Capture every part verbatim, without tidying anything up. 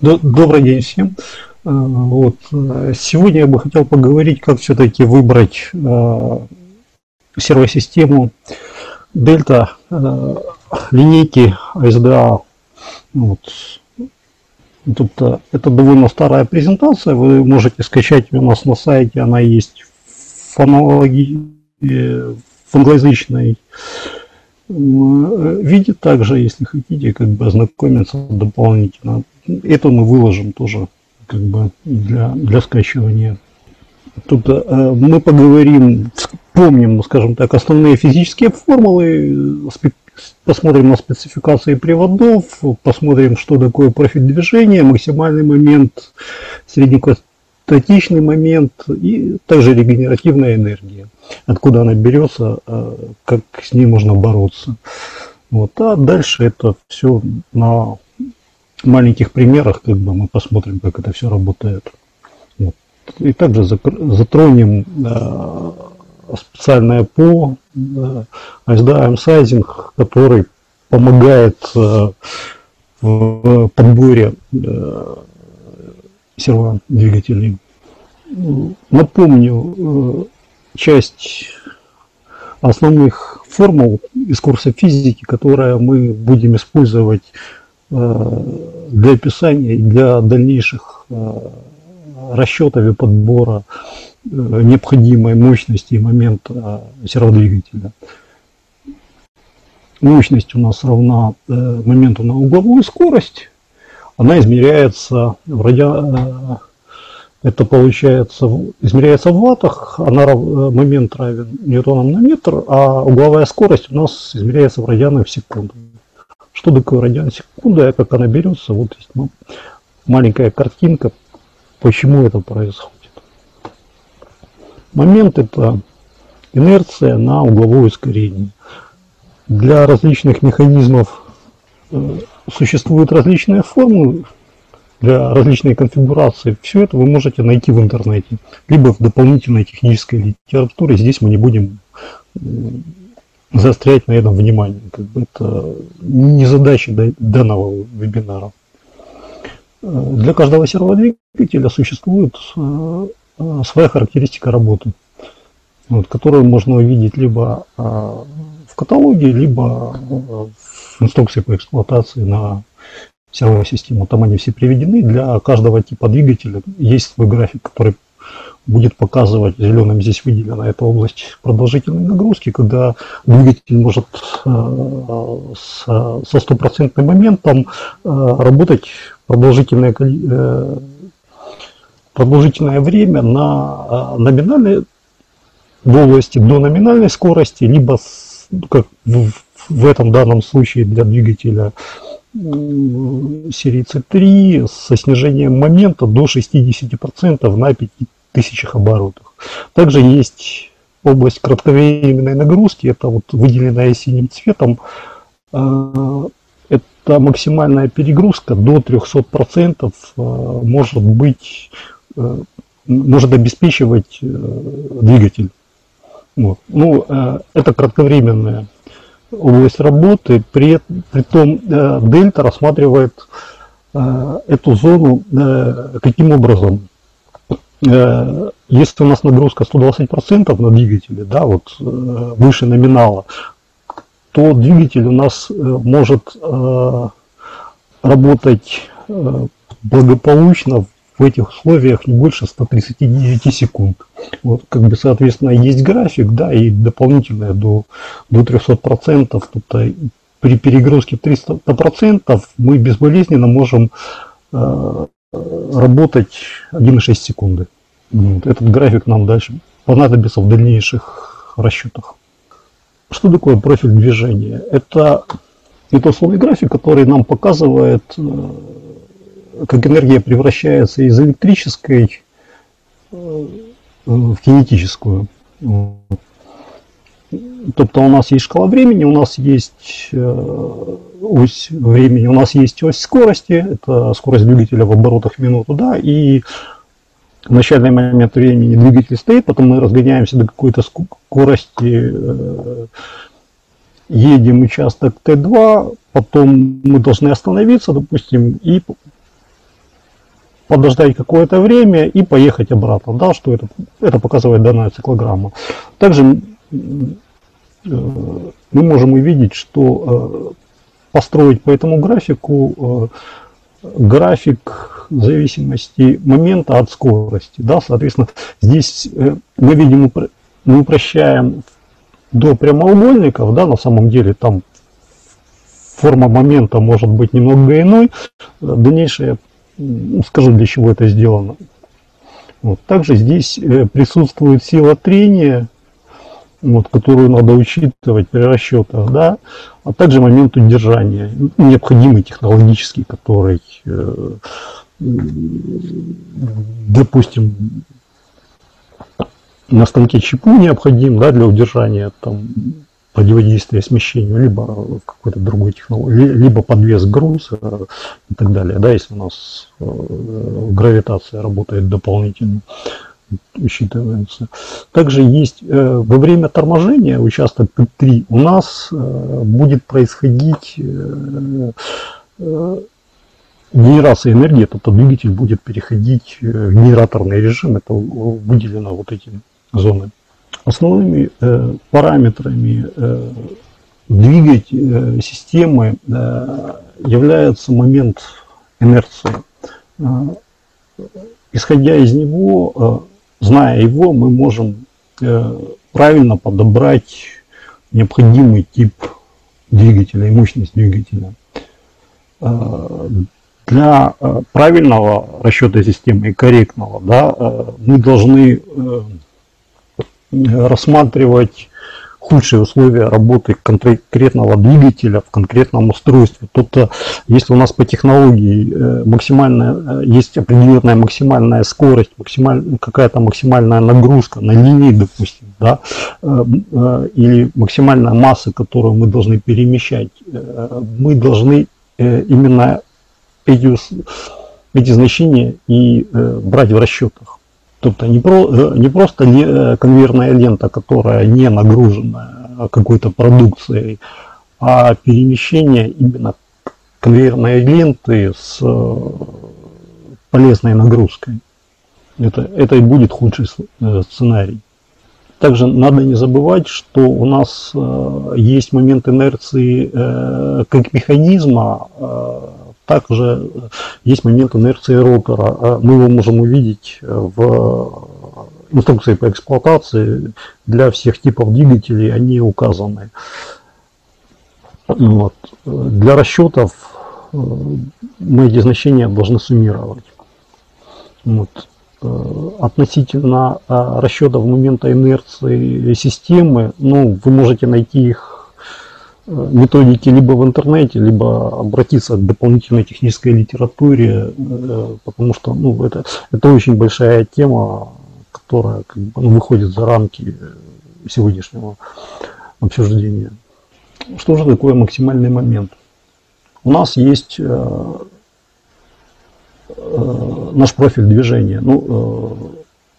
Добрый день всем. Вот. Сегодня я бы хотел поговорить, как все-таки выбрать сервосистему Delta линейки эс ди эй. Вот. Тут, это довольно старая презентация, вы можете скачать ее у нас на сайте, она есть в, фонологи... в англоязычной виде также, если хотите, как бы ознакомиться дополнительно. Это мы выложим тоже как бы для, для скачивания. Тут э, мы поговорим, вспомним, ну, скажем так, основные физические формулы, посмотрим на спецификации приводов, посмотрим, что такое профиль движения, максимальный момент, среднестатичный момент и также регенеративная энергия, откуда она берется, как с ней можно бороться. Вот. А дальше это все на маленьких примерах, как бы мы посмотрим, как это все работает. Вот. И также затронем э, специальное ПО, э, эс ди эй Sizing, который помогает э, в подборе э, серводвигателей. Напомню э, часть основных формул из курса физики, которые мы будем использовать для описания и для дальнейших расчетов и подбора необходимой мощности и момента серводвигателя. Мощность у нас равна моменту на угловую скорость. Она измеряется в радиа... это получается измеряется в ваттах, она момент равен ньютонам на метр, а угловая скорость у нас измеряется в радианах в секунду. Что такое радиан секунда и как она берется? Вот есть маленькая картинка, почему это происходит. Момент — это инерция на угловое ускорение. Для различных механизмов существуют различные формулы, для различной конфигурации. Все это вы можете найти в интернете, либо в дополнительной технической литературе. Здесь мы не будем заострять на этом внимание. Как бы это не задача данного вебинара. Для каждого серводвигателя существует своя характеристика работы, вот, которую можно увидеть либо в каталоге, либо в инструкции по эксплуатации на сервосистему. Там они все приведены. Для каждого типа двигателя есть свой график, который будет показывать, зеленым здесь выделена эта область продолжительной нагрузки, когда двигатель может э, с, со стопроцентным моментом э, работать продолжительное, э, продолжительное время на номинальной, в области до номинальной скорости, либо с, как в, в этом данном случае для двигателя серии си три со снижением момента до шестидесяти процентов на пяти тысячах оборотах. Также есть область кратковременной нагрузки, это вот выделенная синим цветом. Это максимальная перегрузка до трёхсот процентов может быть, может обеспечивать двигатель. Вот. Ну, это кратковременная область работы, при, при том Дельта рассматривает эту зону каким образом? Если у нас нагрузка сто двадцать процентов на двигателе, да, вот выше номинала, то двигатель у нас может работать благополучно в этих условиях не больше ста тридцати девяти секунд. Вот, как бы, соответственно, есть график, да, и дополнительное до, до трёхсот процентов. Тут при перегрузке в триста процентов мы безболезненно можем э, работать один и шесть секунды. Вот, этот график нам дальше понадобится в дальнейших расчетах. Что такое профиль движения? Это, это условный график, который нам показывает, как энергия превращается из электрической в кинетическую. Тобто у нас есть шкала времени, у нас есть ось времени, у нас есть ось скорости, это скорость двигателя в оборотах в минуту, да, и в начальный момент времени двигатель стоит, потом мы разгоняемся до какой-то скорости, едем участок Т два, потом мы должны остановиться, допустим, и подождать какое-то время и поехать обратно, да, что это, это показывает данная циклограмма. Также мы можем увидеть, что построить по этому графику график в зависимости момента от скорости, да, соответственно, здесь мы видим, мы упрощаем до прямоугольников, да, на самом деле там форма момента может быть немного иной. Дальнейшее, ну, скажу, для чего это сделано. Вот. Также здесь присутствует сила трения, вот, которую надо учитывать при расчетах, да, а также момент удержания, необходимый технологический, который, допустим, на станке ЧПУ необходим, да, для удержания там противодействия смещению, либо какой-то другой технологии, либо подвес груза и так далее, да, если у нас гравитация работает дополнительно, учитывается. Также есть во время торможения участок Т три у нас будет происходить генерация энергии, тобто двигатель будет переходить в генераторный режим, это выделено вот эти зоны. Основными э, параметрами э, двигателя э, системы э, является момент инерции. Э, исходя из него, э, зная его, мы можем э, правильно подобрать необходимый тип двигателя и мощность двигателя. Э, для э, правильного расчета системы и корректного, да, э, мы должны э, рассматривать худшие условия работы конкретного двигателя в конкретном устройстве. Тобто, если у нас по технологии максимальная, есть определенная максимальная скорость, максималь, какая-то максимальная нагрузка на линии, допустим, да, или максимальная масса, которую мы должны перемещать, мы должны именно эти, эти значения и брать в расчетах. Тобто не, про, не просто конвейерная лента, которая не нагружена какой-то продукцией, а перемещение именно конвейерной ленты с полезной нагрузкой. Это, это и будет худший сценарий. Также надо не забывать, что у нас есть момент инерции как механизма, также есть момент инерции ротора. Мы его можем увидеть в инструкции по эксплуатации. Для всех типов двигателей они указаны. Вот. Для расчетов мы эти значения должны суммировать. Вот. Относительно расчетов момента инерции системы, ну, вы можете найти их методики либо в интернете, либо обратиться к дополнительной технической литературе, потому что, ну, это, это очень большая тема, которая, как бы, ну, выходит за рамки сегодняшнего обсуждения. Что же такое максимальный момент? У нас есть э, э, наш профиль движения, ну, э,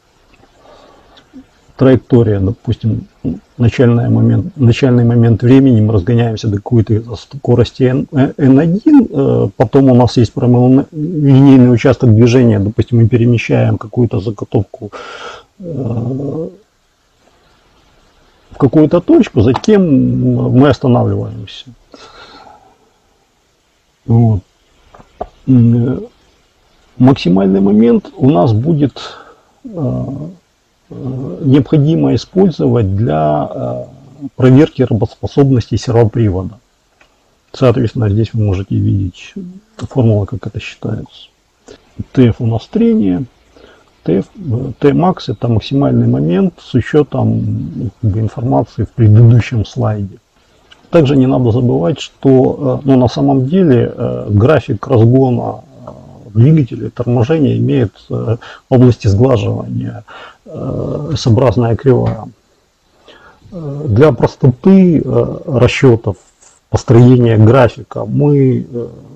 траектория, допустим, начальный момент, начальный момент времени, мы разгоняемся до какой-то скорости эн один, потом у нас есть прямолинейный участок движения, допустим, мы перемещаем какую-то заготовку в какую-то точку, затем мы останавливаемся. Вот. Максимальный момент у нас будет необходимо использовать для проверки работоспособности сервопривода. Соответственно, здесь вы можете видеть формула, как это считается. тэ эф у нас трение, тэ эф, Tmax это максимальный момент с учетом, как бы, информации в предыдущем слайде. Также не надо забывать, что, ну, на самом деле график разгона двигателя торможения имеет в области сглаживания S-образная кривая. Для простоты расчетов построения графика мы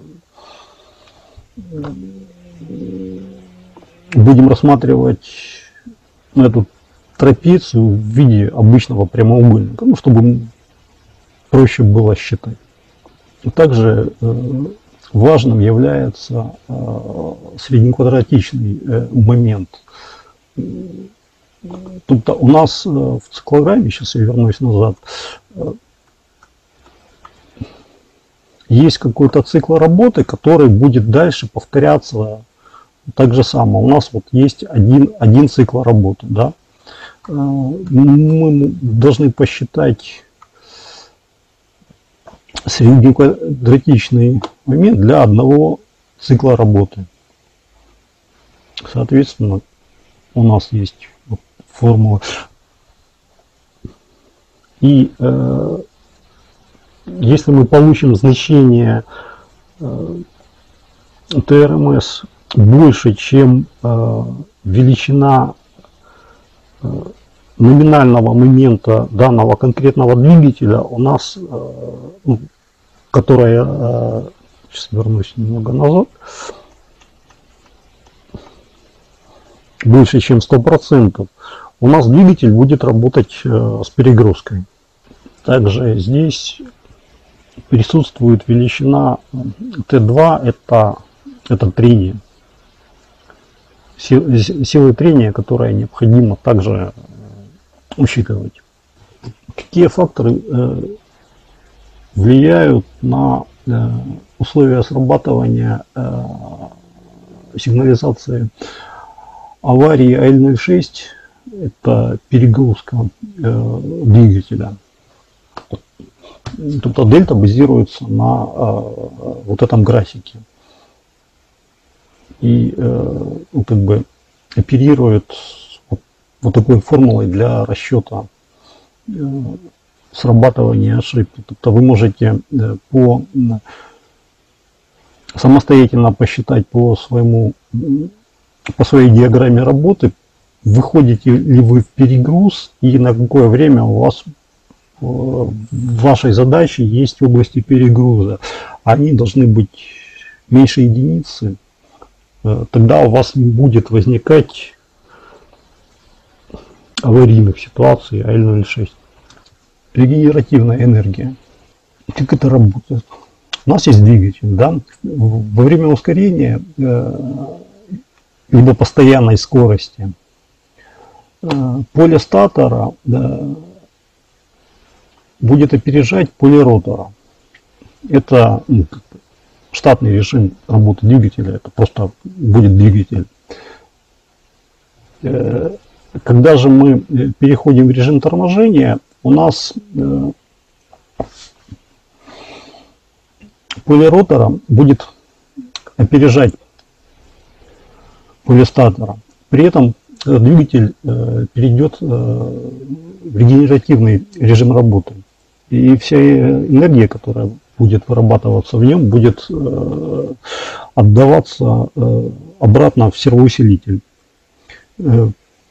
будем рассматривать эту трапецию в виде обычного прямоугольника, ну, чтобы проще было считать. Также важным является э, среднеквадратичный э, момент. Тут у нас э, в циклограмме, сейчас я вернусь назад, э, есть какой-то цикл работы, который будет дальше повторяться так же само. У нас вот есть один, один цикл работы, да. Э, мы должны посчитать среднеквадратичный момент для одного цикла работы. Соответственно, у нас есть формула. И э, если мы получим значение э, тэ эр эм эс больше, чем э, величина э, номинального момента данного конкретного двигателя, у нас, э, ну, которая, э, сейчас вернусь немного назад, больше, чем сто процентов, у нас двигатель будет работать э, с перегрузкой. Также здесь присутствует величина тэ два, это, это трение. Силы трения, которая необходимо также учитывать. Какие факторы э, влияют на э, условия срабатывания э, сигнализации аварии а эль ноль шесть? Это перегрузка э, двигателя. Тут дельта базируется на э, вот этом графике. И э, ну, как бы оперирует вот, вот такой формулой для расчета э, срабатывания ошибки. Тобто вы можете э, по, самостоятельно посчитать по своему по своей диаграмме работы, выходите ли вы в перегруз и на какое время у вас в вашей задаче есть области перегруза. Они должны быть меньше единицы. Тогда у вас не будет возникать аварийных ситуаций а эль ноль шесть. Регенеративная энергия. Как это работает? У нас есть двигатель, да? Во время ускорения либо постоянной скорости поле статора будет опережать поле ротора. Это ну, штатный режим работы двигателя, это просто будет двигатель. Когда же мы переходим в режим торможения, у нас поле ротора будет опережать поле статора. При этом двигатель перейдет в регенеративный режим работы. И вся энергия, которая будет вырабатываться в нем, будет э, отдаваться э, обратно в сервоусилитель. Э,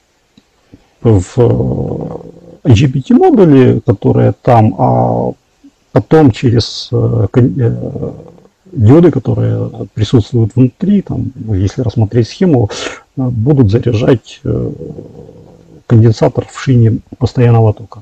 в ай джи пи ти модуле, которые там, а потом через э, э, диоды, которые присутствуют внутри, там, если рассмотреть схему, э, будут заряжать э, конденсатор в шине постоянного тока.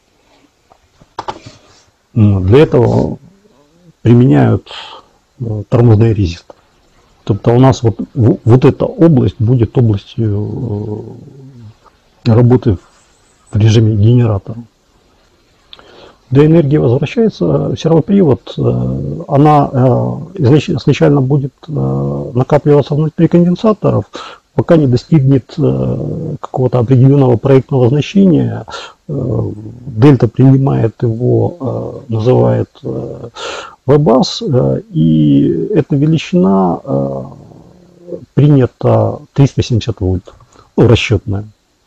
Для этого применяют тормозные резисторы. Тобто у нас вот, вот эта область будет областью работы в режиме генератора. Когда энергия возвращается, сервопривод, она изначально будет накапливаться внутри конденсаторов, пока не достигнет какого-то определенного проектного значения. Дельта принимает его, называет вэ-бас, и эта величина принята триста семьдесят вольт, ну, расчетная.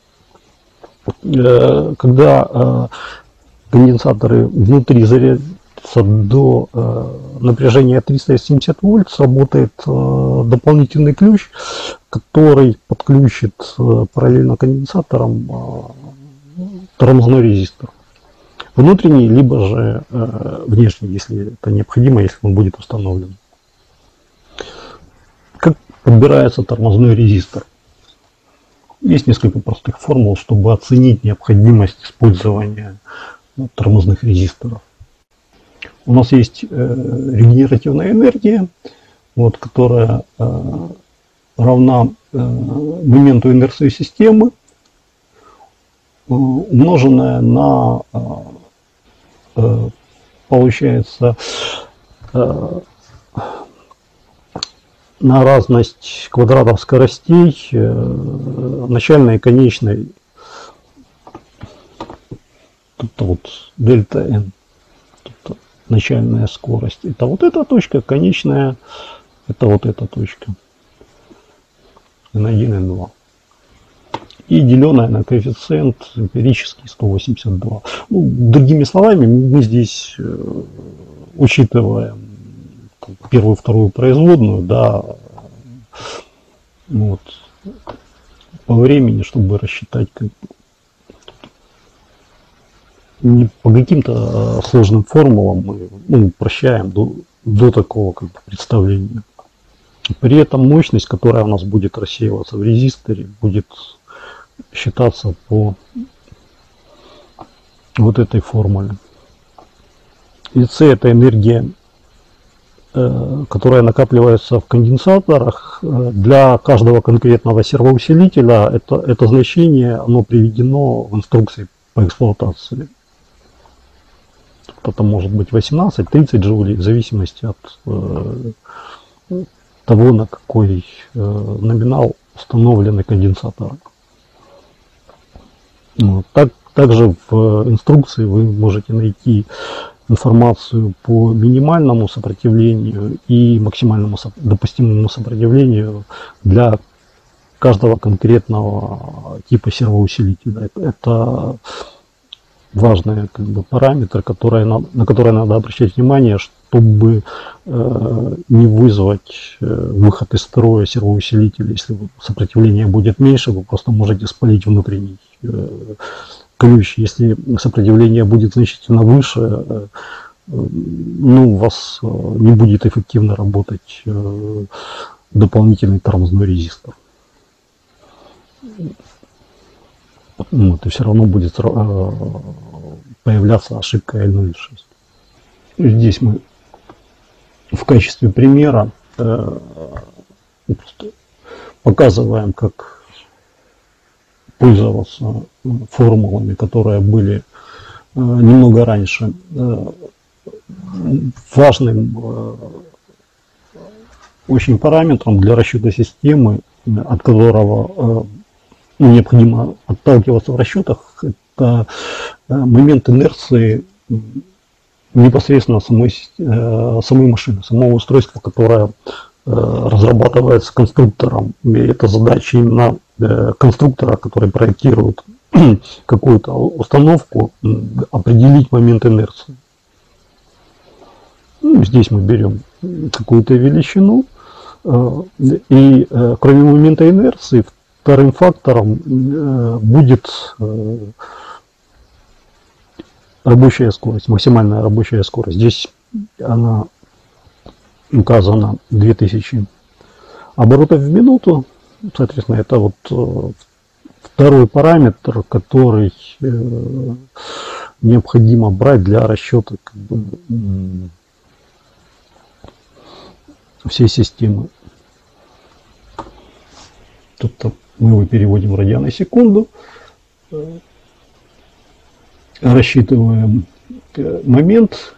Когда конденсаторы внутри зарядятся до напряжения триста семьдесят вольт, сработает дополнительный ключ, который подключит параллельно конденсаторам тормозной резистор. Внутренний, либо же э, внешний, если это необходимо, если он будет установлен. Как подбирается тормозной резистор? Есть несколько простых формул, чтобы оценить необходимость использования ну, тормозных резисторов. у нас есть э, регенеративная энергия, вот, которая э, равна э, моменту инерции системы, э, умноженная на, э, э, получается, э, на разность квадратов скоростей э, начальной и конечной. Тут вот дельта n, тут начальная скорость. Это вот эта точка, конечная, это вот эта точка. эн один, эн два. И деленная на коэффициент эмпирический сто восемьдесят два. Ну, другими словами, мы здесь э, учитываем первую, вторую производную, да, вот, по времени, чтобы рассчитать как не по каким-то сложным формулам мы, ну, упрощаем до, до такого как бы представления. При этом мощность, которая у нас будет рассеиваться в резисторе, будет считаться по вот этой формуле. И С это энергия, э, которая накапливается в конденсаторах. Для каждого конкретного сервоусилителя это, это значение оно приведено в инструкции по эксплуатации. Это может быть восемнадцать-тридцать джоулей, в зависимости от э, того, на какой э, номинал установлены конденсаторы. Вот. Так, также в инструкции вы можете найти информацию по минимальному сопротивлению и максимальному допустимому сопротивлению для каждого конкретного типа сервоусилителя. Это важный как бы параметр, который, на, на который надо обращать внимание, чтобы э, не вызвать э, выход из строя сервоусилителя. Если сопротивление будет меньше, вы просто можете спалить внутренний э, ключ. Если сопротивление будет значительно выше, э, ну, у вас э, не будет эффективно работать э, дополнительный тормозной резистор. Вот, и все равно будет э, появляться ошибка эль ноль шесть. Здесь мы в качестве примера э, показываем, как пользоваться формулами, которые были э, немного раньше. Э, важным э, очень параметром для расчета системы, от которого э, необходимо отталкиваться в расчетах, это момент инерции непосредственно самой, самой машины, самого устройства, которое разрабатывается конструктором. И это задача именно конструктора, который проектирует какую-то установку, определить момент инерции. Ну, здесь мы берем какую-то величину, и кроме момента инерции, вторым фактором э, будет э, рабочая скорость, максимальная рабочая скорость. Здесь она указана две тысячи оборотов в минуту. Соответственно, это вот э, второй параметр, который э, необходимо брать для расчета как бы, э, всей системы. Тут мы его переводим в радиан на секунду, рассчитываем момент.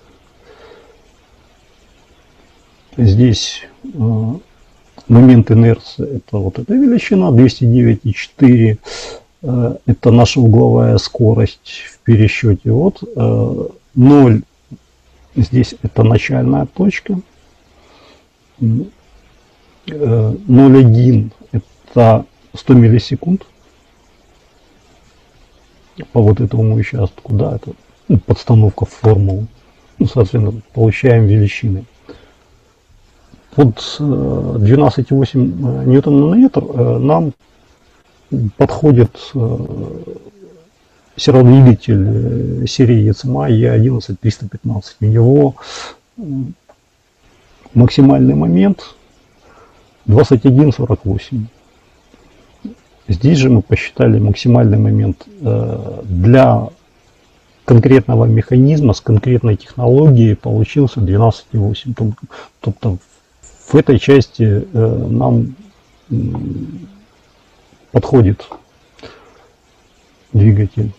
Здесь момент инерции, это вот эта величина, двести девять и четыре, это наша угловая скорость в пересчете. Вот ноль, здесь это начальная точка, ноль целых один это сто миллисекунд по вот этому участку, да, это ну, подстановка в формулу. Ну, соответственно, получаем величины. Под двенадцать целых восемь ньютон на метр нам подходит серводвигатель серии и си эм ай и одиннадцать триста пятнадцать. У него максимальный момент двадцать один сорок восемь. Здесь же мы посчитали максимальный момент для конкретного механизма, с конкретной технологией получился двенадцать и восемь. Тобто в этой части э, нам подходит двигатель.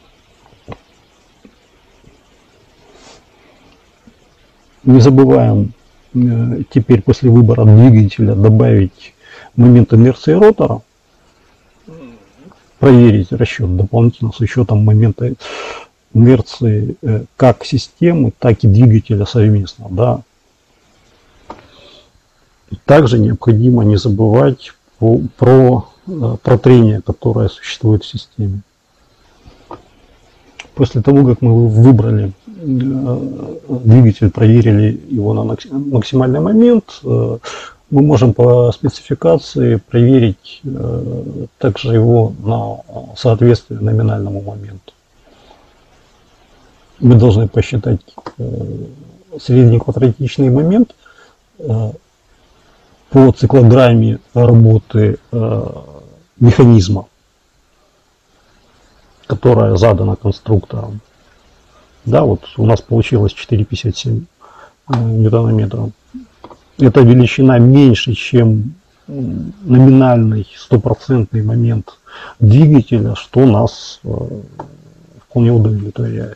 Не забываем э, теперь после выбора двигателя добавить момент инерции ротора, проверить расчет дополнительно с учетом момента инерции э, как системы, так и двигателя совместно. Да. Также необходимо не забывать по, про, э, про трение, которое существует в системе. После того, как мы выбрали двигатель, проверили его на максимальный момент, мы можем по спецификации проверить также его на соответствие номинальному моменту. Мы должны посчитать средний квадратичный момент по циклограмме работы механизма, которая задана конструктором. Да, вот у нас получилось четыре пятьдесят семь ньютонометров. Эта величина меньше, чем номинальный стопроцентный момент двигателя, что нас вполне удовлетворяет.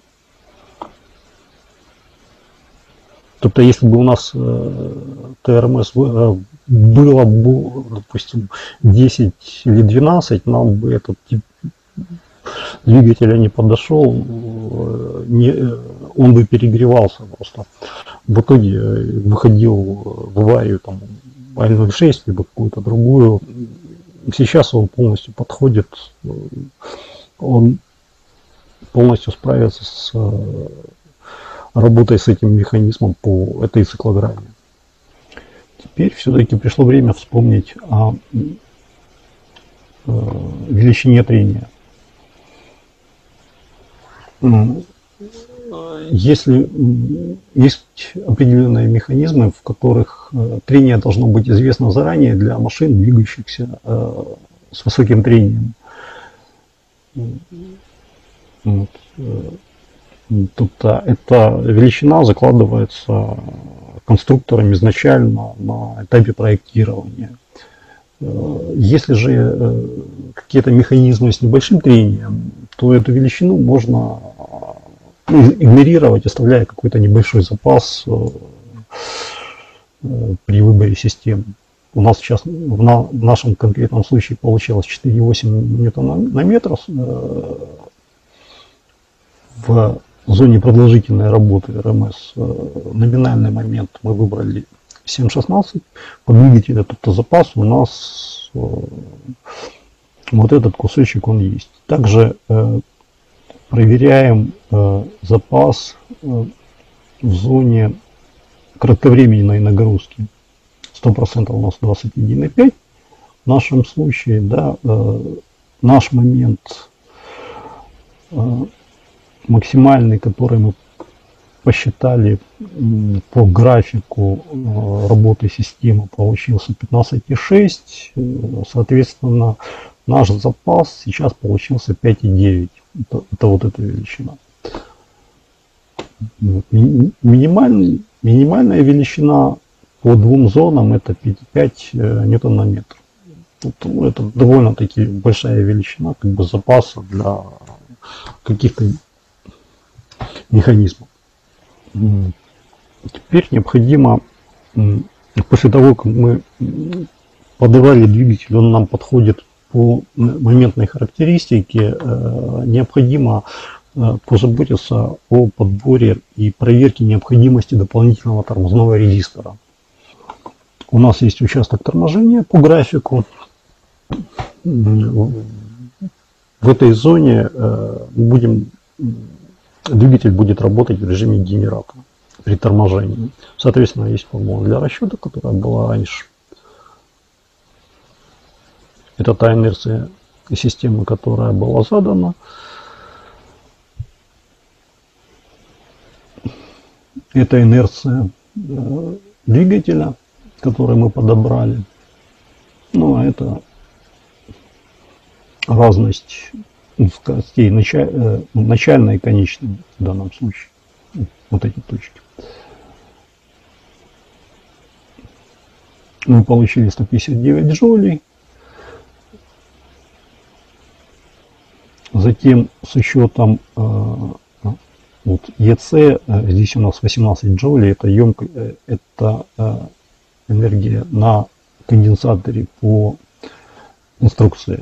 Тобто, если бы у нас ТРМС было, допустим, десять или двенадцать, нам бы этот тип двигателя не подошел, не, он бы перегревался просто. В итоге выходил в аварию там эл ноль шесть, либо какую-то другую. Сейчас он полностью подходит, он полностью справится с работой с этим механизмом по этой циклограмме. Теперь все-таки пришло время вспомнить о величине трения. Если есть определенные механизмы, в которых трение должно быть известно заранее для машин, двигающихся с высоким трением. Вот. Тобто эта величина закладывается конструктором изначально на этапе проектирования. Если же какие-то механизмы с небольшим трением, то эту величину можно игнорировать, оставляя какой-то небольшой запас при выборе системы. У нас сейчас в нашем конкретном случае получилось четыре и восемь ньютонометров. В зоне продолжительной работы РМС номинальный момент мы выбрали семь шестнадцать. По двигателю, тобто запас у нас вот этот кусочек он есть. Также э, проверяем э, запас э, в зоне кратковременной нагрузки. сто процентов у нас двадцать один и пять. В нашем случае, да, э, наш момент э, максимальный, который мы посчитали э, по графику э, работы системы, получился пятнадцать и шесть. Э, соответственно, наш запас сейчас получился пять и девять. Это, это вот эта величина. Вот. Минимальный, минимальная величина по двум зонам это пять и пять ньютонометров. Ну, это довольно-таки большая величина как бы запаса для каких-то механизмов. Теперь необходимо, после того, как мы подавали двигатель, он нам подходит по моментной характеристике, необходимо позаботиться о подборе и проверке необходимости дополнительного тормозного резистора. У нас есть участок торможения по графику. В этой зоне будем, двигатель будет работать в режиме генератора при торможении. Соответственно, есть формула для расчета, которая была раньше. Это та инерция системы, которая была задана. Это инерция двигателя, который мы подобрали. Ну, а это разность ну, скоростей началь, э, начальной и конечной в данном случае. Вот эти точки. Мы получили сто пятьдесят девять джоулей. Затем с учетом э, вот ЕЦ, э, здесь у нас восемнадцать джоулей, это, емко, э, это э, энергия на конденсаторе по инструкции.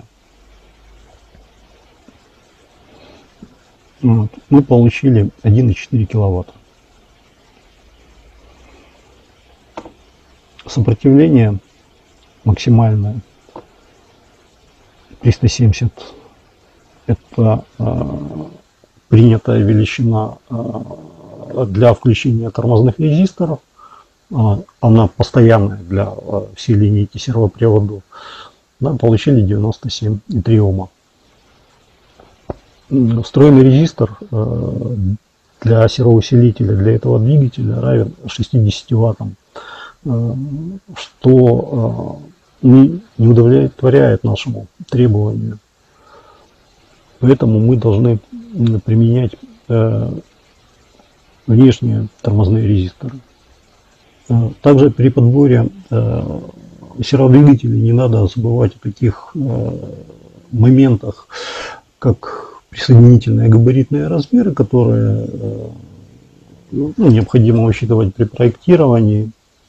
Вот. Мы получили один и четыре киловатта. Сопротивление максимальное триста семьдесят. Это э, принятая величина э, для включения тормозных резисторов. Э, она постоянная для э, всей линейки сервоприводов. Да, получили девяносто семь и три ома. Встроенный резистор э, для сервоусилителя для этого двигателя равен шестидесяти ваттам, э, что э, не, не удовлетворяет нашему требованию. Поэтому мы должны применять э, внешние тормозные резисторы. Э, также при подборе э, серводвигателей не надо забывать о таких э, моментах, как присоединительные габаритные размеры, которые э, ну, необходимо учитывать при проектировании.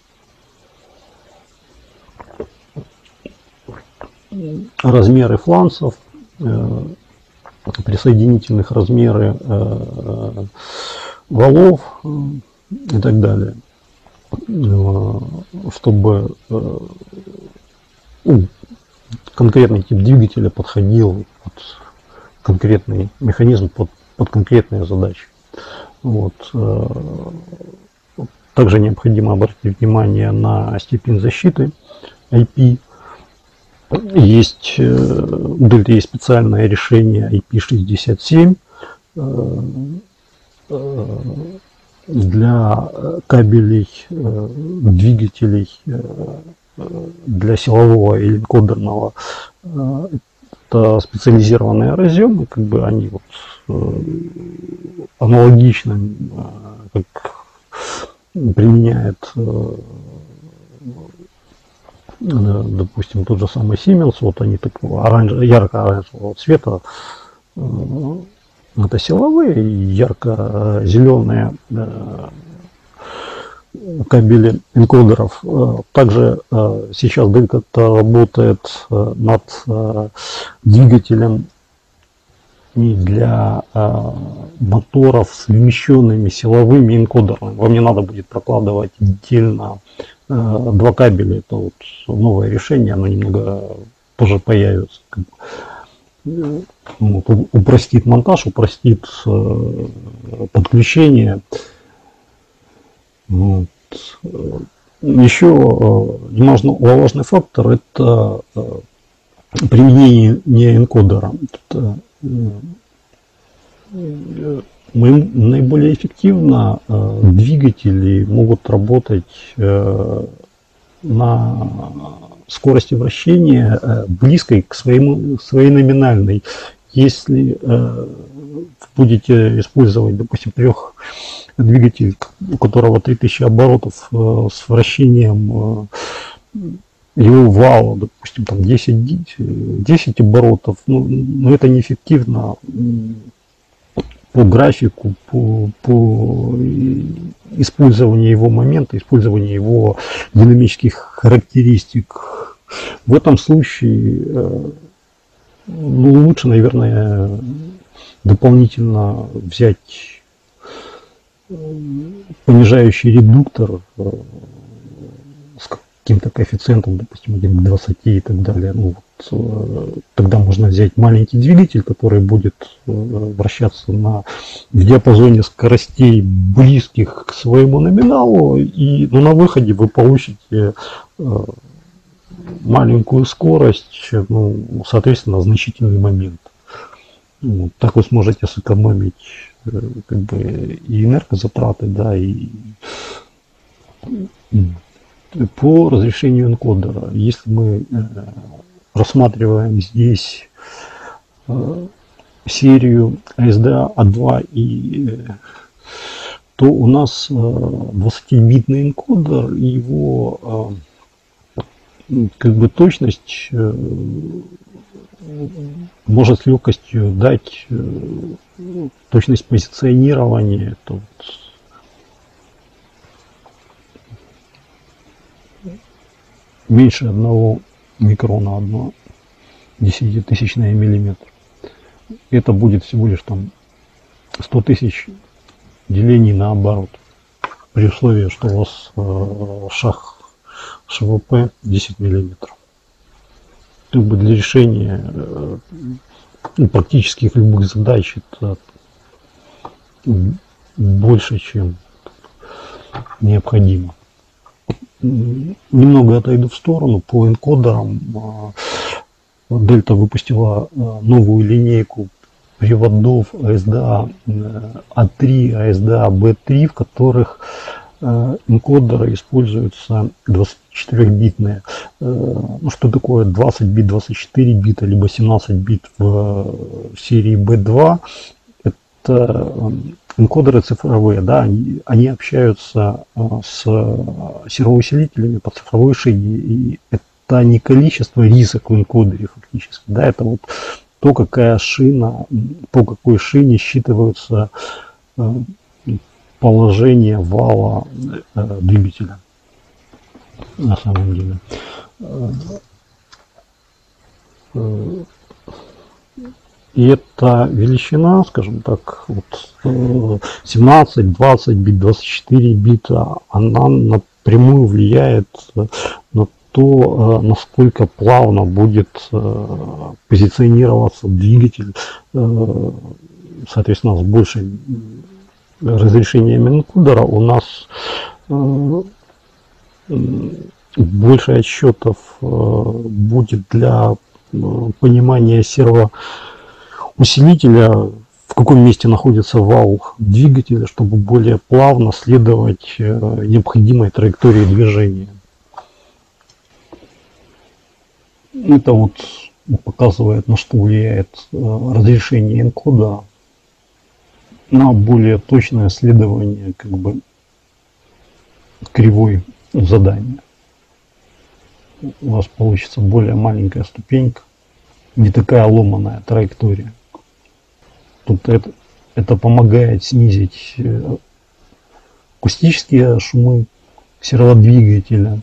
Размеры фланцев, э, присоединительных, размеры э, валов э, и так далее, э, чтобы э, ну, конкретный тип двигателя подходил под конкретный механизм, под, под конкретные задачи. Вот. Э, также необходимо обратить внимание на степень защиты ай пи. Есть, у Дельты есть специальное решение ай пи шестьдесят семь для кабелей, двигателей для силового или энкодерного. Это специализированные разъемы, как бы они вот аналогично, как применяет, допустим, тот же самый Siemens, вот они такого оранж... ярко-оранжевого цвета, это силовые, ярко-зеленые кабели энкодеров. Также сейчас Дельта работает над двигателем для моторов с вмещенными силовыми энкодерами. Вам не надо будет прокладывать отдельно два кабеля. Это вот новое решение, оно немного позже появится. Вот, упростит монтаж, упростит подключение. Вот. Еще немаловажный фактор — это применение энкодера. Это, мы наиболее эффективно двигатели могут работать на скорости вращения близкой к своему, своей номинальной. Если будете использовать, допустим, трех двигатель, у которого три тысячи оборотов с вращением его вала, допустим, там десять, десять оборотов, ну, ну это неэффективно по графику, по, по использованию его момента, использованию его динамических характеристик. В этом случае ну, лучше, наверное, дополнительно взять понижающий редуктор с каким-то коэффициентом, допустим, один к двадцати и так далее. Ну, вот, тогда можно взять маленький двигатель, который будет вращаться на, в диапазоне скоростей, близких к своему номиналу, и ну, на выходе вы получите маленькую скорость, ну, соответственно, значительный момент. Вот, так вы сможете сэкономить как бы и энергозатраты, да, и по разрешению энкодера. Если мы рассматриваем здесь серию эй эс ди эй два, и то у нас двадцатибитный энкодер, и его как бы точность может с легкостью дать точность позиционирования. Это вот меньше одного микрона, одно десятитысячное миллиметр. Это будет всего лишь там сто тысяч делений наоборот, при условии, что у вас э, шаг ШВП десять миллиметров. Как бы для решения э, практических любых задач это больше, чем необходимо. Немного отойду в сторону. По энкодерам Delta выпустила новую линейку приводов эй эс ди эй а три, эй эс ди эй би три, в которых энкодеры используются двадцатичетырёхбитные. Ну, что такое двадцать бит, двадцать четыре бита, либо семнадцать бит в серии би два? Это энкодеры цифровые, да, они, они общаются с сервоусилителями по цифровой шине, и это не количество рисок в энкодере фактически, да, это вот то, какая шина, по какой шине считываются положение вала двигателя на самом деле. И эта величина, скажем так, вот семнадцать, двадцать бит, двадцать четыре бита, она напрямую влияет на то, насколько плавно будет позиционироваться двигатель, соответственно, с большим разрешением энкодера у нас больше отсчетов будет для понимания сервоусилителя, в каком месте находится вал двигателя, чтобы более плавно следовать необходимой траектории движения. Это вот показывает, на что влияет разрешение энкодера, на более точное следование как бы кривой задания. У вас получится более маленькая ступенька, не такая ломаная траектория. Тут это, это помогает снизить акустические шумы серводвигателя,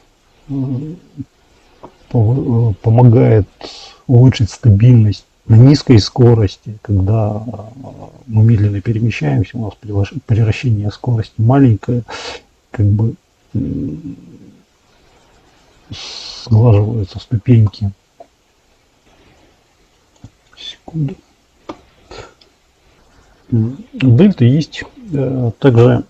помогает улучшить стабильность на низкой скорости, когда мы медленно перемещаемся, у нас превращение скорости маленькое, как бы сглаживаются ступеньки. Секунду. У Дельты есть э, также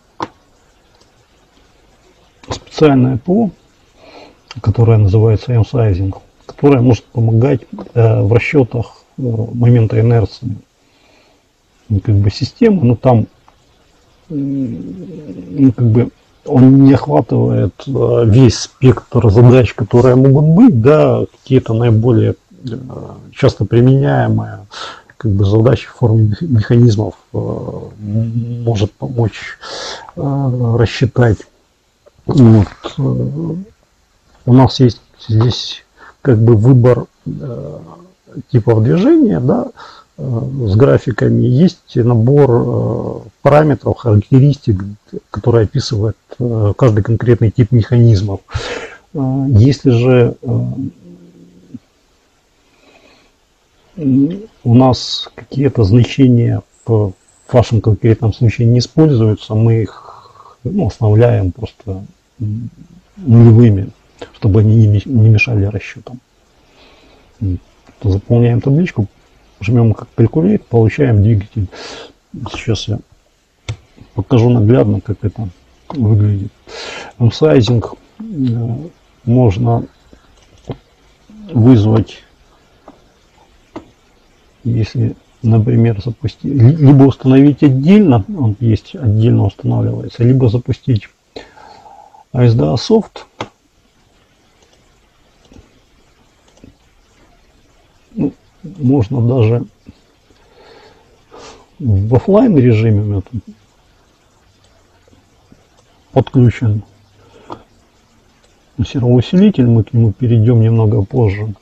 специальное ПО, которое называется M-Sizing, которое может помогать э, в расчетах э, момента инерции как бы системы, но там ну, как бы он не охватывает э, весь спектр задач, которые могут быть, да, какие-то наиболее э, часто применяемые как бы задачи в форме механизмов э, может помочь э, рассчитать. Вот. У нас есть здесь как бы выбор э, типов движения, да, э, с графиками. Есть набор э, параметров, характеристик, которые описывают э, каждый конкретный тип механизмов. Э, если же э, у нас какие-то значения в вашем конкретном случае не используются, мы их ну, оставляем просто нулевыми, чтобы они не мешали расчетам. Заполняем табличку, жмем как Calculate, получаем двигатель. Сейчас я покажу наглядно, как это выглядит. M-Sizing можно вызвать, если, например, запустить, либо установить отдельно, он есть, отдельно устанавливается, либо запустить эй эс ди эй Soft. Ну, можно даже в офлайн режиме у меня тут подключен сервоусилитель, мы к нему перейдем немного позже.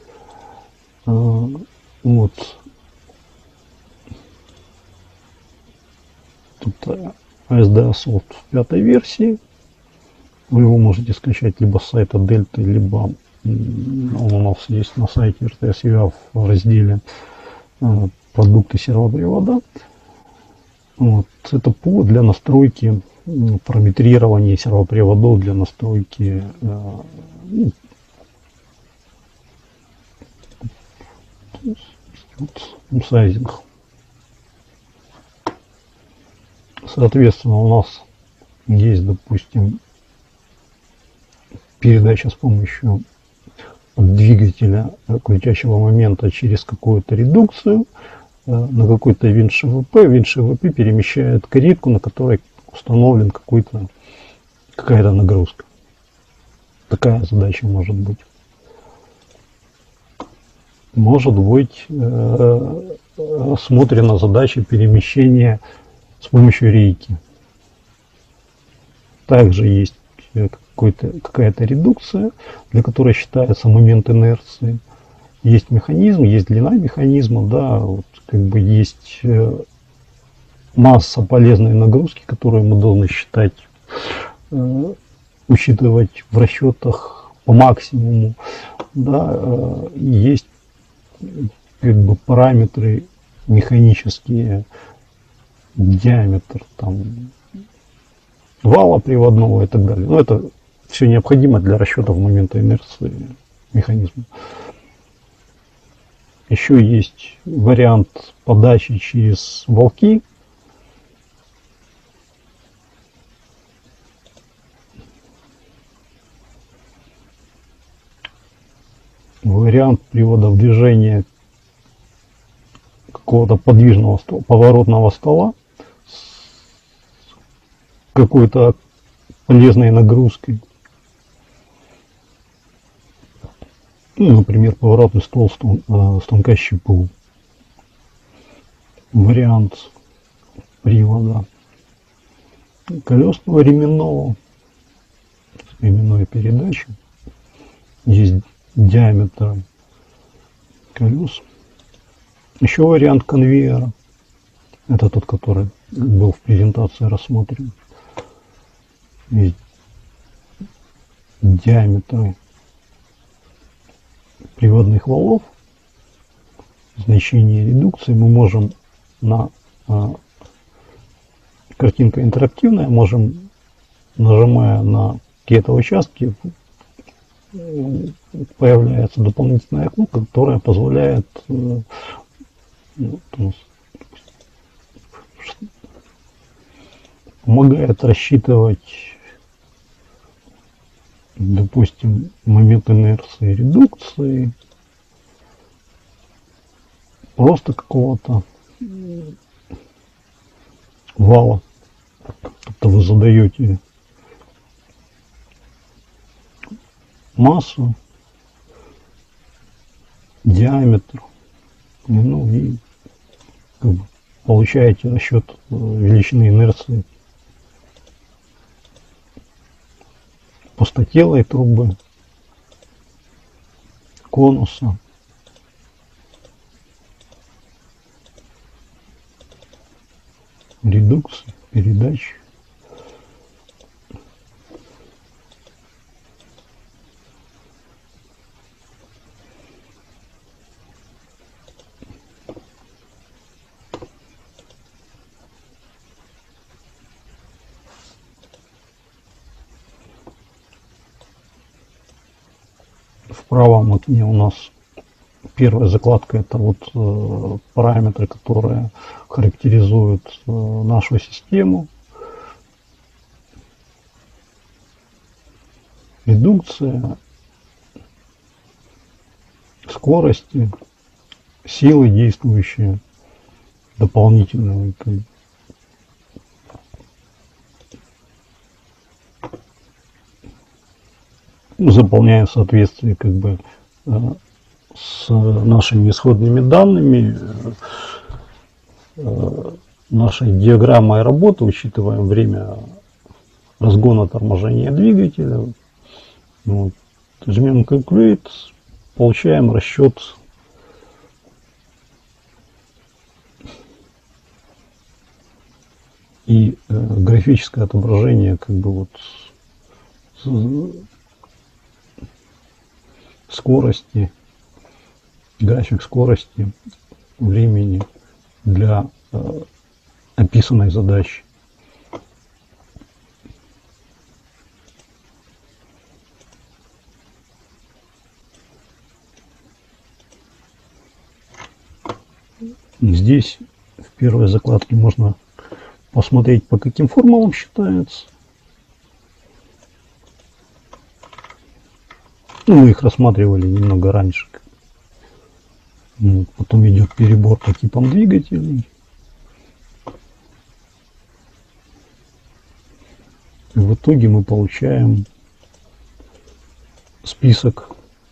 Вот. Тут эс ди эй-софт в пятой версии. Вы его можете скачать либо с сайта Delta, либо он у нас есть на сайте эр тэ эс точка ю а в разделе продукты сервопривода. Вот. Это повод для настройки параметрирования сервоприводов, для настройки ну, вот, сайзинг. Соответственно, у нас есть, допустим, передача с помощью двигателя крутящего момента через какую-то редукцию на какой-то винт ШВП. Винт ШВП перемещает каретку, на которой установлен какой-то какая-то нагрузка. Такая задача может быть. Может быть э, рассмотрена задача перемещения с помощью рейки. Также есть какая-то редукция, для которой считается момент инерции. Есть механизм, есть длина механизма, да, вот как бы есть масса полезной нагрузки, которую мы должны считать, э, учитывать в расчетах по максимуму. Да, э, есть как бы параметры механические, диаметр там вала приводного и так далее. Но это все необходимо для расчетов момента инерции механизма. Еще есть вариант подачи через валки. Вариант привода в движение какого-то подвижного стола, поворотного стола с какой-то полезной нагрузкой. Ну, например, поворотный стол станка ЩПУ. Вариант привода колесного ременного, ременной передачи. Есть диаметр колес. Еще вариант конвейера. Это тот, который был в презентации рассмотрен. Есть диаметры приводных валов, значение редукции. Мы можем на а, картинка интерактивная, можем, нажимая на какие-то участки, появляется дополнительное окно, которое позволяет э, помогает рассчитывать, допустим, момент инерции редукции просто какого-то вала. То вы задаете массу, диаметр, ну и как бы получаете расчет величины инерции пустотелой трубы, конуса, редукции, передач. В правом окне у нас первая закладка — это вот э, параметры, которые характеризуют э, нашу систему. Редукция, скорости, силы действующие, дополнительные. Заполняя в соответствии как бы с нашими исходными данными, нашей диаграммой работы учитываем время разгона торможения двигателя. Вот. Жмем Calculate, получаем расчет и э, графическое отображение как бы вот скорости, график скорости времени для э, описанной задачи. Здесь в первой закладке можно посмотреть, по каким формулам считается. Ну, мы их рассматривали немного раньше. Потом идет перебор по типам двигателей. И в итоге мы получаем список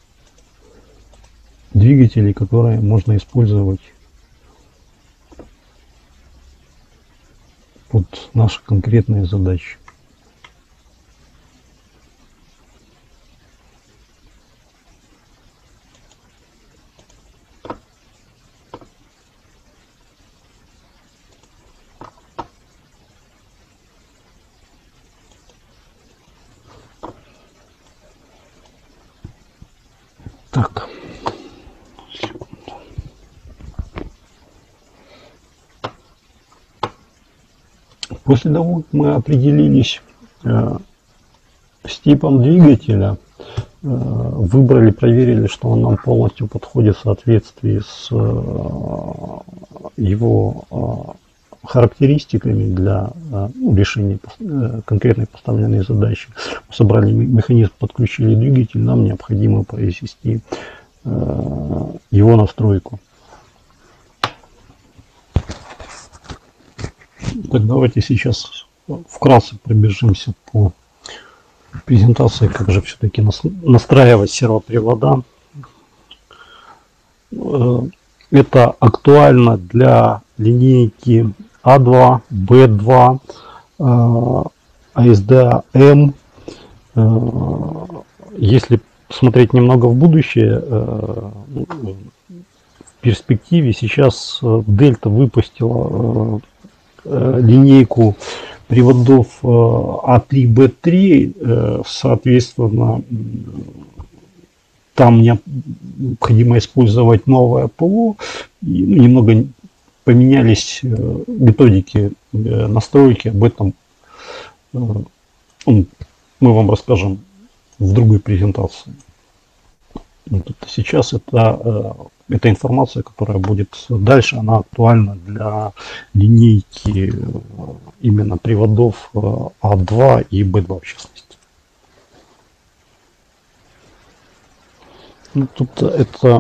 двигателей, которые можно использовать под наши конкретные задачи. Так. После того, как мы определились э, с типом двигателя, э, выбрали, проверили, что он нам полностью подходит в соответствии с э, его э, характеристиками для э, ну, решения э, конкретной поставленной задачи, собрали механизм, подключили двигатель, нам необходимо произвести э, его настройку. Так, давайте сейчас вкратце пробежимся по презентации, как же все-таки настраивать сервопривода. Это актуально для линейки А два, Б два, АСДА-М. Если смотреть немного в будущее, в перспективе сейчас Дельта выпустила линейку приводов А три, Б три, соответственно, там необходимо использовать новое ПО, и немного поменялись методики настройки, об этом мы вам расскажем в другой презентации. Сейчас это, эта информация, которая будет дальше, она актуальна для линейки именно приводов А два и Б два в частности. Тут это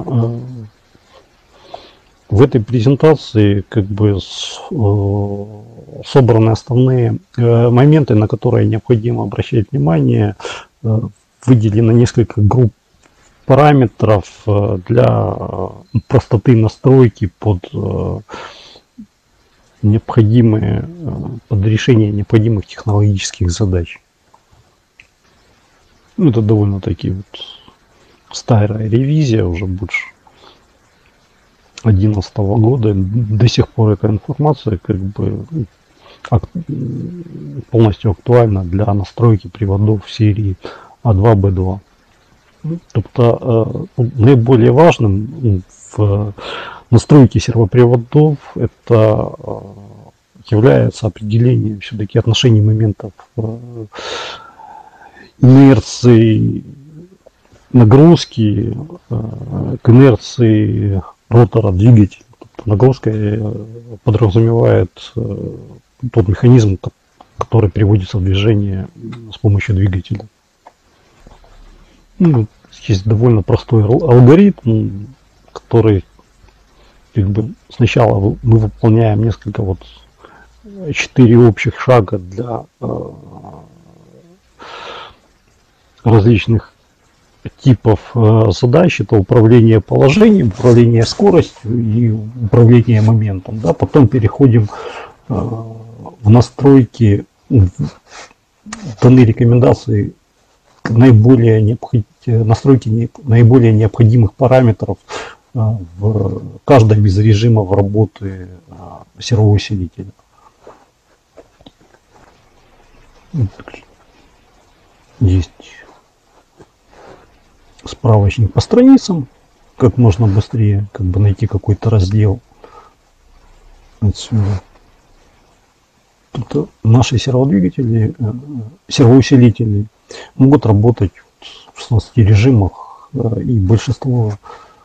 в этой презентации как бы собраны основные моменты, на которые необходимо обращать внимание. Выделено несколько групп параметров для простоты настройки под необходимые, под решение необходимых технологических задач. Ну, это довольно-таки вот старая ревизия, уже больше две тысячи одиннадцатого года. До сих пор эта информация как бы полностью актуальна для настройки приводов серии А два, Б два. Тобто наиболее важным в настройке сервоприводов это является определение все-таки отношений моментов инерции нагрузки к инерции ротора двигателя. Нагрузка подразумевает тот механизм, который приводится в движение с помощью двигателя. Ну, есть довольно простой алгоритм, который как бы сначала мы выполняем несколько вот четыре общих шага для э, различных типов э, задач. Это управление положением, управление скоростью и управление моментом. Да? Потом переходим э, в настройки, в данные рекомендации наиболее необход... настройки наиболее необходимых параметров э, в каждом из режимов работы э, сервового усилителя. Есть справочник по страницам, как можно быстрее как бы найти какой-то раздел отсюда. Тут наши серводвигатели, сервоусилители могут работать в шестнадцати режимах, и большинство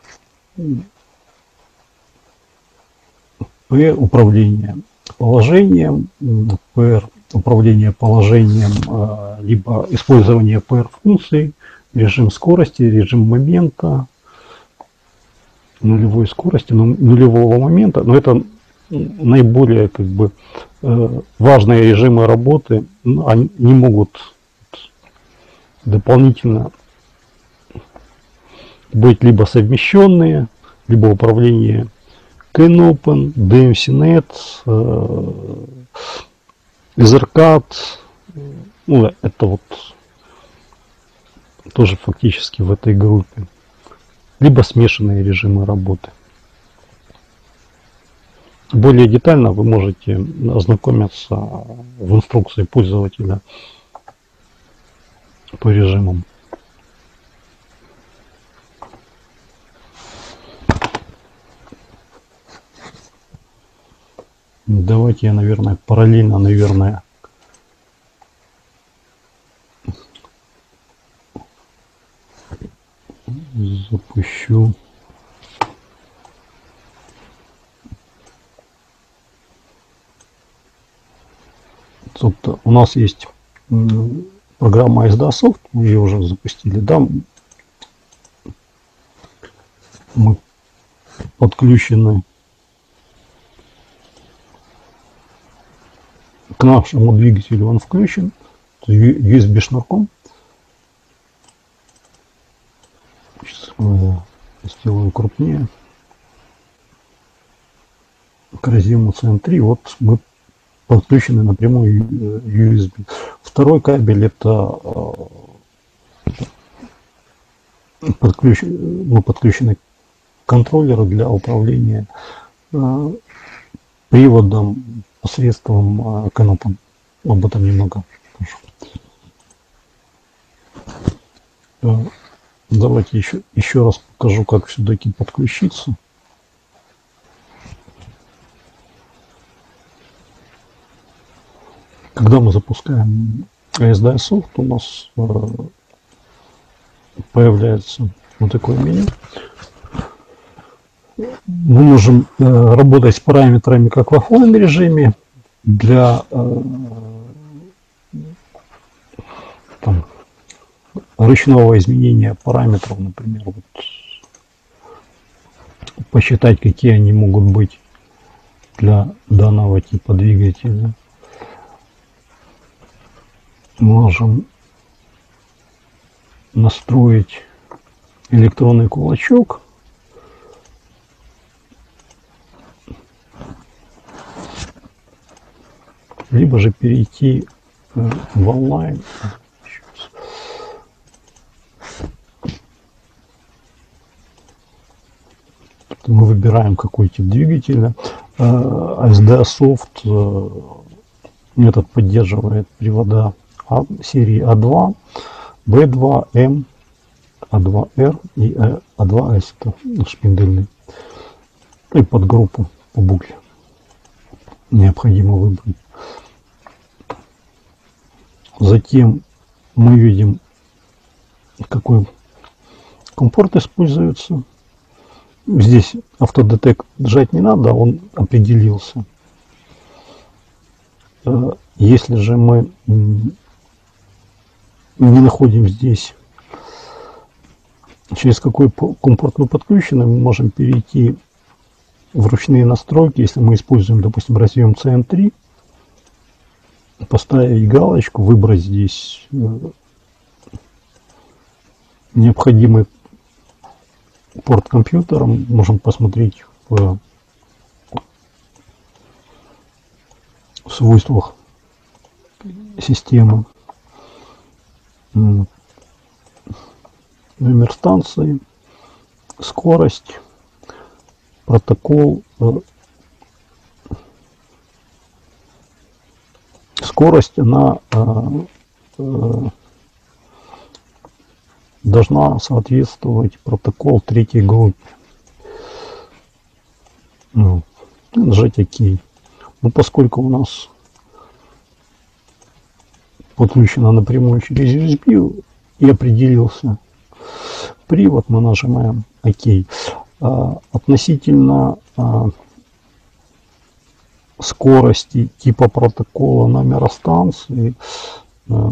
P управления положением, P управление положением, либо использование пэ эр функций, режим скорости, режим момента, нулевой скорости, нулевого момента. Но это наиболее как бы важные режимы работы. Они не могут дополнительно быть либо совмещенные, либо управление CanOpen, ди эм си нет, Ethercad. Ну, это вот тоже фактически в этой группе. Либо смешанные режимы работы. Более детально вы можете ознакомиться в инструкции пользователя по режимам. Давайте я, наверное, параллельно, наверное, запущу. Собственно, у нас есть программа эс ди эй Soft, мы ее уже запустили, да, мы подключены к нашему двигателю, он включен ю эс би шнурком. Сейчас сделаю крупнее. К разъему си эн три вот мы подключены напрямую ю эс би. Второй кабель это подключ... мы подключены к контроллеру для управления приводом посредством CanOpen. Об этом немного позже. Давайте еще, еще раз покажу, как все-таки подключиться. Когда мы запускаем эс ди эй Soft, у нас появляется вот такое меню. Мы можем э, работать с параметрами как в офлайн режиме для э, там, ручного изменения параметров, например, вот, посчитать, какие они могут быть для данного типа двигателя. Можем настроить электронный кулачок. Либо же перейти э, в онлайн. Мы выбираем какой тип двигателя. эс ди эй Soft э, метод поддерживает привода а, серии а два, бэ два, эм, а два эр и а два эс, это шпиндельный. И подгруппу по букле необходимо выбрать. Затем мы видим, какой компорт используется. Здесь автодетект жать не надо, он определился. Если же мы не находим здесь, через какой компорт мы подключены, мы можем перейти в ручные настройки. Если мы используем, допустим, разъем си эн три, поставить галочку, выбрать здесь необходимый порт компьютера. Можем посмотреть в свойствах системы. Номер станции, скорость, протокол, скорость, она должна соответствовать протокол третьей группе. Ну, нажать ОК. Но поскольку у нас подключено напрямую через ю эс би и определился привод, мы нажимаем ОК. А, относительно а, скорости, типа протокола, номера станции, а,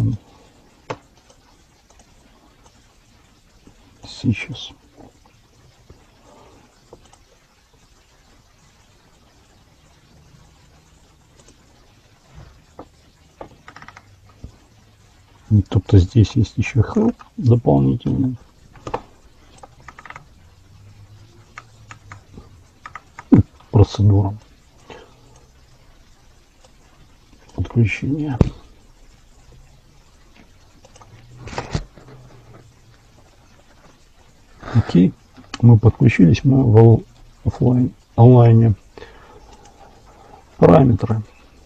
сейчас тут-то здесь есть еще help дополнительный. Процедура подключения. Окей, мы подключились, мы в офлайн, онлайне. Параметры.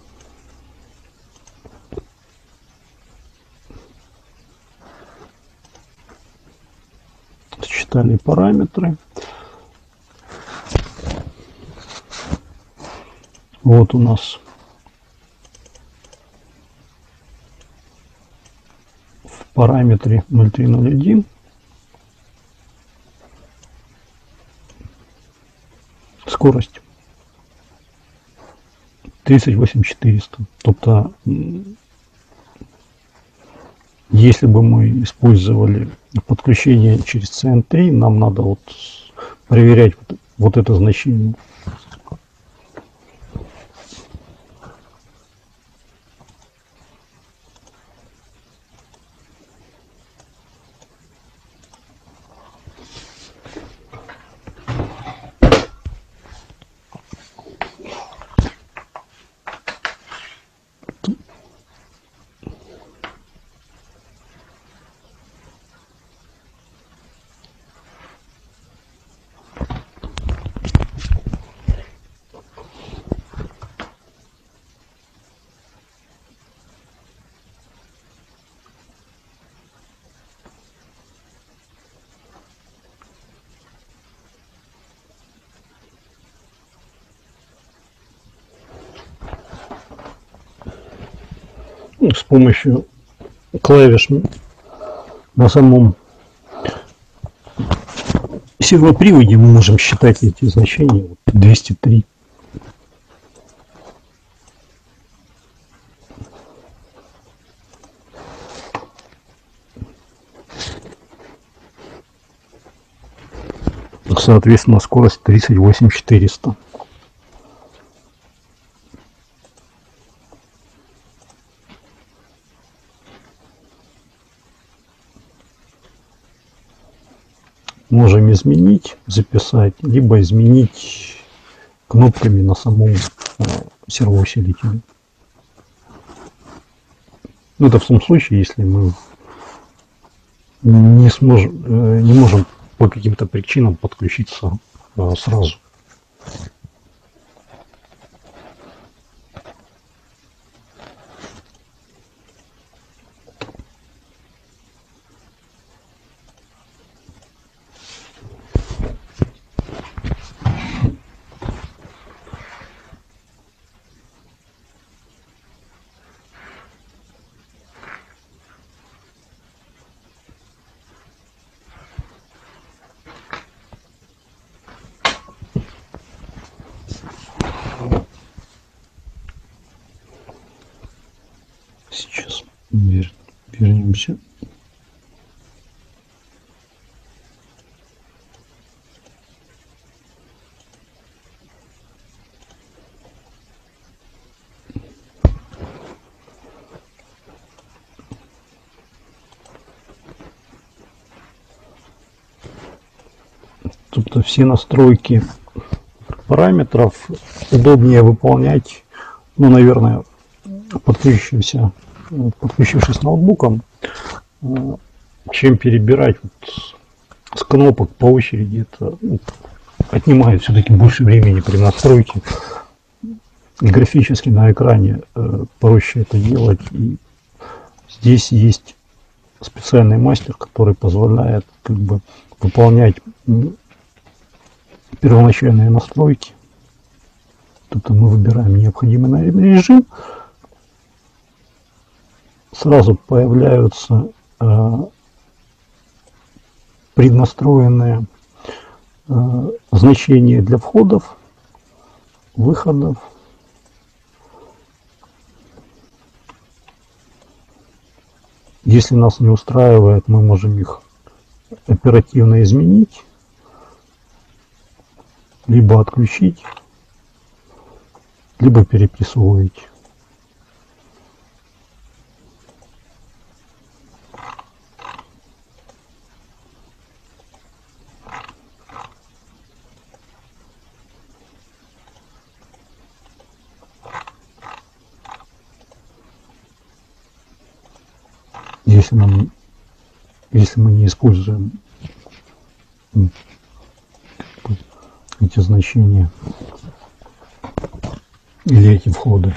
Считали параметры. Вот у нас в параметре ноль три ноль один скорость тридцать восемь четыреста. Тобто, если бы мы использовали подключение через си эн три, нам надо вот проверять вот, вот это значение. С помощью клавиш на самом сервоприводе мы можем считать эти значения. двести три. Соответственно, скорость тридцать восемь четыреста. Можем изменить, записать, либо изменить кнопками на самом сервоусилителе. Ну, это в том случае, если мы не сможем, не можем по каким-то причинам подключиться сразу. Сейчас вернемся. Тобто все настройки параметров удобнее выполнять, ну, наверное, подключившимся, подключившись ноутбуком, чем перебирать вот с кнопок по очереди. Это, ну, отнимает все-таки больше времени при настройке. И графически на экране э, проще это делать. И здесь есть специальный мастер, который позволяет как бы выполнять первоначальные настройки. Тут мы выбираем необходимый режим. Сразу появляются э, преднастроенные э, значения для входов, выходов. Если нас не устраивает, мы можем их оперативно изменить, либо отключить, либо перепрессовывать. Если мы, если мы не используем эти значения или эти входы.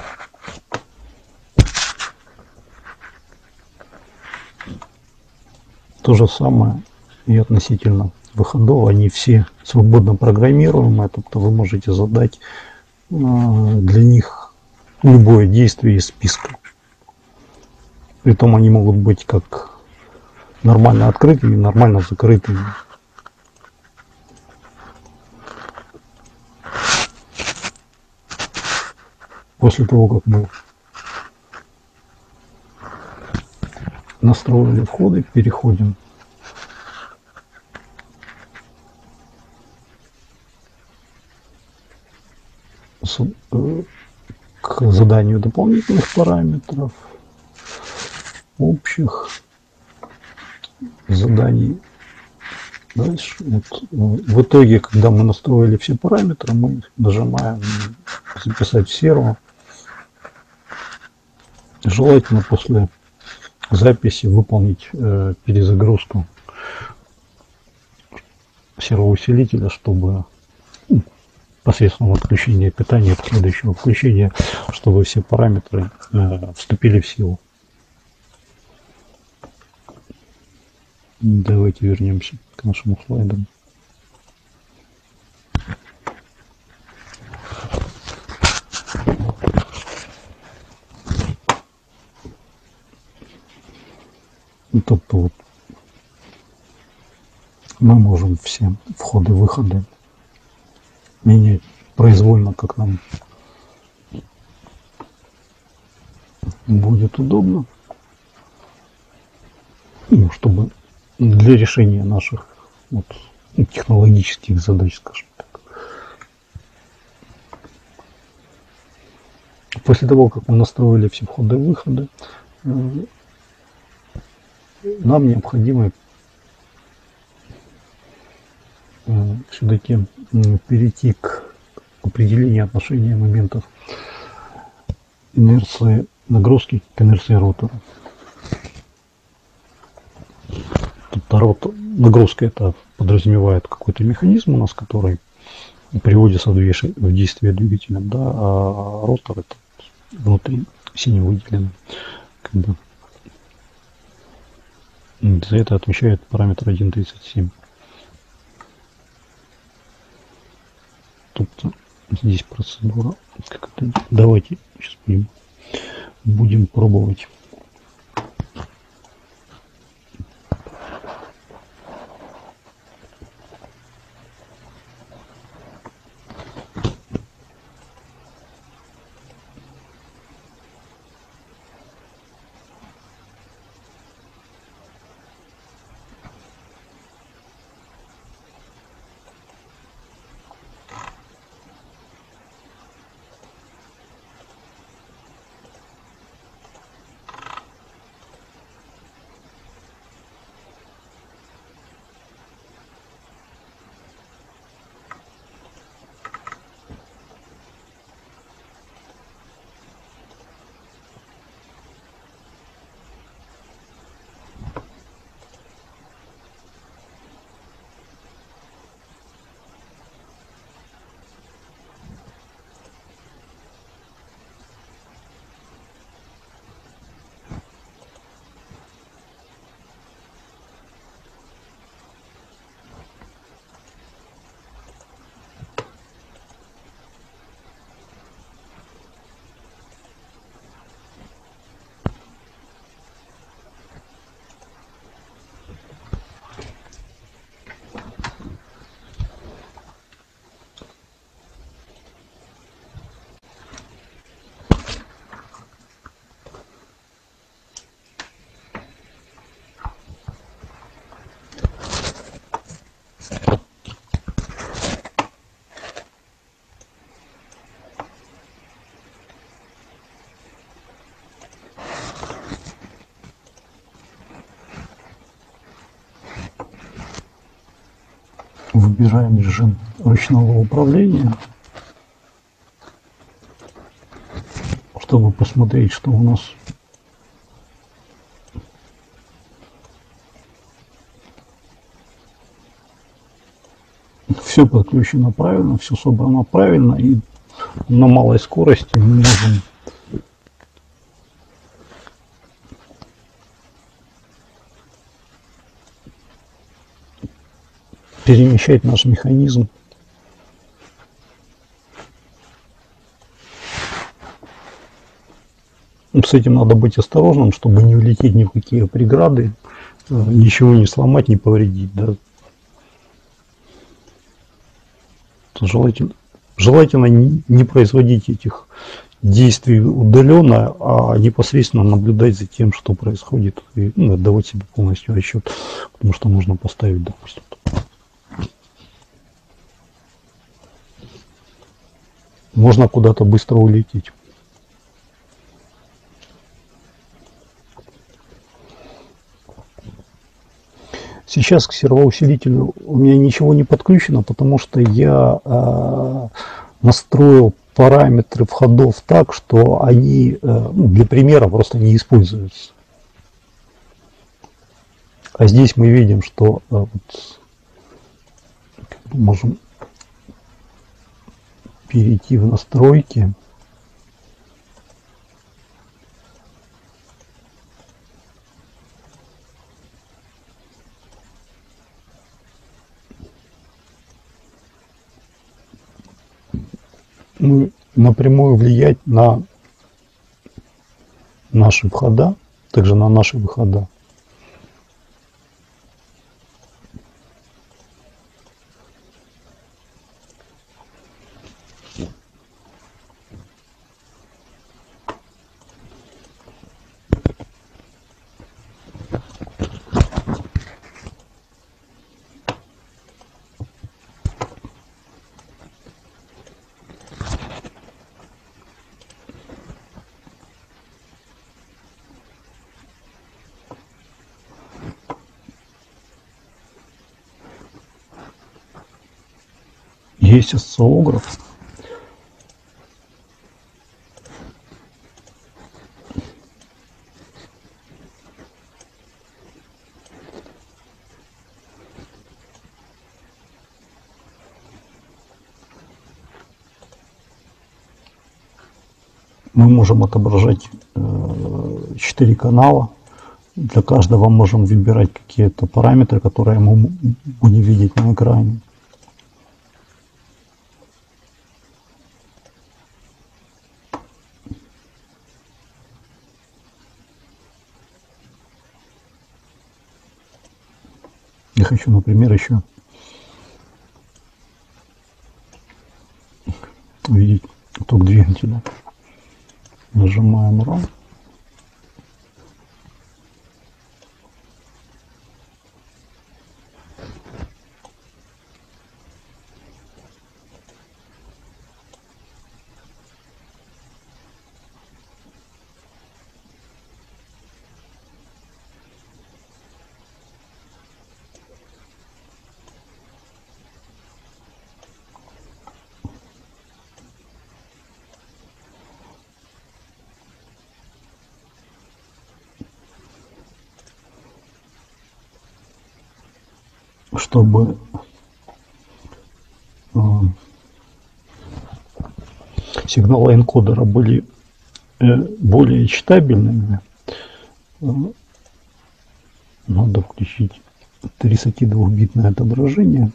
То же самое и относительно выходов. Они все свободно программируемые, тобто вы можете задать для них любое действие из списка. Притом они могут быть как нормально открытыми, нормально закрытыми. После того, как мы настроили входы, переходим к заданию дополнительных параметров, общих заданий. Дальше. Вот, в итоге, когда мы настроили все параметры, мы нажимаем записать в сервер. Желательно после записи выполнить э, перезагрузку сервоусилителя, чтобы посредством отключения питания, последующего включения, чтобы все параметры э, вступили в силу. Давайте вернемся к нашему слайду. Тобто вот мы можем все входы-выходы менять произвольно, как нам будет удобно, ну, чтобы для решения наших вот, технологических задач, скажем так. После того, как мы настроили все входы-выходы, нам необходимо все-таки перейти к определению отношения моментов инерции нагрузки к инерции ротора. Тут нагрузка это подразумевает какой-то механизм у нас, который приводится в действие двигателем, да, а ротор это внутри синим выделено, как бы. За это отвечает параметр один тридцать семь. Тут здесь процедура. Как это? Давайте сейчас будем, будем пробовать. Выбираем режим ручного управления, чтобы посмотреть, что у нас все подключено правильно, все собрано правильно, и на малой скорости мы можем перемещать наш механизм. С этим надо быть осторожным, чтобы не улететь ни в какие преграды, ничего не сломать, не повредить. Да. Желательно, желательно не производить этих действий удаленно, а непосредственно наблюдать за тем, что происходит, и ну, отдавать себе полностью отчет, потому что можно поставить, допустим, можно куда-то быстро улететь. Сейчас к сервоусилителю у меня ничего не подключено, потому что я э, настроил параметры входов так, что они э, для примера просто не используются. А здесь мы видим, что э, вот, можем перейти в настройки. Мы напрямую влиять на наши входа, также на наши выхода. Есть осциллограф. Мы можем отображать четыре канала. Для каждого можем выбирать какие-то параметры, которые мы будем видеть на экране. Я хочу, например, еще увидеть ток двигателя. Нажимаем ран. Чтобы э, сигналы энкодера были э, более читабельными, э, надо включить тридцатидвухбитное отображение.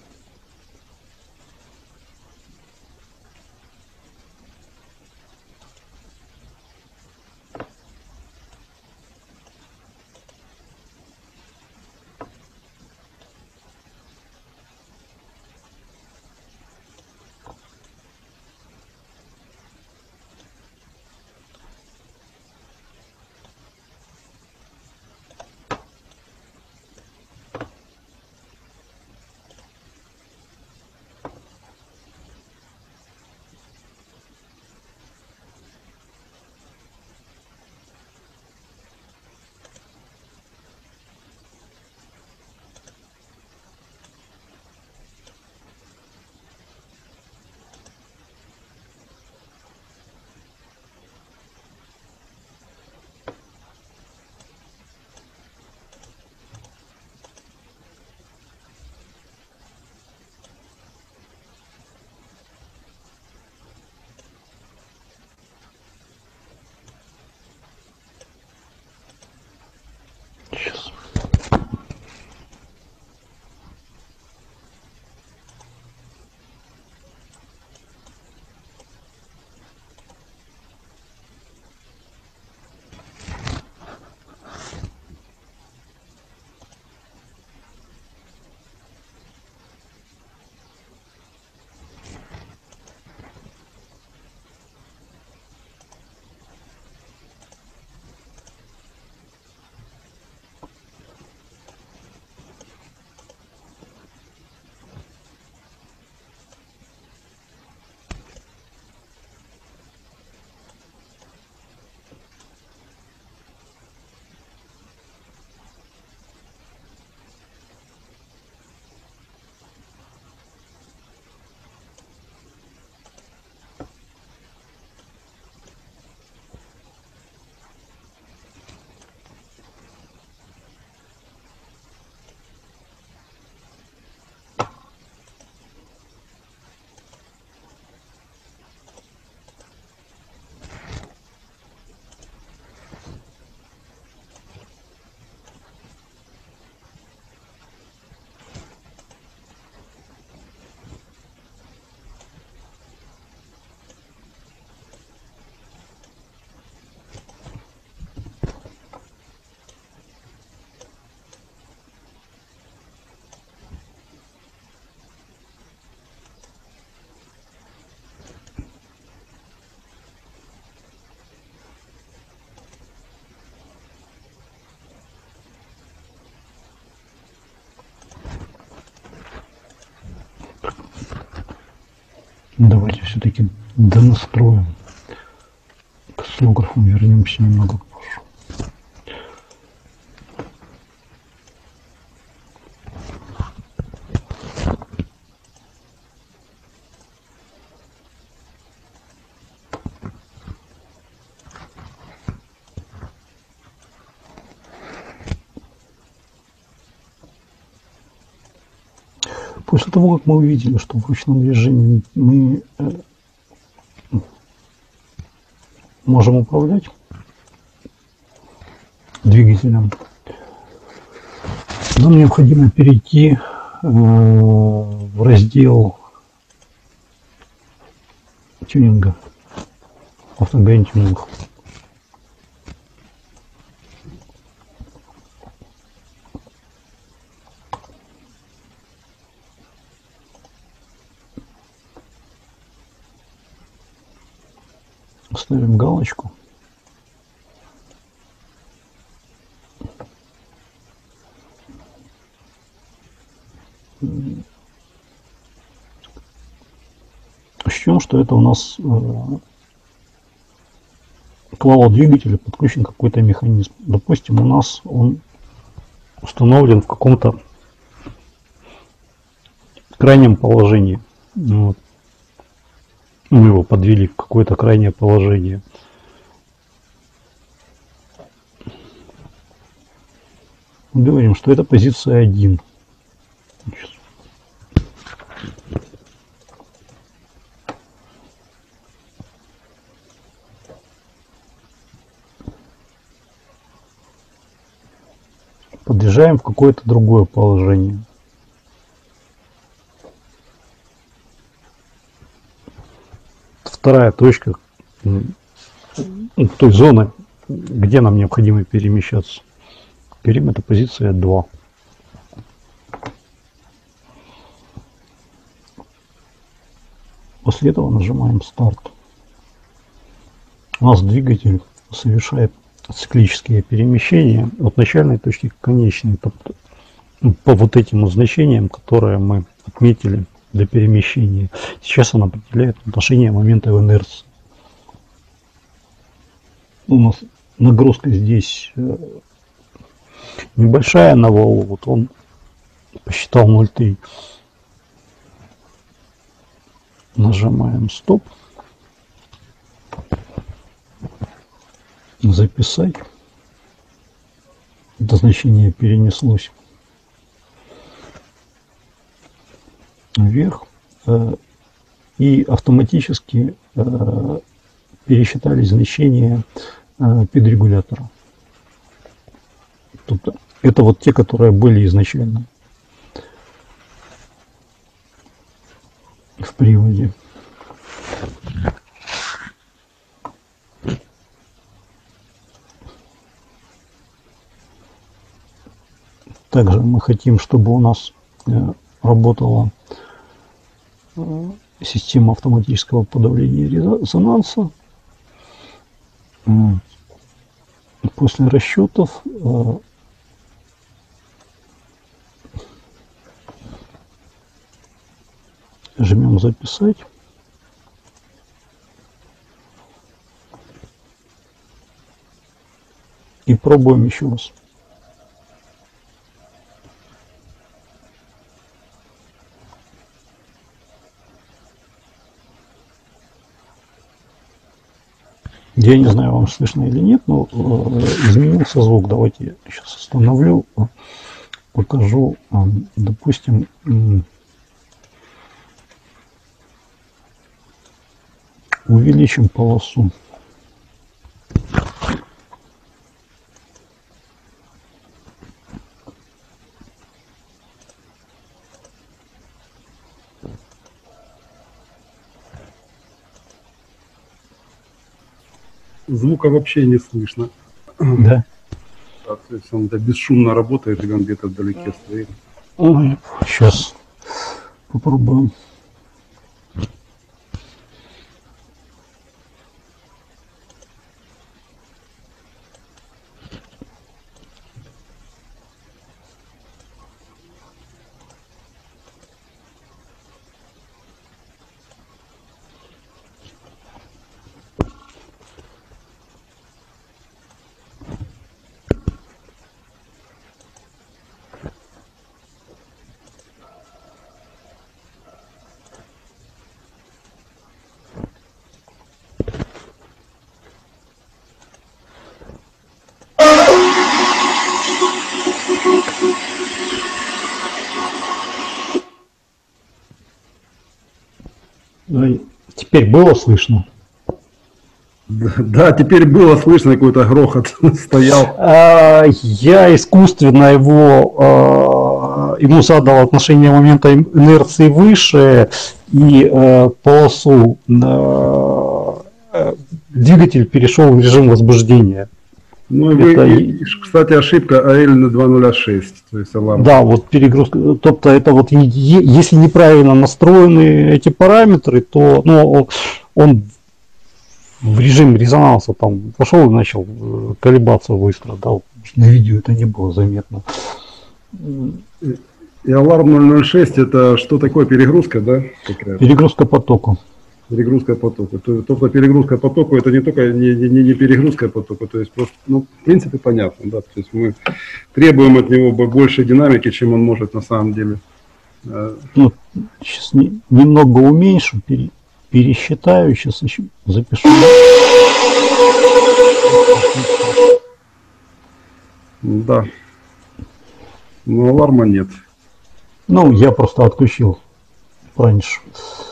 Давайте все-таки донастроим. К осциллографу вернемся немного позже. После того, как мы увидели, что в ручном режиме мы можем управлять двигателем, нам необходимо перейти в раздел тюнинга, автогайн тюнинг. Ставим галочку. Учтем, что это у нас к валу двигателя подключен какой-то механизм. Допустим, у нас он установлен в каком-то крайнем положении. Вот. Мы его подвели в какое-то крайнее положение. Мы говорим, что это позиция один. Подъезжаем в какое-то другое положение. Вторая точка, той зоны, где нам необходимо перемещаться. Берем это позиция два. После этого нажимаем старт. У нас двигатель совершает циклические перемещения от начальной точки к конечной, по, по вот этим значениям, которые мы отметили для перемещения. Сейчас он определяет отношение момента в инерции. У нас нагрузка здесь небольшая на валу, вот он посчитал ноль целых три. Нажимаем стоп. Записать. Это значение перенеслось вверх, и автоматически пересчитали значения педрегулятора. Тут это вот те, которые были изначально в приводе. Также мы хотим, чтобы у нас работала система автоматического подавления резонанса. После расчетов жмем записать. И пробуем еще раз. Я не знаю, вам слышно или нет, но э, изменился звук. Давайте я сейчас остановлю, покажу. Э, допустим, э, увеличим полосу. Звука вообще не слышно. Да. А, то есть он да, бесшумно работает, или он где-то вдалеке стоит. Ой, сейчас попробуем. Теперь было слышно? Да, да, теперь было слышно, какой-то грохот стоял. А, я искусственно его, а, ему задал отношение момента инерции выше и а, полосу, а, двигатель перешел в режим возбуждения. Ну, вы, Это... и, кстати, ошибка эй эл на два ноль шесть, то есть аларм. Да, вот перегрузка, тобто это вот, если неправильно настроены эти параметры, то ну, он в режим резонанса там пошел и начал колебаться быстро, да, на видео это не было заметно. И аларм ноль ноль шесть это что такое, перегрузка, да? Какая? Перегрузка потока. Перегрузка потока. То, то, перегрузка потока это не только не, не, не перегрузка потока, то есть просто, ну, в принципе, понятно, да, то есть мы требуем от него больше динамики, чем он может на самом деле. Ну, сейчас не, немного уменьшу, пере, пересчитаю, сейчас еще запишу. Да. Но аларма нет. Ну, я просто отключил раньше.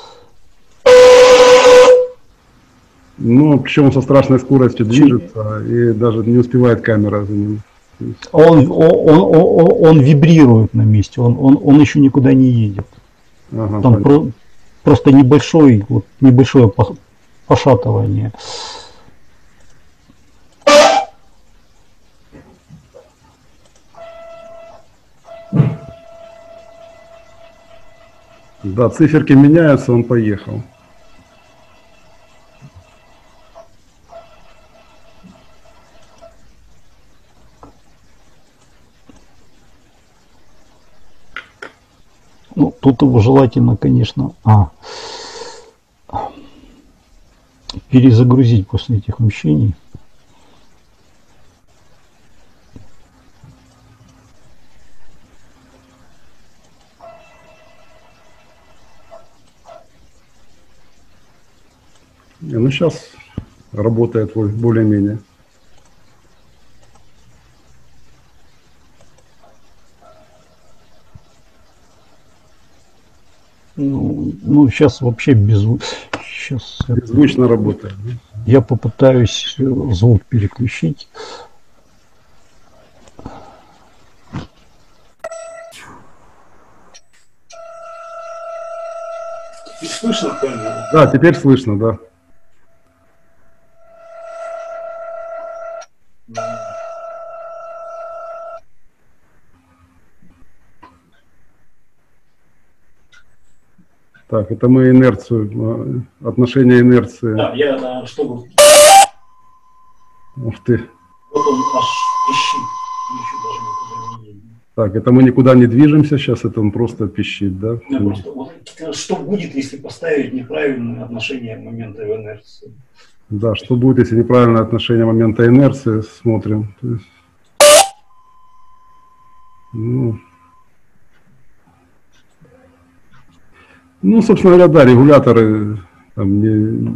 Ну, причем со страшной скоростью движется и даже не успевает камера за ним. Он, он, он, он вибрирует на месте, он, он, он еще никуда не едет. Ага, там про, просто небольшой, вот, небольшое пошатывание. Да, циферки меняются, он поехал. Ну, тут его желательно, конечно, а, перезагрузить после этих мщений. Ну, сейчас работает более-менее. Ну, ну, сейчас вообще без... Сейчас беззвучно это... работает. Я попытаюсь звук переключить. Слышно? Да, теперь слышно, да. Так, это мы инерцию, отношение инерции. Да, я чтобы... Ух ты. Вот он аж пищит. Еще даже не... Так, это мы никуда не движемся сейчас, это он просто пищит, да? Да, просто, вот, что будет, если поставить неправильное отношение момента инерции? Да, что будет, если неправильное отношение момента инерции, смотрим. То есть, ну, ну, собственно говоря, да, регуляторы там не...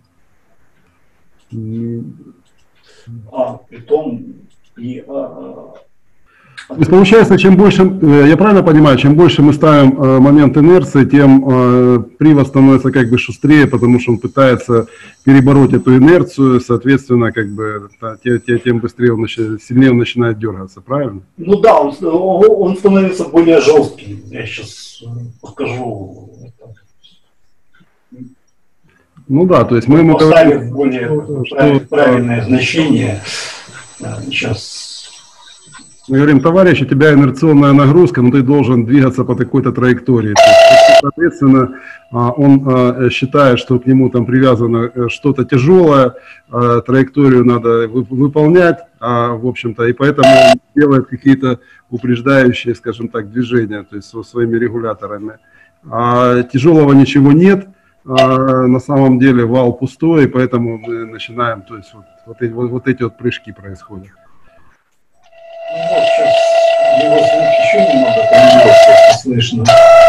не... А, притом и... А, То есть получается, чем больше, я правильно понимаю, чем больше мы ставим э, момент инерции, тем э, привод становится как бы шустрее, потому что он пытается перебороть эту инерцию, соответственно, как бы да, тем быстрее он начинает, сильнее он начинает дергаться, правильно? Ну да, он, он становится более жестким. Я сейчас покажу. Ну да, то есть мы ему поставим более что, правильное что, значение. Сейчас. Мы говорим, товарищ, у тебя инерционная нагрузка, но ты должен двигаться по такой-то траектории. То есть, соответственно, он считает, что к нему там привязано что-то тяжелое, траекторию надо выполнять, в общем-то, и поэтому он делает какие-то упреждающие, скажем так, движения, то есть со своими регуляторами. А тяжелого ничего нет, на самом деле вал пустой, и поэтому мы начинаем, то есть вот, вот, эти, вот, вот эти вот прыжки происходят. Вот сейчас его звук еще немного поменялся, слышно.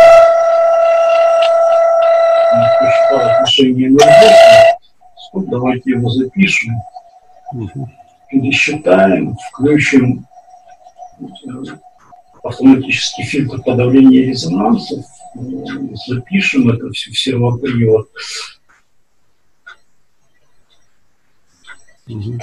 Посчитал отношение энергии. Давайте его запишем. Угу. Пересчитаем, включим автоматический фильтр подавления резонансов, запишем это все в сервопривод. Угу.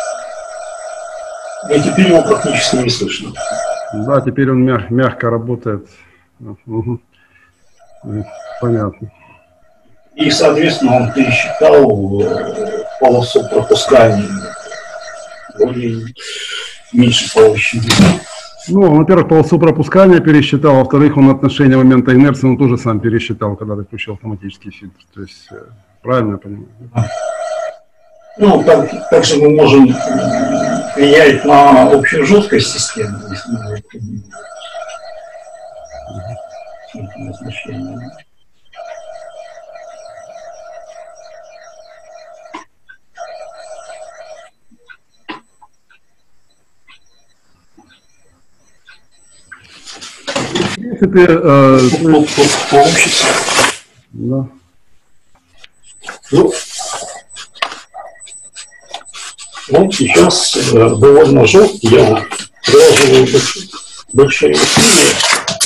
И теперь его практически не слышно. Да, теперь он мяг, мягко работает. Угу. Понятно. И, соответственно, он пересчитал полосу пропускания более меньше половины. Ну, во-первых, полосу пропускания пересчитал, во-вторых, он отношение момента инерции он тоже сам пересчитал, когда ты включил автоматический фильтр. То есть, правильно я понимаю? Ну, так, также мы можем влиять на общую жесткость системы, если мы это назначение. Если ты, э, получится. Да. Ну, ну, сейчас э, довольно жесткий, я вот приложил большие усилия.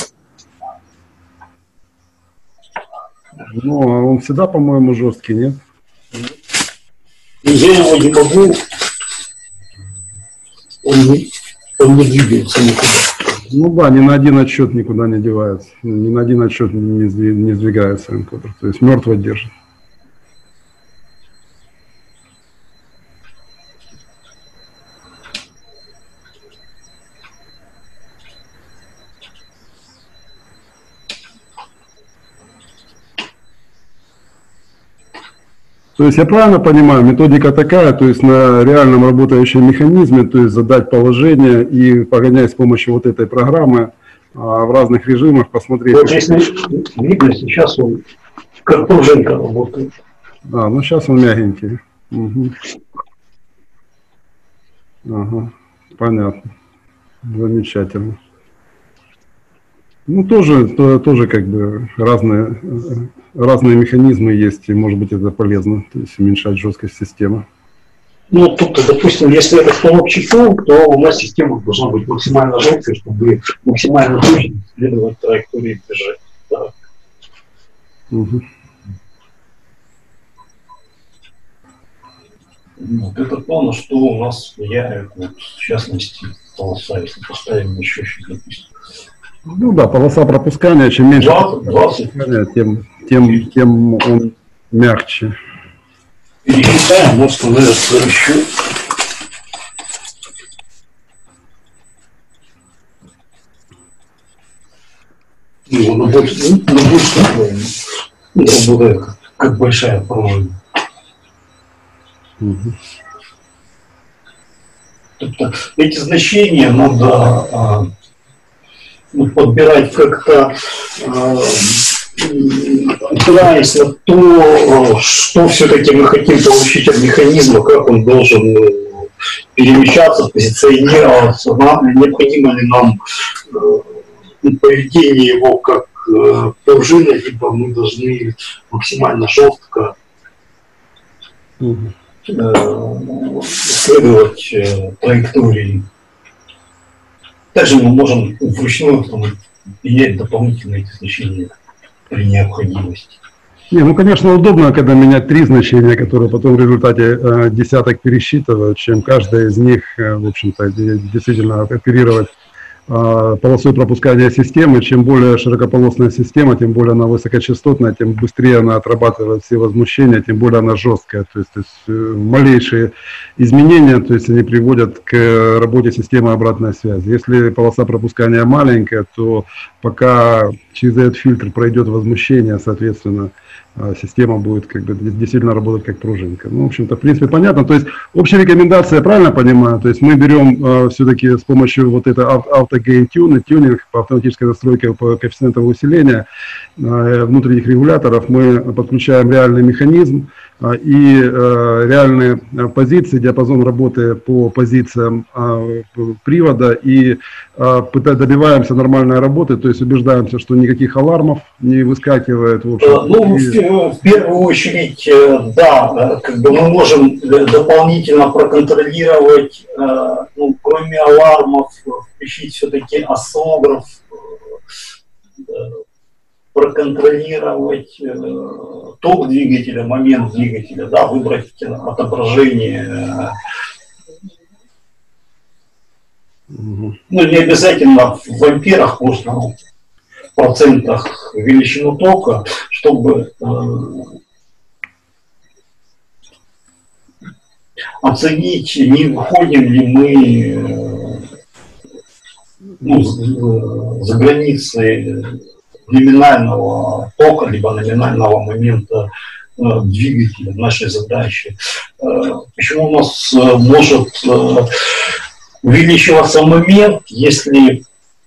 Ну, а он всегда, по-моему, жесткий, нет? И я его не могу, он не, он не двигается никуда. Ну да, ни на один отчет никуда не девается, ни на один отчет не, сдвиг, не сдвигается энкодер, то есть мертво держит. То есть я правильно понимаю, методика такая, то есть на реальном работающем механизме, то есть задать положение и погонять с помощью вот этой программы а, в разных режимах, посмотреть. Вот если видно, сейчас он как пружинка работает. А, ну сейчас он мягенький. Угу. Ага, понятно. Замечательно. Ну, тоже, то, тоже как бы разные, разные механизмы есть, и, может быть, это полезно, то есть уменьшать жесткость системы. Ну, тут, допустим, если это столб-часов, то у нас система должна быть максимально жесткой, чтобы максимально точно следовать траектории движения. Да. Угу. Вот это то, на что у нас влияет, вот, в частности, полоса, если поставим еще счетчик, допустим. Ну да, полоса пропускания, чем меньше двадцать, тем, тем, тем он мягче. Пересчитаем, он становится еще. Ну, на больше, на больше такое, работает как, как большая пружина. Угу. Тобто, эти значения надо а, подбирать как-то, опираясь на то, что все-таки мы хотим получить от механизма, как он должен перемещаться, позиционироваться, нам, необходимо ли нам поведение его как пружина, либо мы должны максимально жестко следовать траектории. Также мы можем вручную менять дополнительные эти значения при необходимости. Не, ну, конечно, удобно, когда менять три значения, которые потом в результате э, десяток пересчитывают, чем каждая из них, э, в общем-то, действительно оперировать э, полосой пропускания системы. Чем более широкополосная система, тем более она высокочастотная, тем быстрее она отрабатывает все возмущения, тем более она жесткая. То есть, то есть э, малейшие изменения, то есть они приводят к работе системы обратной связи. Если полоса пропускания маленькая, то пока через этот фильтр пройдет возмущение, соответственно, система будет как бы действительно работать как пружинка. Ну, в общем-то, в принципе, понятно. То есть общая рекомендация, я правильно понимаю, то есть мы берем э, все-таки с помощью вот этой автогейн-тюн, тюнинг по автоматической настройке по коэффициентам усиления э, внутренних регуляторов, мы подключаем реальный механизм э, и э, реальные позиции, диапазон работы по позициям э, привода и э, добиваемся нормальной работы, то есть убеждаемся, что никаких алармов не выскакивает. В общем, ну, и... в первую очередь, да, как бы мы можем дополнительно проконтролировать, ну, кроме алармов, включить все-таки осциллограф, проконтролировать ток двигателя, момент двигателя, да, выбрать отображение Угу. Ну, не обязательно в амперах, можно в процентах величину тока, чтобы э, оценить, не выходим ли мы э, ну, за границы номинального тока, либо номинального момента э, двигателя нашей задачи. Э, почему у нас э, может э, увеличиваться момент, если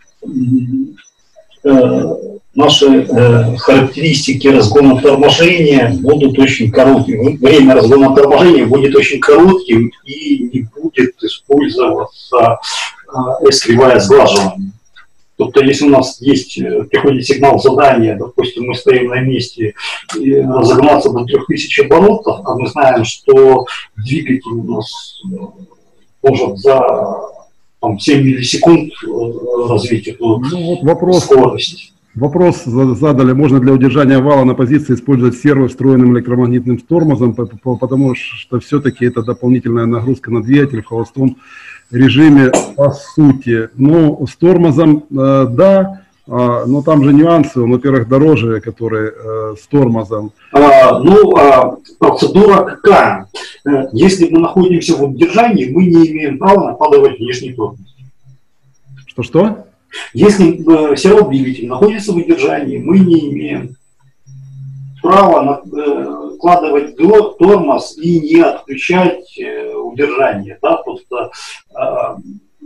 э, наши э, характеристики разгона торможения будут очень короткими. Время разгона торможения будет очень коротким и не будет использоваться э, эс-кривая сглаживания. Тобто, если у нас есть, приходит сигнал задания, допустим, мы стоим на месте и разогнаться до трёх тысяч оборотов, а мы знаем, что двигатель у нас может за там, семь миллисекунд развить эту ну, вот вопрос, скорость. Вопрос задали, можно для удержания вала на позиции использовать сервер встроенным электромагнитным тормозом, потому что все-таки это дополнительная нагрузка на двигатель в холостом режиме по сути. Ну, с тормозом, э, да, э, но там же нюансы, он, во-первых, дороже, которые э, с тормозом. А, ну, а, процедура какая? Если мы находимся в удержании, мы не имеем права накладывать внешний тормоз. Что-что? Если э, серводвигатель находится в удержании, мы не имеем права накладывать тормоз и не отключать э, удержание. Да? Просто, э,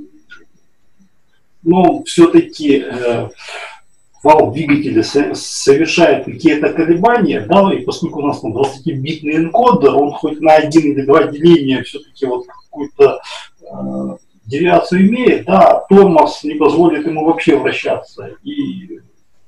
но все-таки э, вал двигателя совершает какие-то колебания, да, и поскольку у нас там двадцатибитный энкодер, он хоть на один или два деления все-таки вот какую-то э, девиацию имеет, да, тормоз не позволит ему вообще вращаться. И...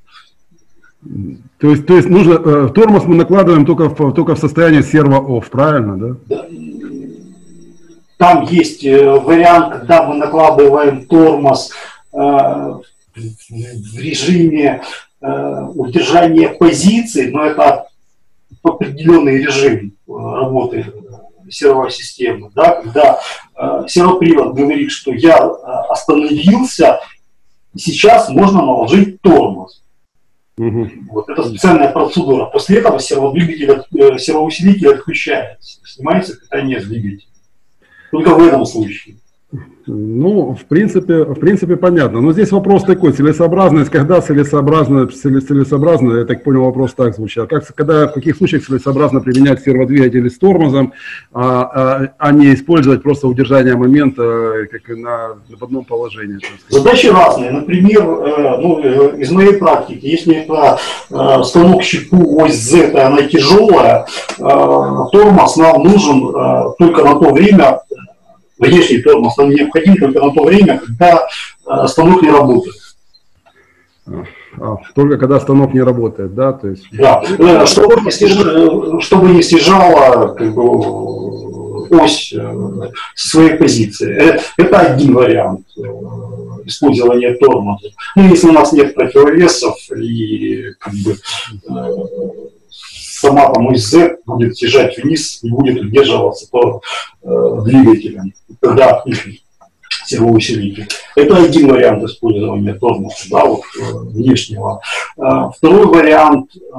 То есть, то есть нужно, э, тормоз мы накладываем только в, только в состоянии серво-офф, правильно, да? Да? Там есть э, вариант, когда мы накладываем тормоз э, в режиме э, удержания позиции, но это определенный режим работы сервовой системы, да, когда э, сервопривод говорит, что я э, остановился, сейчас можно наложить тормоз. Угу. Вот, это специальная процедура. После этого серводвигатель, э, сервоусилитель отключается, снимается питание с двигателя. Только в этом случае. Ну, в принципе, в принципе, понятно. Но здесь вопрос такой, целесообразность, когда целесообразно, целесообразно, я так понял, вопрос так звучал, как, когда, в каких случаях целесообразно применять серводвигатели с тормозом, а, а, а не использовать просто удержание момента как на, в одном положении. Задачи разные. Например, э, ну, э, из моей практики, если это э, станок щипу ось Z, она тяжелая, э, тормоз нам нужен э, только на то время, внешний тормоз нам необходим только на то время, когда э, станок не работает. А, только когда станок не работает, да? То есть... Да, э, чтобы, не снижало, чтобы не снижала как бы, ось э, со своей позиции. Э, это один вариант э, использования тормоза. Ну, если у нас нет противовесов и как бы, э, сама там ось Z будет съезжать вниз и будет удерживаться то э, двигателем, когда сервоусилитель. Это один вариант использования тормоза, да, вот, э, внешнего. Э, второй вариант э,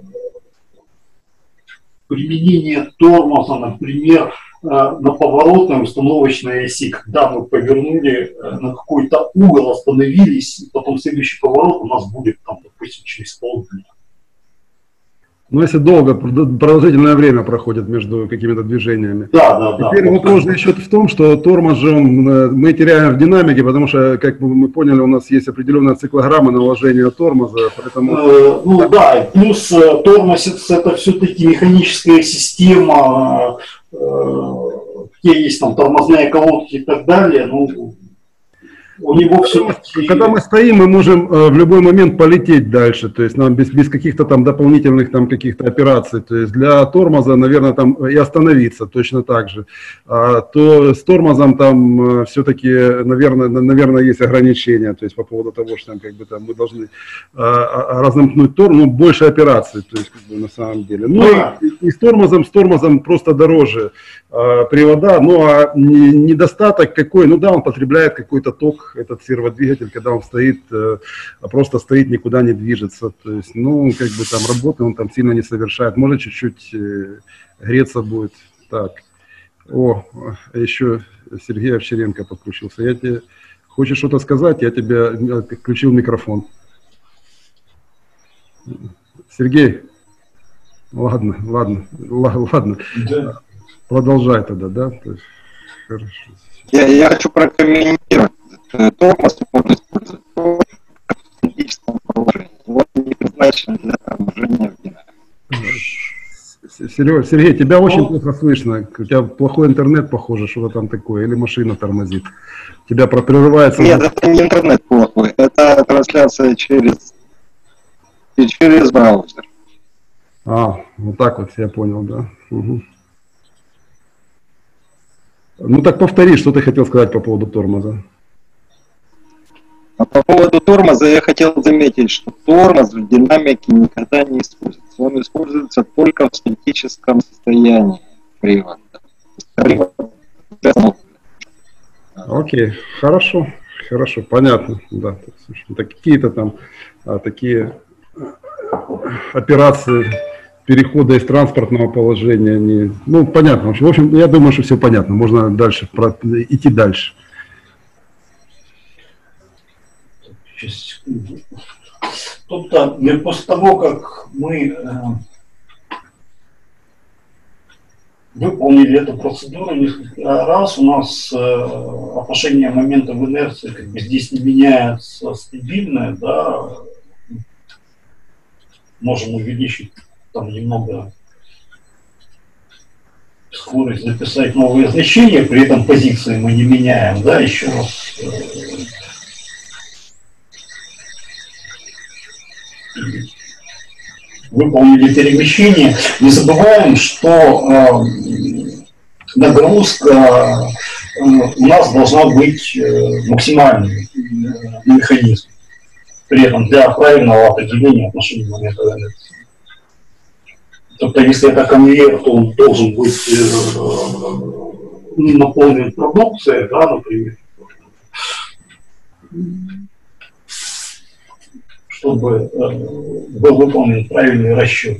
применения тормоза, например, э, на поворотной установочной оси, когда мы повернули э, на какой-то угол, остановились, и потом следующий поворот у нас будет, там, допустим, через полдня. Ну, если долго, продолжительное время проходит между какими-то движениями. Да, да, да. Теперь вопрос еще в том, что тормоз же он, мы теряем в динамике, потому что, как мы поняли, у нас есть определенная циклограмма наложения тормоза. Поэтому... Э, ну да, плюс тормоз это все-таки механическая система, э, где есть там тормозные колодки и так далее. Ну, у него все-таки... Когда мы стоим, мы можем э, в любой момент полететь дальше, то есть нам без, без каких-то там дополнительных там каких-то операций. То есть для тормоза, наверное, там и остановиться точно так же. А, то с тормозом там э, все-таки, наверное, наверное, есть ограничения, то есть по поводу того, что там, как бы, там, мы должны э, разомкнуть тормоз, ну, больше операций, то есть как бы, на самом деле. Ну и, и с тормозом, с тормозом просто дороже. привода, ну а недостаток какой, ну да, он потребляет какой-то ток, этот серводвигатель, когда он стоит, просто стоит, никуда не движется, то есть, ну, как бы там работы он там сильно не совершает, может чуть-чуть греться будет, так, о, еще Сергей Овчаренко подключился, я тебе, хочешь что-то сказать, я тебе включил микрофон. Сергей, ладно, ладно, ладно. Да. Продолжай тогда, да? То есть, хорошо. Я, я хочу прокомментировать. Тормоз можно использовать в критическом положении. Вот не предназначен для торможения в динамике. Серега, Сергей, тебя очень ну, плохо слышно. У тебя плохой интернет, похоже, что-то там такое. Или машина тормозит. Тебя прерывается. Нет, это не интернет плохой. Это трансляция через, через браузер. А, вот так вот, я понял, да. Угу. Ну так повтори, что ты хотел сказать по поводу тормоза. А по поводу тормоза я хотел заметить, что тормоз в динамике никогда не используется. Он используется только в статическом состоянии привода. Окей, хорошо, хорошо, понятно. Да, какие-то там а, такие операции перехода из транспортного положения, не, ну, понятно. В общем, в общем, я думаю, что все понятно. Можно дальше, про, идти дальше. Тобто, после того, как мы э, выполнили эту процедуру несколько раз, у нас э, отношение момента в инерции как бы здесь не меняется, стабильное, да, можем увеличить там немного скорость, записать новые значения, при этом позиции мы не меняем, да, еще раз. Выполнили перемещение. Не забываем, что э, нагрузка э, у нас должна быть э, максимальной э, на механизм. При этом для правильного определения отношений момента инерции. Тобто, если это конвейер, то он должен быть э, наполнен продукцией, да, например, чтобы э, был выполнен правильный расчет.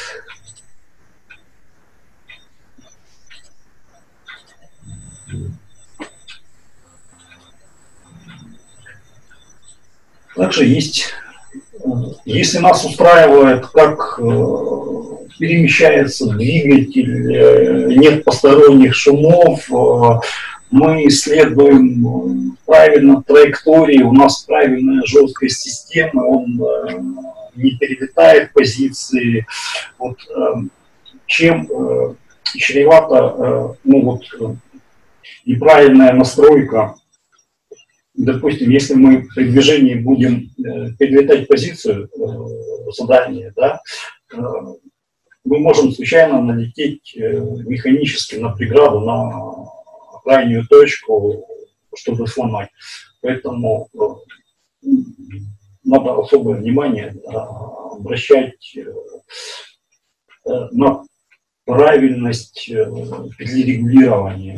Также есть, если нас устраивает, как перемещается двигатель, нет посторонних шумов, мы исследуем правильно траектории, у нас правильная жесткая система, он не перелетает позиции. Вот, чем чревато, ну вот, неправильная настройка. Допустим, если мы при движении будем э, перелетать позицию э, задания, да, э, мы можем случайно налететь э, механически на преграду, на крайнюю точку, чтобы сломать. Поэтому э, надо особое внимание э, обращать э, на правильность э, петли регулирования.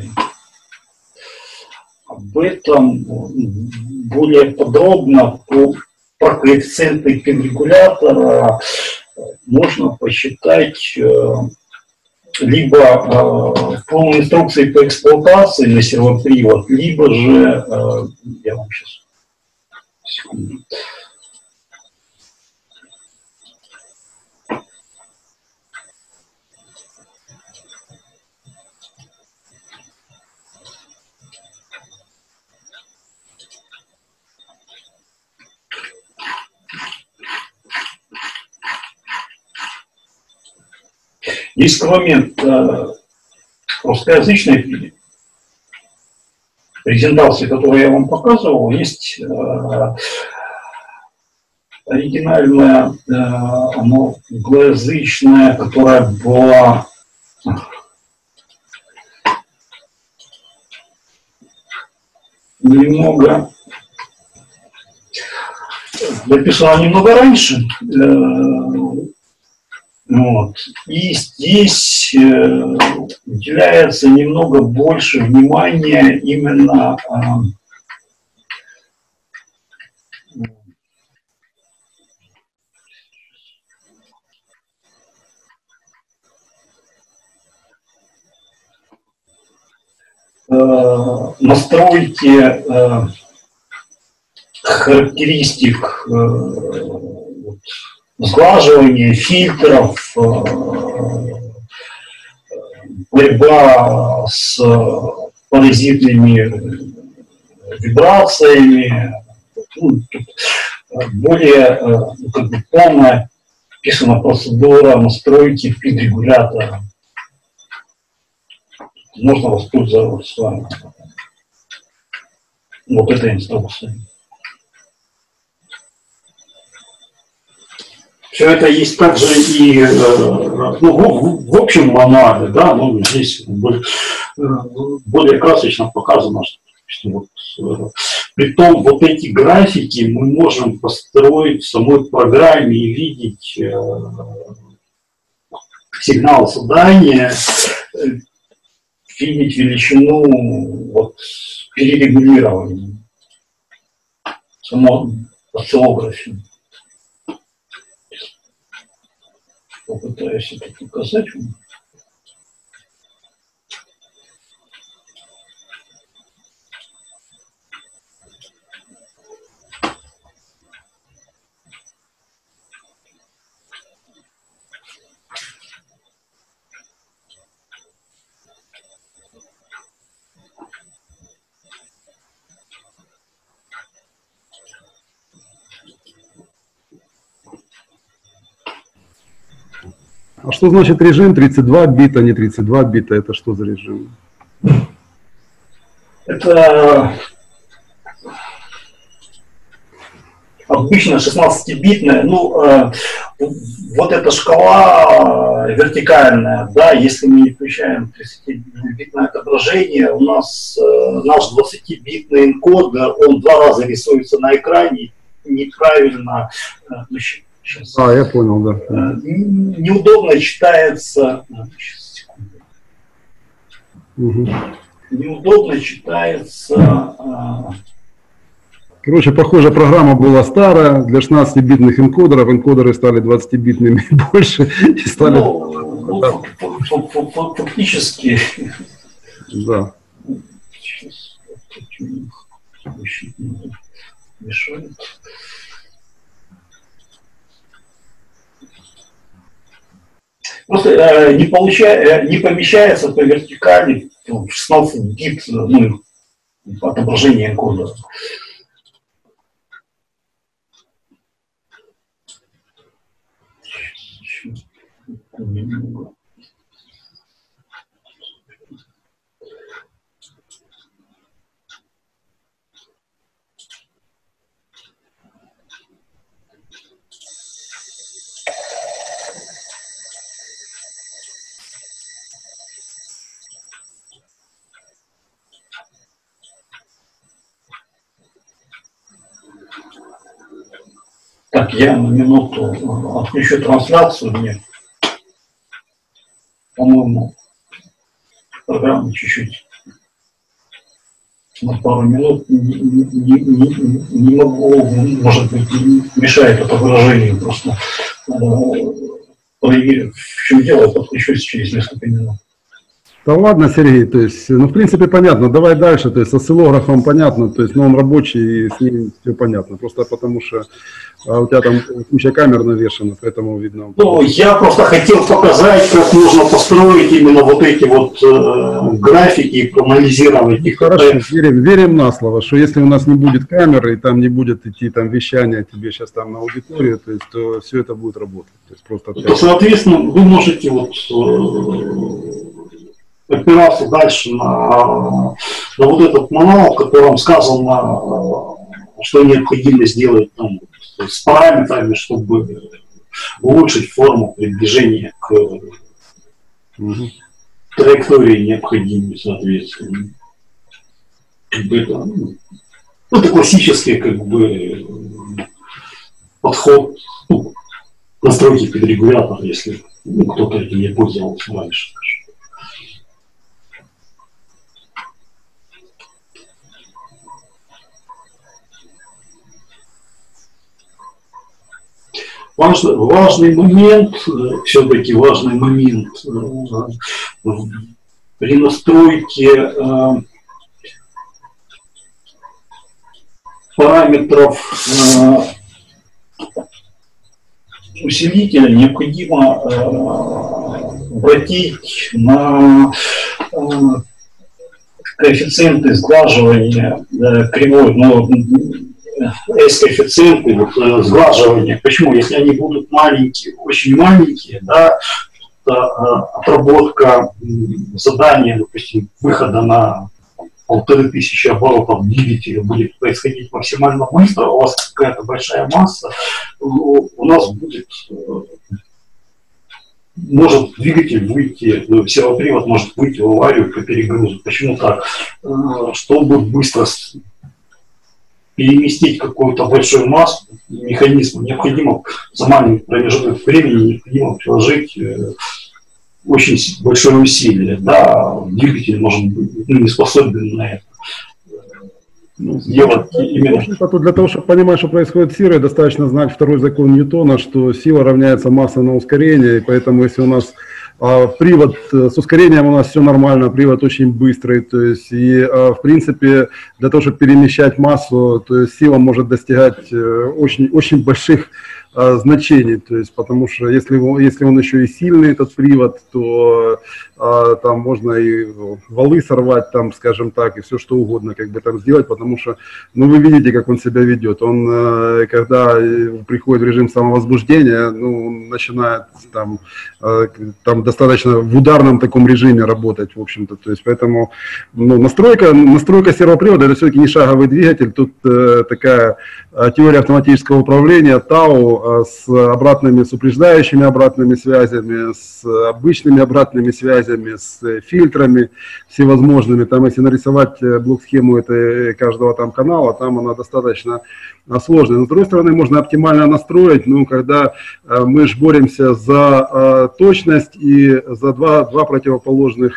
Об этом более подробно по, про коэффициенты педрегулятора можно посчитать э, либо э, в полной инструкции по эксплуатации на сервопривод, либо же, э, я вам сейчас, секунду. Есть момент э, русскоязычной презентации, которую я вам показывал, есть э, оригинальная э, англоязычная, которая была немного написана немного раньше. Э, Вот. И здесь э, уделяется немного больше внимания именно э, э, настройке э, характеристик э, сглаживания, фильтров, борьба с паразитными вибрациями, ну, более как бы, полная описана процедура настройки фид-регулятора. Можно воспользоваться вот этой инструкцией. Все это есть также и ну, в, в общем мануале, да, но здесь более, более красочно показано, что вот, притом вот эти графики мы можем построить в самой программе и видеть э, сигнал задания, видеть величину вот, перерегулирования самой осциллографии. Попытаюсь это показать вам. А что значит режим тридцать два бита, не тридцать два бита? Это что за режим? Это обычно шестнадцатибитная, ну, э, вот эта шкала вертикальная, да, если мы не включаем тридцатибитное отображение, у нас э, наш двадцатибитный энкодер, он два раза рисуется на экране, неправильно, э, ну, сейчас, а, я понял, да. Э, неудобно читается, сейчас, секунду. Угу. Неудобно читается. Э, Короче, похоже, программа была старая, для шестнадцатибитных энкодеров, энкодеры стали двадцатибитными больше и стали... Ну, ну, фактически... Да. Сейчас мешает. Просто э, не, получая, не помещается по вертикали в шестнадцать бит ну, отображение энкодера. Так, я на минуту отключу трансляцию. Мне, по-моему, программа чуть-чуть на пару минут не, не, не, не могу, может быть, мешает отображению. Просто э, проверю, в чем дело, подключусь через несколько минут. Да ладно, Сергей, то есть, ну, в принципе, понятно, давай дальше, то есть, с осциллографом понятно, то есть, ну, он рабочий, и с ним все понятно, просто потому что а у тебя там куча камер навешана, поэтому видно. Ну, я просто хотел показать, как нужно построить именно вот эти вот э, графики и проанализировать их. Хорошо, верим, верим на слово, что если у нас не будет камеры, и там не будет идти там вещание тебе сейчас там на аудиторию, то есть, то все это будет работать. То есть, просто то, соответственно, вы можете вот... Э, опираться дальше на, на вот этот мануал, в котором сказано, что необходимо сделать там, с параметрами, чтобы улучшить форму приближения к угу. траектории необходимой, соответственно. Как бы это, ну, это классический как бы подход ну, настройки подрегулятора, если Ну, кто-то этим не пользовался раньше. Важный, важный момент, все-таки важный момент э, при настройке э, параметров э, усилителя необходимо э, обратить на э, коэффициенты сглаживания э, кривой, но S-коэффициенты вот, э, сглаживания. Почему? Если они будут маленькие, очень маленькие, да, то, э, отработка э, задания, допустим, выхода на полторы тысячи оборотов двигателя будет происходить максимально быстро, у вас какая-то большая масса, у нас будет, э, может двигатель выйти, ну, сервопривод может выйти в аварию по перегрузу. Почему так? Э, чтобы быстро переместить какую-то большую массу, механизм необходимо за маленький промежуток времени необходимо приложить э, очень большое усилие. Да, двигатель может быть ну, не способен на это. Ну, сделать именно. Для того, чтобы понимать, что происходит с силой, достаточно знать второй закон Ньютона, что сила равняется масса на ускорение, и поэтому если у нас А привод с ускорением у нас все нормально, привод очень быстрый, то есть и в принципе для того, чтобы перемещать массу, то есть сила может достигать очень, очень больших значений, то есть потому что если, если он еще и сильный, этот привод, то а, там можно и валы сорвать, там, скажем так, и все что угодно как бы там сделать, потому что, ну вы видите, как он себя ведет, он когда приходит в режим самовозбуждения, ну начинает там, там достаточно в ударном таком режиме работать, в общем-то, то есть поэтому ну, настройка, настройка сервопривода это все-таки не шаговый двигатель, тут э, такая теория автоматического управления, ТАУ, с обратными, с упреждающими обратными связями, с обычными обратными связями, с фильтрами всевозможными. Там, если нарисовать блок-схему этой, каждого там канала, там она достаточно сложная. Но, с другой стороны, можно оптимально настроить, ну, когда мы же боремся за точность и за два, два противоположных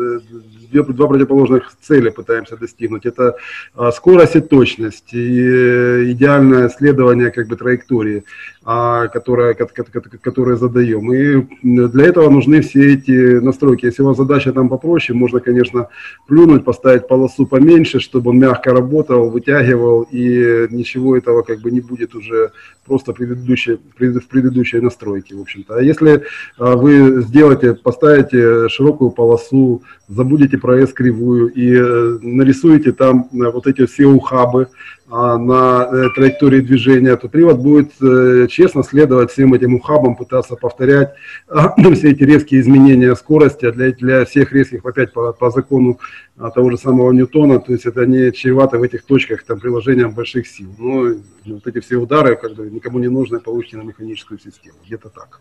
Две, два противоположных цели пытаемся достигнуть. Это а, скорость и точность, и э, идеальное следование как бы траектории, а, которое, которое задаем. И для этого нужны все эти настройки. Если у вас задача там попроще, можно, конечно, плюнуть, поставить полосу поменьше, чтобы он мягко работал, вытягивал, и ничего этого как бы не будет уже просто предыдущей, в предыдущей настройке, в общем-то. А если а, вы сделаете, поставите широкую полосу, забудете про S-кривую и э, нарисуете там э, вот эти все ухабы э, на э, траектории движения, то привод будет э, честно следовать всем этим ухабам, пытаться повторять э, все эти резкие изменения скорости, а для, для всех резких, опять по, по закону э, того же самого Ньютона, то есть это не чревато в этих точках там приложением больших сил. Но вот эти все удары как бы никому не нужны, получите на механическую систему. Где-то так.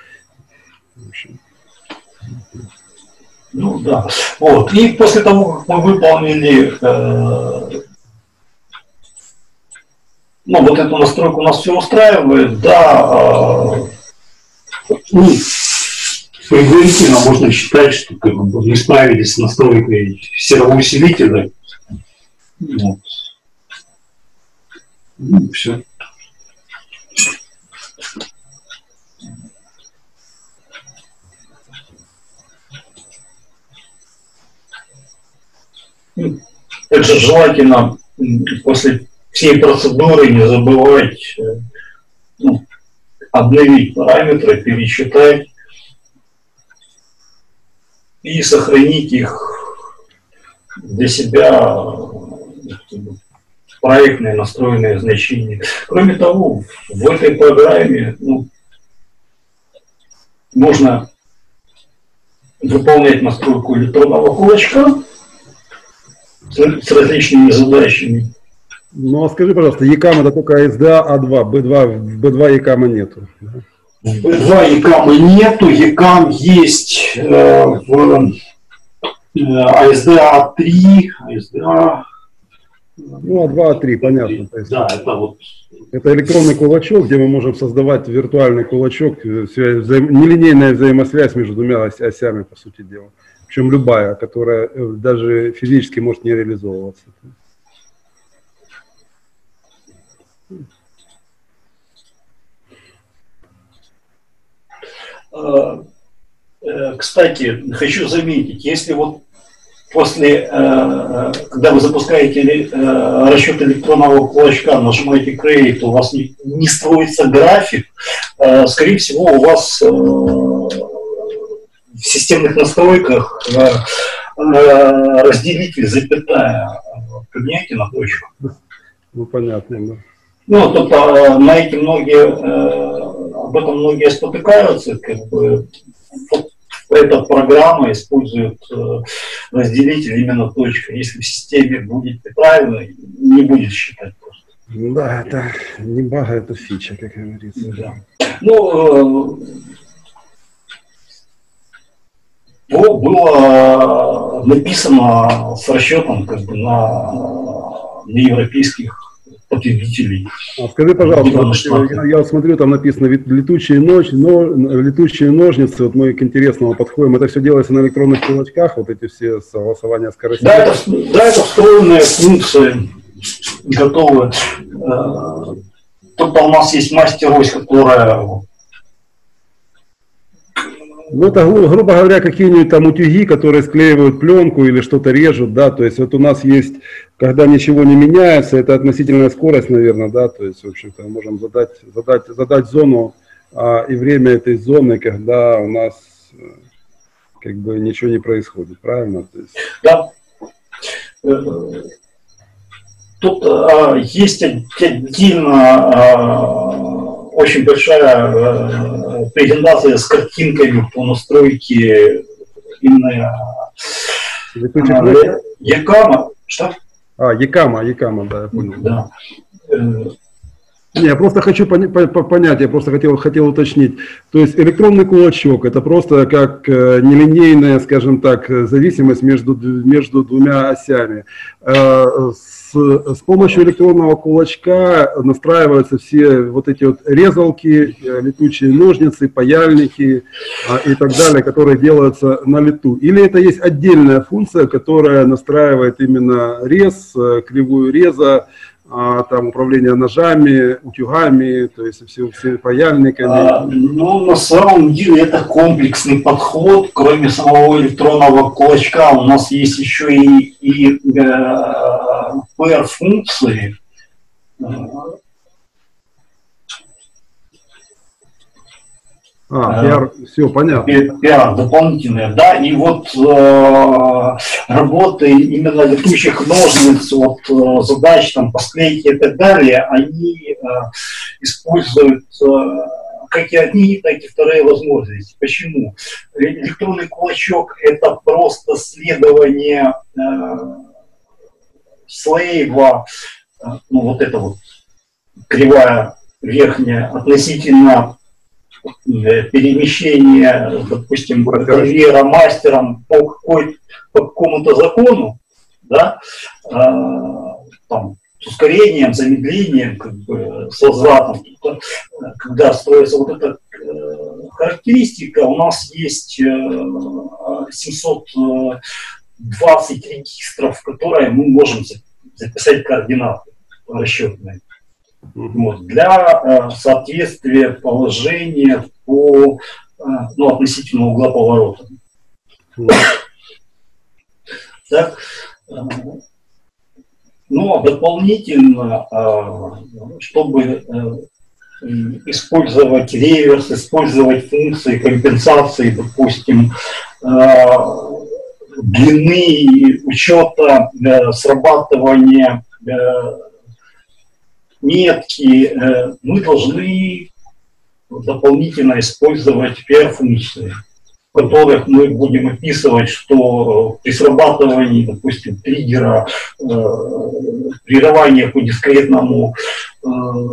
В общем. Ну да. Вот. И после того, как мы выполнили э, ну, вот эту настройку, нас все устраивает, да, э, ну, предварительно можно считать, что как бы мы справились с настройкой сервоусилителя. Вот. Ну, все. Также желательно после всей процедуры не забывать ну, обновить параметры, пересчитать и сохранить их для себя проектные настроенные значения. Кроме того, в этой программе ну, можно выполнять настройку электронного кулачка с различными задачами. Ну, а скажи, пожалуйста, ЕКАМ это только эс ди эй А2, бэ два, в бэ два ЕКАМа нету. В бэ два ЕКАМа нету, ЕКАМ есть э, в э, эй эс ди эй А три, эй эс ди эй, Ну, а два, а три, понятно. То есть, да, это вот... Это электронный кулачок, где мы можем создавать виртуальный кулачок, вза вза нелинейная взаимосвязь между двумя ос осями, по сути дела. Причем любая, которая даже физически может не реализовываться. Кстати, хочу заметить, если вот после, когда вы запускаете расчет электронного кулачка, нажимаете Create, у вас не, не строится график, скорее всего, у вас в системных настройках разделитель, запятая, поменяйте на точку. Ну, понятно, да. Ну, тут а, на эти многие, а, об этом многие спотыкаются, как бы, вот эта программа использует а, разделитель именно точка. Если в системе будет неправильно, не будет считать просто. Да, это не баг, это фича, как говорится. Да. Ну, а, было написано с расчетом как бы на, на европейских потребителей. А скажи, пожалуйста, я, я вот смотрю, там написано летучие, нож, но, летучие ножницы, вот мы к интересному подходим, это все делается на электронных кулачках, вот эти все согласования скоростей? Да, это, да, это встроенные функции, готовы. Тут у нас есть мастер-ось, которая... Ну, это, грубо говоря, какие-нибудь там утюги, которые склеивают пленку или что-то режут, да, то есть вот у нас есть, когда ничего не меняется, это относительная скорость, наверное, да, то есть, в общем-то, мы можем задать, задать, задать зону а, и время этой зоны, когда у нас как бы ничего не происходит, правильно? То есть... Да. Тут а, есть отдельно а, очень большая а, презентация с картинками по настройке именно а, Якама. Что? А, Якама, Якама, да, я понял. Да. Не, я просто хочу понять, я просто хотел, хотел уточнить. То есть электронный кулачок – это просто как нелинейная, скажем так, зависимость между, между двумя осями. С, с помощью электронного кулачка настраиваются все вот эти вот резалки, летучие ножницы, паяльники и так далее, которые делаются на лету. Или это есть отдельная функция, которая настраивает именно рез, кривую реза, а, там управление ножами, утюгами, то есть все, все паяльниками. А, ну, на самом деле это комплексный подход. Кроме самого электронного кулачка у нас есть еще и, и э, пи ар-функции. А, пи ар, все понятно. пи ар дополнительные, да, и вот э, работы именно летучих ножниц, вот э, задач там по склейке и так далее, они э, используют э, как и одни, так и вторые возможности. Почему? Электронный кулачок — это просто следование э, слейва, э, ну вот это вот кривая верхняя относительно перемещение, допустим, конвейера мастером по, какой, по какому-то закону, да, э, там, с ускорением, замедлением, как бы, с возвратом. Когда строится вот эта э, характеристика, у нас есть э, семьсот двадцать регистров, в которые мы можем записать координаты расчетные. Вот, для э, соответствия положения по э, ну, относительно угла поворота. Так, э, ну, а дополнительно, э, чтобы э, использовать реверс, использовать функции компенсации, допустим, э, длины учета э, срабатывания э, метки, мы должны дополнительно использовать пи ар-функции, в которых мы будем описывать, что при срабатывании, допустим, триггера, э, прерывания по дискретному э,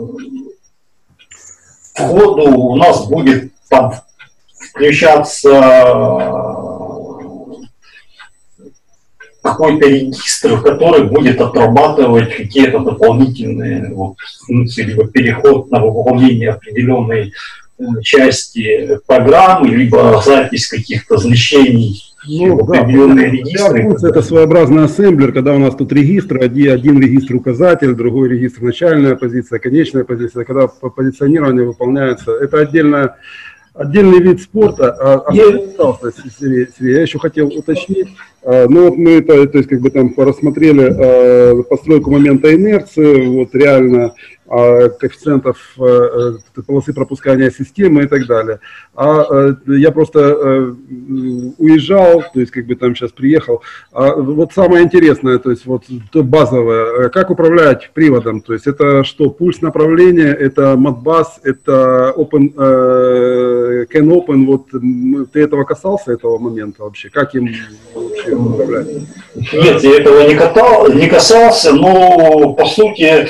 входу у нас будет там включаться какой-то регистр, который будет отрабатывать какие-то дополнительные вот, функции, либо переход на выполнение определенной части программы, либо запись каких-то значений Ну, в да, определенные регистры. функция это своеобразный ассемблер, когда у нас тут регистры, один, один регистр указатель, другой регистр начальная позиция, конечная позиция, когда позиционирование выполняется. Это отдельно, отдельный вид спорта. А, а я, я еще хотел уточнить, ну вот мы это, то есть как бы там рассмотрели постройку момента инерции, вот реально коэффициентов полосы пропускания системы и так далее. А я просто уезжал, то есть как бы там сейчас приехал. А вот самое интересное, то есть вот то базовое, как управлять приводом, то есть это что, пульс направления, это Modbus, это Open, Can Open, вот ты этого касался, этого момента вообще? Как им вообще управлять? Нет, я этого не, катал, не касался, но по сути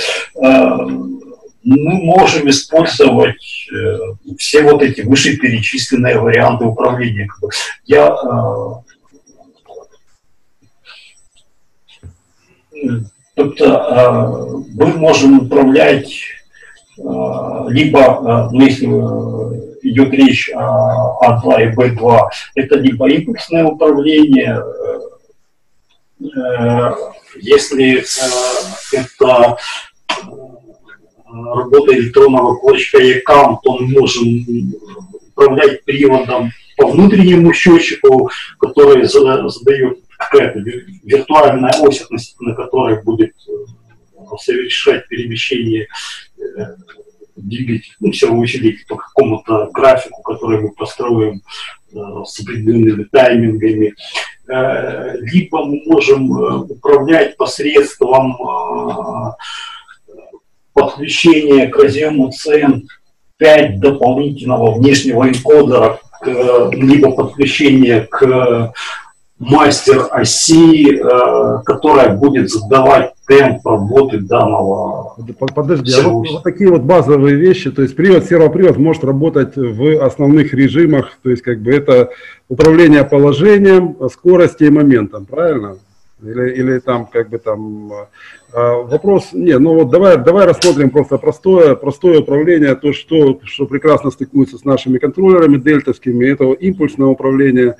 мы можем использовать э, все вот эти вышеперечисленные варианты управления. Я, э, тобто, э, мы можем управлять э, либо, э, ну, если идет речь о А два и Б два, это либо импульсное управление, э, если э, это работа электронного клочка ЕКАМ, то мы можем управлять приводом по внутреннему счетчику, который задает какая-то виртуальная ось, относительно которой будет совершать перемещение двигателя, ну, сервоусилителя по какому-то графику, который мы построим с определенными таймингами. Либо мы можем управлять посредством подключение к разъему си эн пять дополнительного внешнего энкодера, либо подключение к мастер-оси, которая будет задавать темп работы данного. Подожди, а вот, вот такие вот базовые вещи, то есть привод, сервопривод может работать в основных режимах, то есть как бы это управление положением, скоростью и моментом, правильно? Или, или там как бы там вопрос, не, ну вот давай, давай рассмотрим просто простое, простое управление, то, что, что прекрасно стыкуется с нашими контроллерами дельтовскими, это импульсное управление,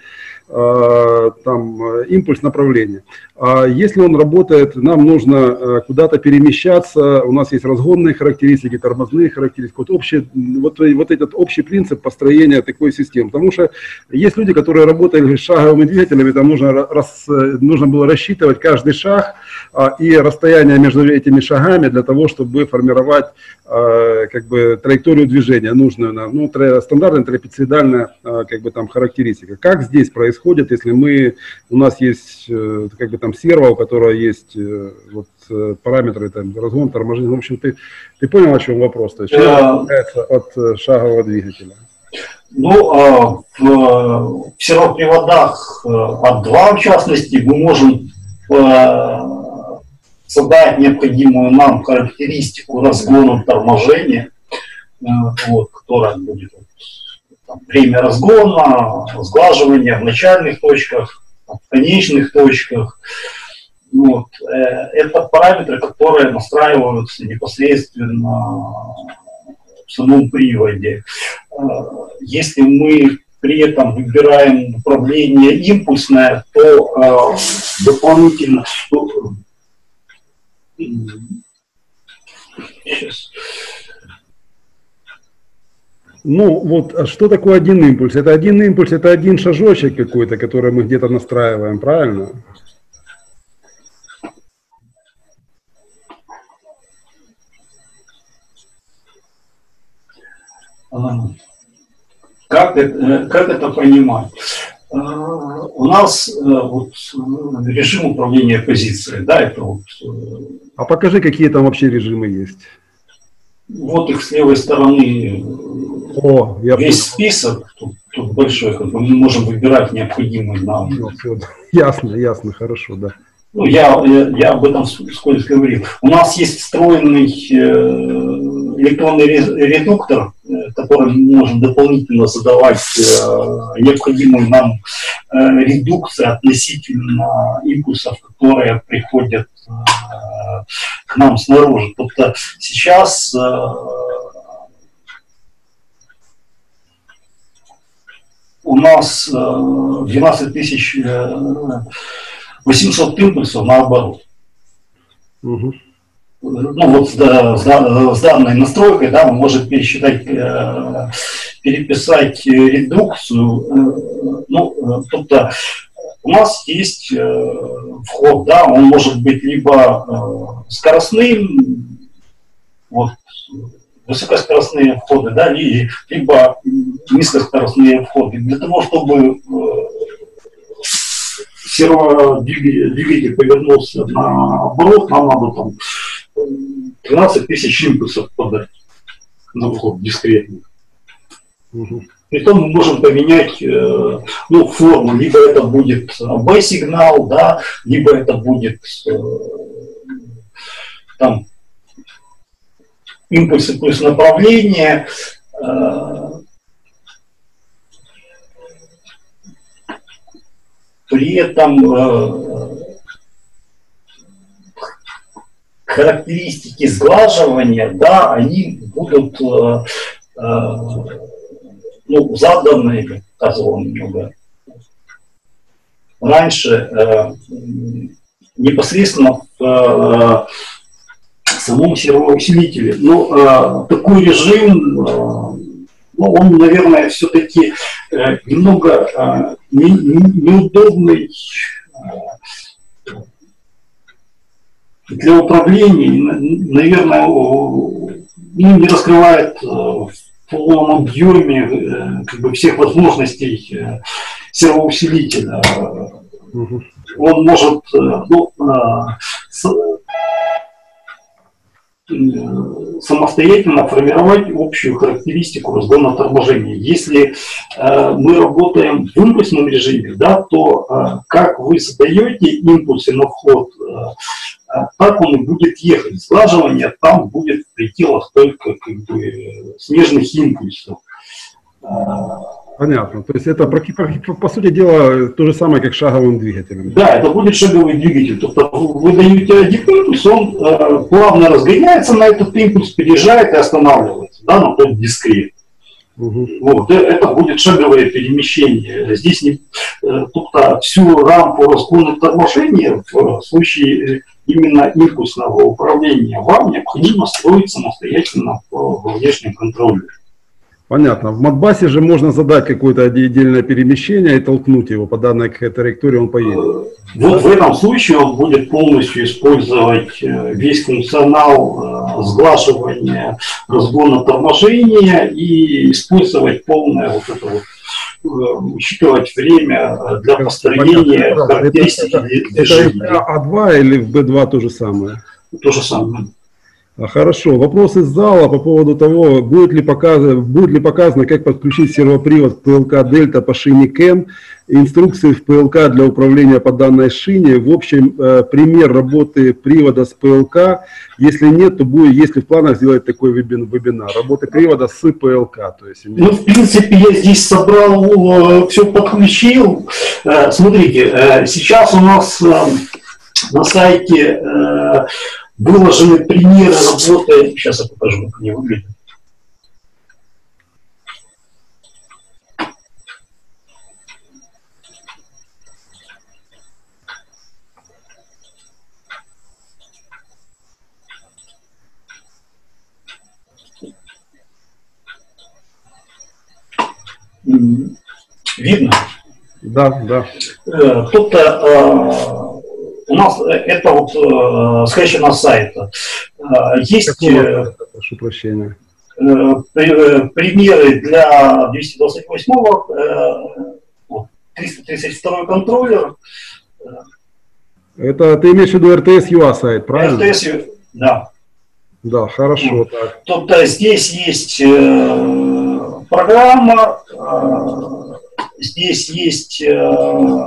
там импульс направления. Если он работает, нам нужно куда-то перемещаться, у нас есть разгонные характеристики, тормозные характеристики, вот, общий, вот, вот этот общий принцип построения такой системы. Потому что есть люди, которые работали с шаговыми двигателями, там нужно, рас, нужно было рассчитывать каждый шаг и расстояние между этими шагами для того, чтобы формировать как бы траекторию движения нужную нам, ну, стандартная трапециидальная как бы там характеристика. Как здесь происходит, если мы, у нас есть как бы там серво, у которого есть вот параметры, там, разгон, торможение, в общем, ты, ты понял, о чем вопрос, то есть, что отличается от шагового двигателя? Ну, в сервоприводах А два, в частности, мы можем задать необходимую нам характеристику разгона торможения, вот, которая будет там, время разгона, сглаживание в начальных точках, в конечных точках. Вот. Это параметры, которые настраиваются непосредственно в самом приводе. Если мы при этом выбираем управление импульсное, то дополнительно... Сейчас. Ну, вот, а что такое один импульс? Это один импульс, это один шажочек какой-то, который мы где-то настраиваем, правильно? Как это, как это понимать? У нас вот, режим управления позицией, да, это вот... А покажи, какие там вообще режимы есть. Вот их с левой стороны. О, я весь понял. Список, тут, тут большой, как бы мы можем выбирать необходимый нам. Ясно, ясно, хорошо, да. Ну, я, я, я об этом вскользь говорил. У нас есть встроенный электронный редуктор, это которым мы можем дополнительно задавать необходимую нам редукцию относительно импульсов, которые приходят к нам снаружи. Тобто сейчас у нас двенадцать тысяч восемьсот импульсов наоборот. Угу. Ну вот с, с, с данной настройкой, да, мы можем пересчитать, э, переписать редукцию. Э, ну, тобто у нас есть э, вход, да, он может быть либо э, скоростным, вот, высокоскоростные входы, да, либо низкоскоростные входы. Для того, чтобы э, серводвигатель повернулся наоборот, нам надо там тринадцать тысяч импульсов подать на вход дискретный. Угу. Притом мы можем поменять э, ну, форму, либо это будет B-сигнал, да, либо это будет э, там импульсы плюс направление. Э, при этом э, характеристики сглаживания, да, они будут э, э, ну, заданы, сказал он немного раньше, э, непосредственно в э, самом сервоусилителе. Но э, такой режим, э, ну, он, наверное, все-таки э, немного э, не, не, неудобный э, для управления, наверное, ну, не раскрывает в полном объеме как бы всех возможностей сервоусилителя. Угу. Он может, ну, самостоятельно формировать общую характеристику разгона торможения. Если э, мы работаем в импульсном режиме, да, то э, как вы задаете импульсы на вход, э, так он и будет ехать. Сглаживание там будет в пределах только как бы снежных импульсов. Понятно. То есть это, по, по сути дела, то же самое, как шаговым двигателем. Да, это будет шаговый двигатель. То вы даете один импульс, он э, плавно разгоняется на этот импульс, переезжает и останавливается, да, на тот дискрет. Угу. Вот, это будет шаговое перемещение. Здесь не, э, тут всю рамку разгона торможения в случае именно импульсного управления вам необходимо строить самостоятельно во внешнем контроле. Понятно. В Модбасе же можно задать какое-то отдельное перемещение и толкнуть его по данной траектории, он поедет. Вот в этом случае он будет полностью использовать весь функционал сглаживания, разгона торможения и использовать полное вот это вот, учитывать время для построения характеристики движения. Это А два или в Б два то же самое? То же самое. Хорошо. Вопрос из зала по поводу того, будет ли показано, будет ли показано, как подключить сервопривод к ПЛК Дельта по шине КЭМ, инструкции в ПЛК для управления по данной шине. В общем, э, пример работы привода с ПЛК. Если нет, то будет, если в планах сделать такой вебинар. Работа привода с ПЛК. То есть, ну, в принципе, я здесь собрал, все подключил. Э, смотрите, э, сейчас у нас э, на сайте э, выложены примеры работы. Сейчас я покажу, как они выглядят. Видно? Да, да. Тобто у нас это вот э, скачано с сайта. Э, есть э, прошу прощения. Э, примеры для двести двадцать восьмого, э, триста тридцать второй контроллер. Это ты имеешь в виду эр тэ эс ю а сайт, правильно? эр тэ эс, да. Да, хорошо. Так. Тобто здесь есть э, программа, э, здесь есть э,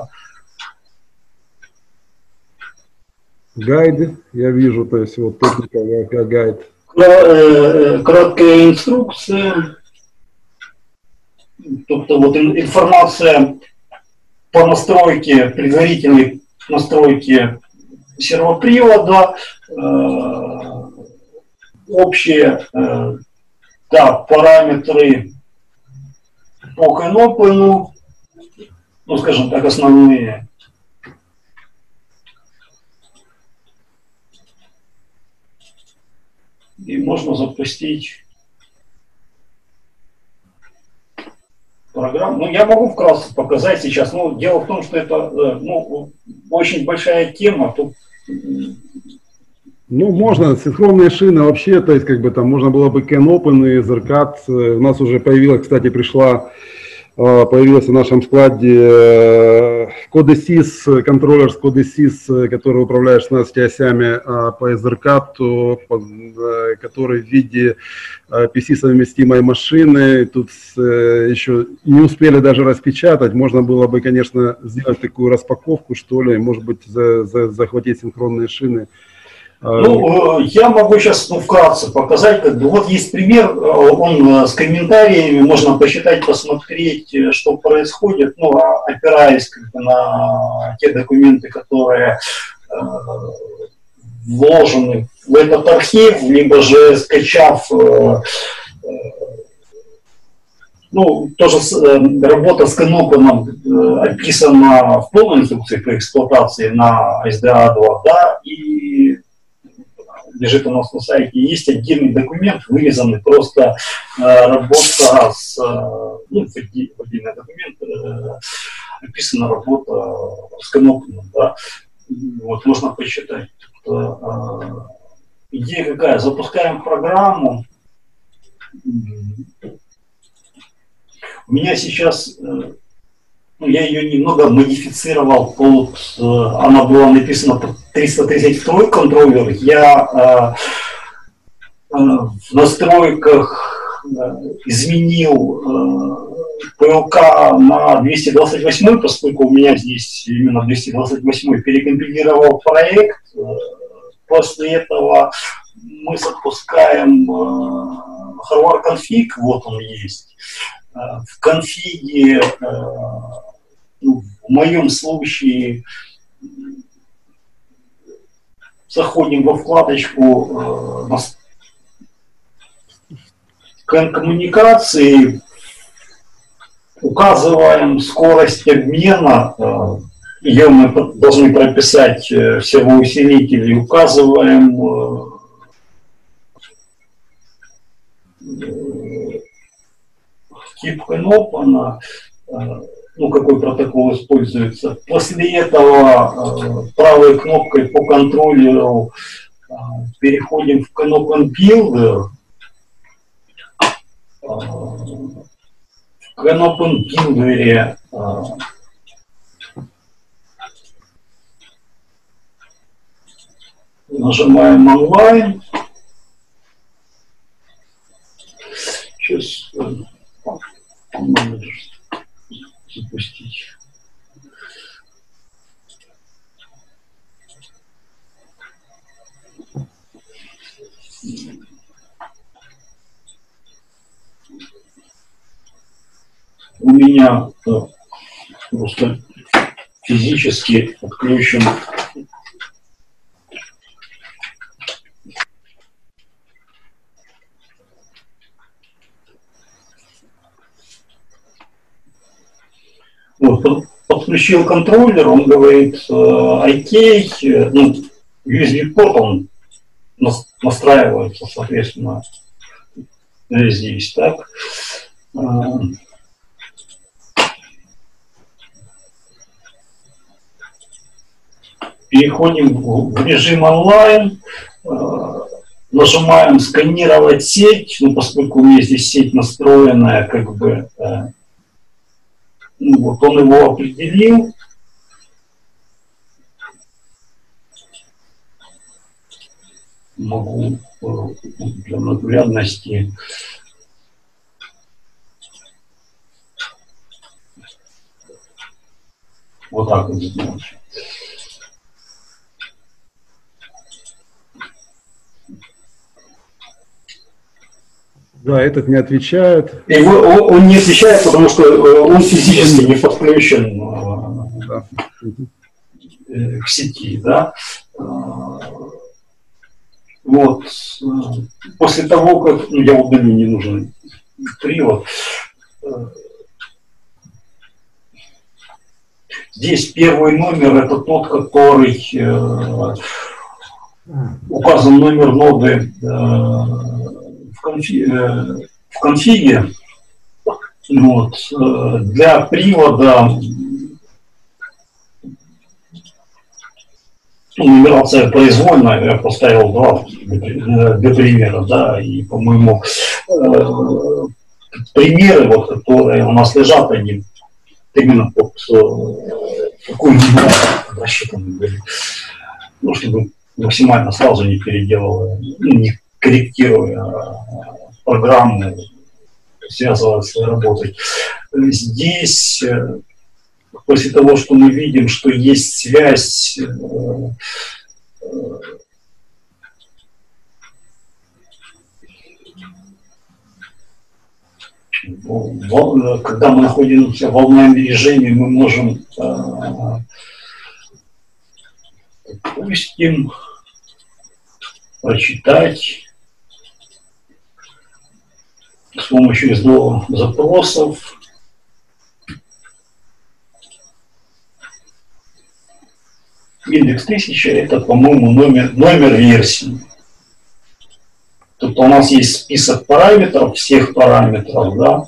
гайды, я вижу, то есть вот техника гайд. Краткая инструкция. тобто вот информация по настройке, предварительной настройке сервопривода, э, общие э, да, параметры по CANopen, ну, скажем так, основные. И можно запустить программу. Ну, я могу вкратце показать сейчас. Ну, дело в том, что это ну, очень большая тема. Тут... Ну, можно, синхронные шины вообще, то есть, как бы там можно было бы CANopen и Zercat. У нас уже появилась, кстати, пришла, появился в нашем складе CodeSys, контроллер с CodeSys, который управляет шестнадцатью осями по Zercat, который в виде пи си-совместимой машины. Тут еще не успели даже распечатать. Можно было бы, конечно, сделать такую распаковку, что ли, может быть, за, за, захватить синхронные шины. Ну, я могу сейчас ну, вкратце показать, как бы, вот есть пример, он с комментариями, можно посчитать, посмотреть, что происходит, ну, опираясь как бы, на те документы, которые э, вложены в этот архив, либо же скачав, э, э, ну, тоже с, э, работа с CANopen э, описана в полной инструкции по эксплуатации на эс ди эй два, да, и лежит у нас на сайте, есть отдельный документ, вырезанный просто э, работа с, э, ну, в отдельный документ э, описана работа с CANopen, да, вот можно почитать. Тут, э, идея какая? Запускаем программу. У меня сейчас, э, ну, я ее немного модифицировал, под, э, она была написана под триста тридцать второй контроллер. Я э, э, в настройках э, изменил э, пэ эл ка на двести двадцать восемь, поскольку у меня здесь именно двести двадцать восемь, перекомпилировал проект. Э, после этого мы запускаем э, hardware config, вот он есть. Э, в конфиге э, в моем случае заходим во вкладочку э, коммуникации, указываем скорость обмена, э, ее мы должны прописать в сервоусилителе, указываем э, тип CANopen, э, ну, какой протокол используется. После этого э, правой кнопкой по контроллеру э, переходим в CANopen Builder. Э, в CANopen Builder э, нажимаем онлайн. Сейчас э, запустить. У меня да, просто физически отключен вот, подключил контроллер, он говорит окей, ну, ю эс би-порт он настраивается, соответственно, здесь, так. Переходим в режим онлайн, нажимаем сканировать сеть, ну, поскольку у меня здесь сеть настроенная, как бы, ну, вот он его определил. Могу для наглядности вот так вот сделать. Да, этот не отвечает. И он, он не отвечает, потому что он физически не подключен Да. к сети, да. Вот. После того, как ну, я удалю ненужный привод, здесь первый номер это тот, который э, указан номер ноды э, в, конфи, э, в конфиге. Вот, э, для привода нумерация произвольная, я поставил два для, для примера, да, и, по-моему, э, примеры, вот, которые у нас лежат, они именно под э, какой-нибудь рассчитанный были, ну, чтобы максимально сразу не переделывая, не корректируя программу, связывая с своей работой. Здесь, после того, что мы видим, что есть связь когда мы находимся в волновом режиме, мы можем, допустим, прочитать с помощью эс ди о запросов индекс тысяча, это, по-моему, номер, номер версии. Тут у нас есть список параметров, всех параметров, да.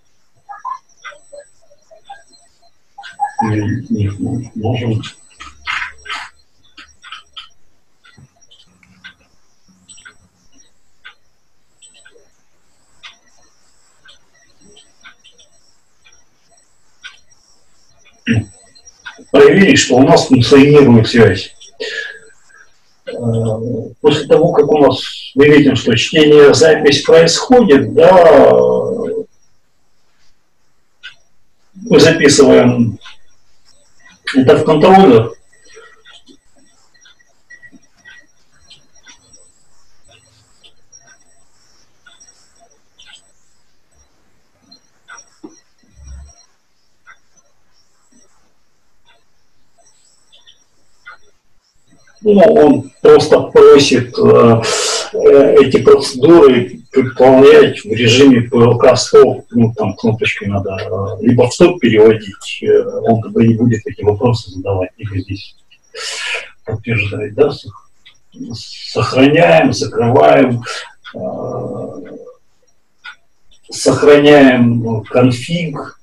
И можем проверить, что у нас функционирует связь. После того, как у нас мы видим, что чтение, запись происходит, да, мы записываем это в контроллер. Ну, он просто просит э, эти процедуры выполнять в режиме пэ эл ка стоп, ну, там кнопочкой надо э, либо в стоп переводить, э, он тогда не будет эти вопросы задавать, либо здесь подтверждать, да, сохраняем, закрываем, э, сохраняем конфиг,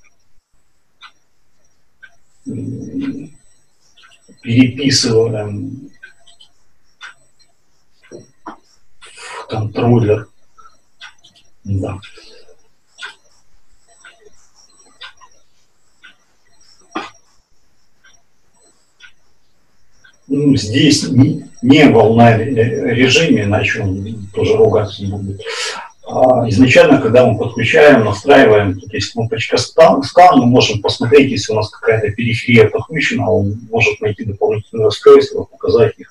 переписываем контроллер. Да. Ну, здесь не, не волна режиме, иначе он тоже ругаться будет. А изначально, когда мы подключаем, настраиваем, тут есть кнопочка скан, скан, мы можем посмотреть, если у нас какая-то периферия подключена, он может найти дополнительные устройства, показать их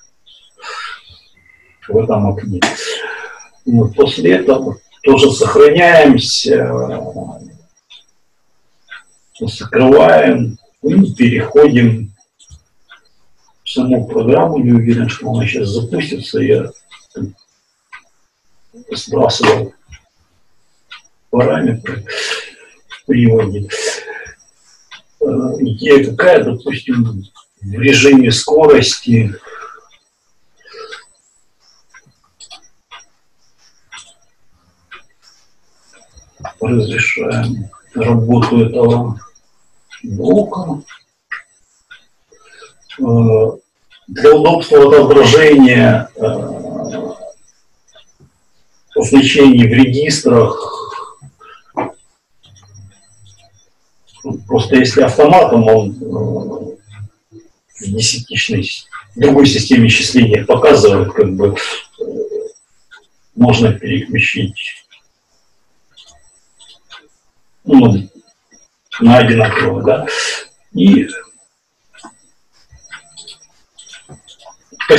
в этом окне. Вот, после этого тоже сохраняемся, закрываем и переходим в саму программу. Не уверен, что она сейчас запустится. Я сбрасывал параметры в приводе. Идея какая, допустим, в режиме скорости разрешаем работу этого блока. Для удобства отображения значений в регистрах, просто если автоматом, он в десятичной другой системе счисления показывает, как бы можно переключить, ну, на одинаково, да, и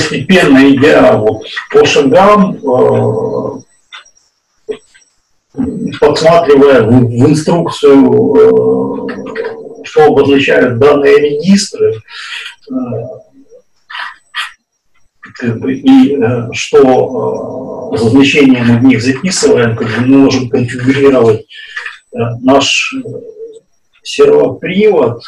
постепенно идя вот по шагам, э, подсматривая в, в инструкцию, что обозначают данные регистры, как бы, и что за значение мы в них записываем, как бы мы можем конфигурировать наш сервопривод,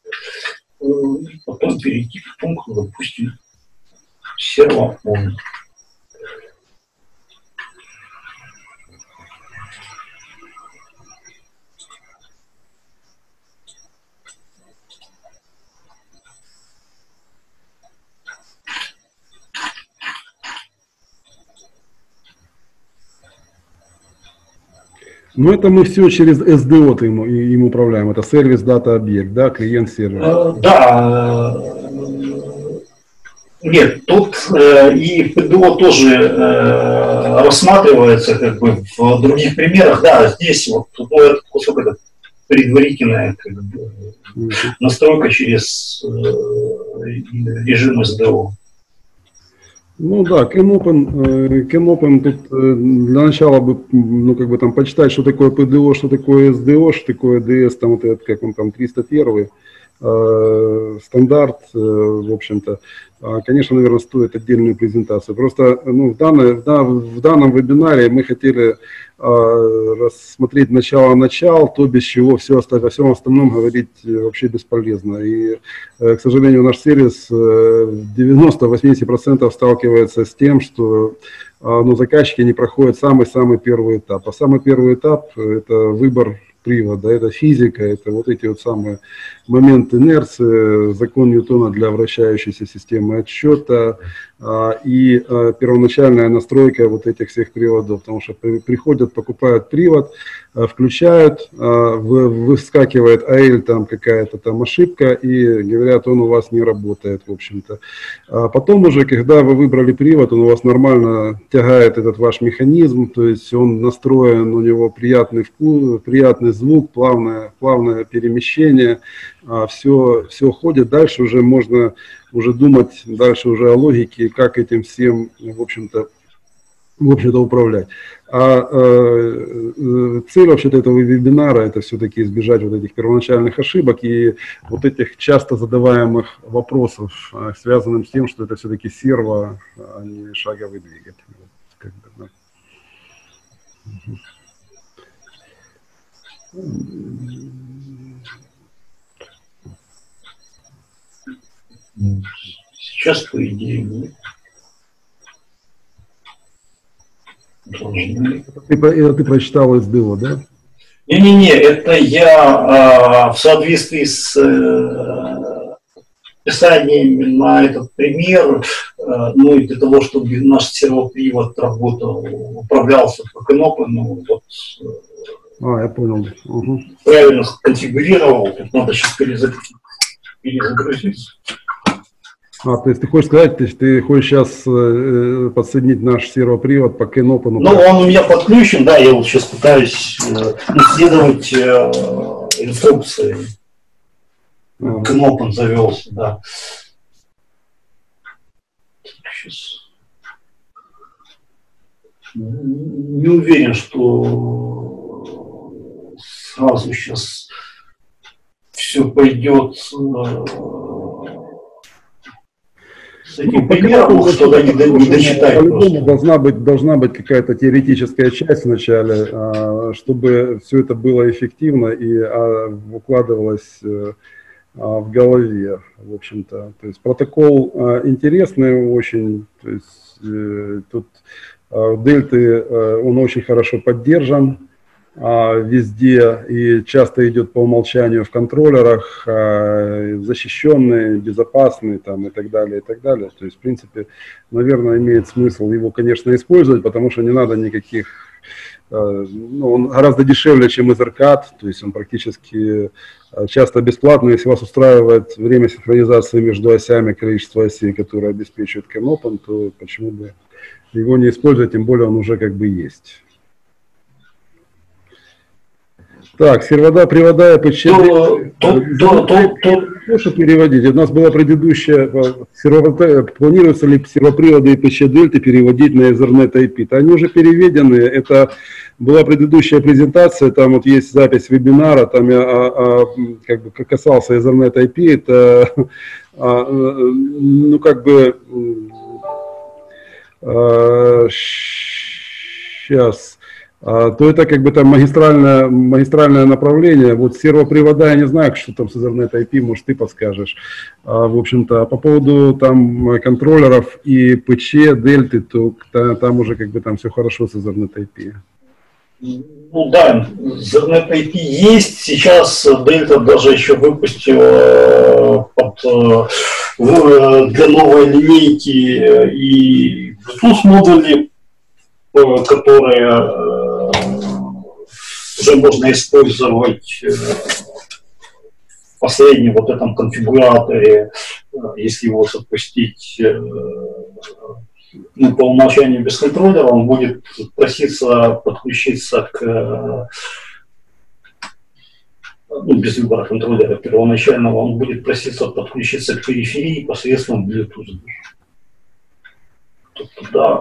и потом перейти к пункту, допустим, сервопон. Но это мы все через эс ди о им, им управляем. Это сервис дата объект, да, клиент-сервер. Uh, да. Нет, тут э, и пэ дэ о тоже э, рассматривается как бы в других примерах. Да, здесь вот ну, этот кусок это предварительная как бы, mm-hmm. настройка через э, режим эс ди о. Ну да, CanOpen, CanOpen тут для начала бы, ну как бы там почитать, что такое пэ дэ о, что такое эс ди о, что такое ди эс, там вот этот, как он там, триста один, э, стандарт, э, в общем-то. Конечно, наверное, стоит отдельную презентацию. Просто ну, в, данной, в, дан, в данном вебинаре мы хотели э, рассмотреть начало-начал, то, без чего все остальное, о всем остальном говорить вообще бесполезно. И, э, к сожалению, наш сервис э, девяносто-восемьдесят процентов сталкивается с тем, что э, ну, заказчики не проходят самый-самый первый этап. А самый первый этап – это выбор привода, это физика, это вот эти вот самые моменты инерции, закон Ньютона для вращающейся системы отсчета а, и а, первоначальная настройка вот этих всех приводов, потому что при, приходят, покупают привод, а, включают, а, в, выскакивает эй эл, там какая-то там ошибка, и говорят, он у вас не работает, в общем-то. А потом уже, когда вы выбрали привод, он у вас нормально тягает этот ваш механизм, то есть он настроен, у него приятный вкус, приятный звук, плавное, плавное перемещение, все, все ходит, дальше уже можно уже думать, дальше уже о логике, как этим всем, в общем-то, в общем-то управлять. А э, цель вообще-то этого вебинара – это все-таки избежать вот этих первоначальных ошибок и вот этих часто задаваемых вопросов, связанных с тем, что это все-таки серво, а не шаговый двигатель. Как бы, да. Сейчас, по идее, нет. Должны. Ты, это ты прочитал эс ди о, да? Не-не-не, это я а, в соответствии с э, описаниями на этот пример, э, ну и для того, чтобы наш сервопривод работал, управлялся по CanOpen, ну вот. А, я понял. Угу. Правильно конфигурировал, надо сейчас перезагрузить. перезагрузиться. А, то есть ты хочешь сказать, ты, ты хочешь сейчас э, подсоединить наш сервопривод по CanOpen? Ну, он у меня подключен, да, я вот сейчас пытаюсь э, исследовать э, инструкции. Uh-huh. CanOpen завелся, да. Сейчас. Не уверен, что сразу сейчас все пойдет э, с этим ну, примером, что-то не, не дочитать. Должна быть, должна быть какая-то теоретическая часть вначале, чтобы все это было эффективно и укладывалось в голове, в общем-то. То есть протокол интересный очень, то есть тут дельты, он очень хорошо поддержан везде и часто идет по умолчанию в контроллерах, защищенный, безопасный там, и так далее, и так далее. То есть, в принципе, наверное, имеет смысл его, конечно, использовать, потому что не надо никаких, ну, он гораздо дешевле, чем Ethercad, то есть он практически часто бесплатный. Если вас устраивает время синхронизации между осями, количество осей, которые обеспечивает CanOpen, то почему бы его не использовать, тем более он уже как бы есть. Так, сервода, привода и ПЧ. То, то, то, то, то, Что переводить? У нас была предыдущая, сервопривода, планируется ли сервоприводы и ПЧ-дельты переводить на Ethernet ай пи? Они уже переведены, это была предыдущая презентация, там вот есть запись вебинара, там я а, а, как бы касался Ethernet ай пи, это а, ну как бы а, сейчас... то это как бы там магистральное, магистральное направление. Вот сервопривода, я не знаю, что там с Ethernet ай пи, может, ты подскажешь. А, в общем-то, по поводу там контроллеров и ПЧ, дельты, то там уже как бы там все хорошо с Ethernet ай пи. Ну да, Ethernet ай пи есть. Сейчас Delta даже еще выпустила под, для новой линейки и Bluetooth модули, которые уже можно использовать в последнем вот этом конфигураторе, если его запустить ну, по умолчанию без контроллера, он будет проситься подключиться к, ну, без выбора контроллера первоначального, он будет проситься подключиться к периферии посредством Bluetooth. Да.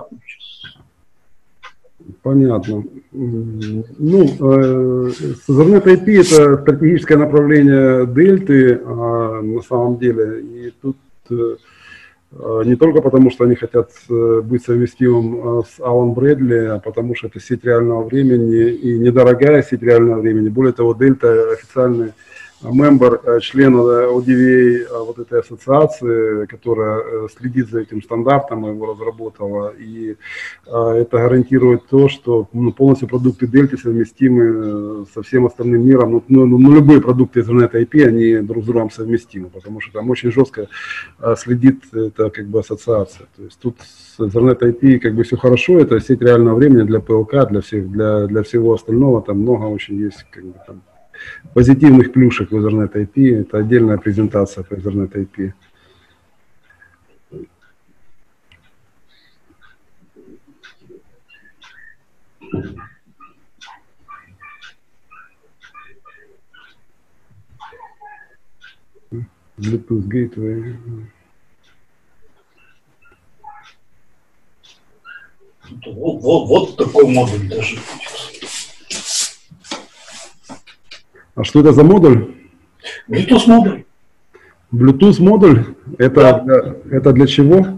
Понятно. Ну, э, Ethernet ай пи это стратегическое направление дельты э, на самом деле. И тут э, не только потому, что они хотят быть совместимым с Алан Брэдли, а потому что это сеть реального времени и недорогая сеть реального времени. Более того, Дельта официальный мембер, член о ди ви эй вот этой ассоциации, которая следит за этим стандартом, его разработала, и это гарантирует то, что ну, полностью продукты Дельты совместимы со всем остальным миром. Ну, ну, ну, любые продукты Ethernet ай пи, они друг с другом совместимы, потому что там очень жестко следит эта как бы ассоциация. То есть тут с Ethernet ай пи как бы все хорошо, это сеть реального времени для пэ эл ка, для, всех, для, для всего остального, там много очень есть как бы, там, позитивных плюшек в Ethernet ай пи, это отдельная презентация по Ethernet ай пи. Bluetooth Gateway. Вот, вот, вот такой модуль даже будет. А что это за модуль? Bluetooth модуль. Bluetooth модуль? Это, да. для, это для чего?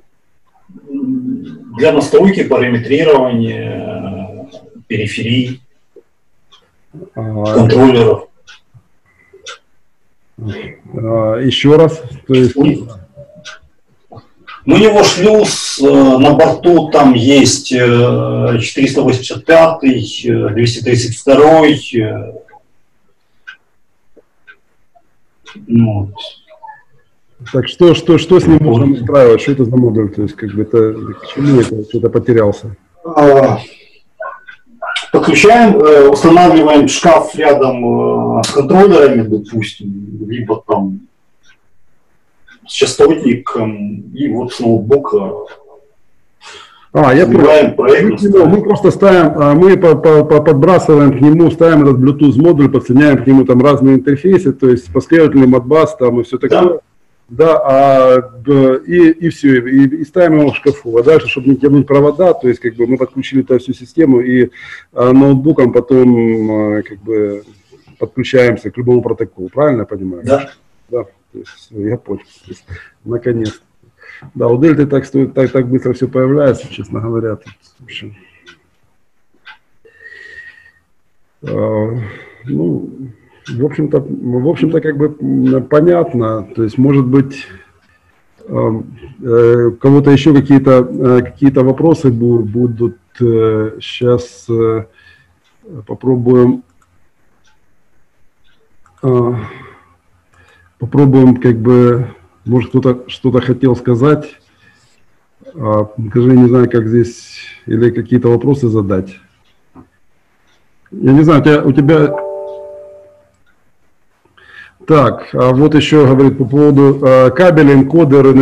Для настройки, параметрирования, периферий, а, контроллеров. А, еще раз. То есть... У него шлюз на борту, там есть четыреста восемьдесят пятый, двести тридцать второй. Вот. Так что, что, что с ним можно настраивать? Что это за модуль? То есть, как бы это, к чему это что-то потерялся? Подключаем, устанавливаем шкаф рядом с контроллерами, допустим, либо там с частотником, и вот с ноутбука. А, я понял. Мы, мы просто ставим, мы по, по, по, подбрасываем к нему, ставим этот Bluetooth модуль, подсоединяем к нему там разные интерфейсы, то есть последовательный модбас там и все такое. Да, да а, и, и все, и, и ставим его в шкафу. А дальше, чтобы не тянуть провода, то есть как бы мы подключили эту всю систему и а, ноутбуком потом а, как бы подключаемся к любому протоколу. Правильно я понимаю? Да. Да, то есть, я понял. Наконец-то. Да, у Дельты так, стоит, так, так быстро все появляется, честно говоря. Тут, в общем, э, ну, в общем-то, в общем-то, как бы понятно. То есть, может быть, э, э, у кого-то еще какие-то э, какие-то вопросы будут. Э, сейчас э, попробуем, э, попробуем, как бы. Может, кто-то что-то хотел сказать, а, скажи, не знаю, как здесь, или какие-то вопросы задать. Я не знаю, у тебя... У тебя... Так, а вот еще говорит по поводу а, кабеля, энкодер,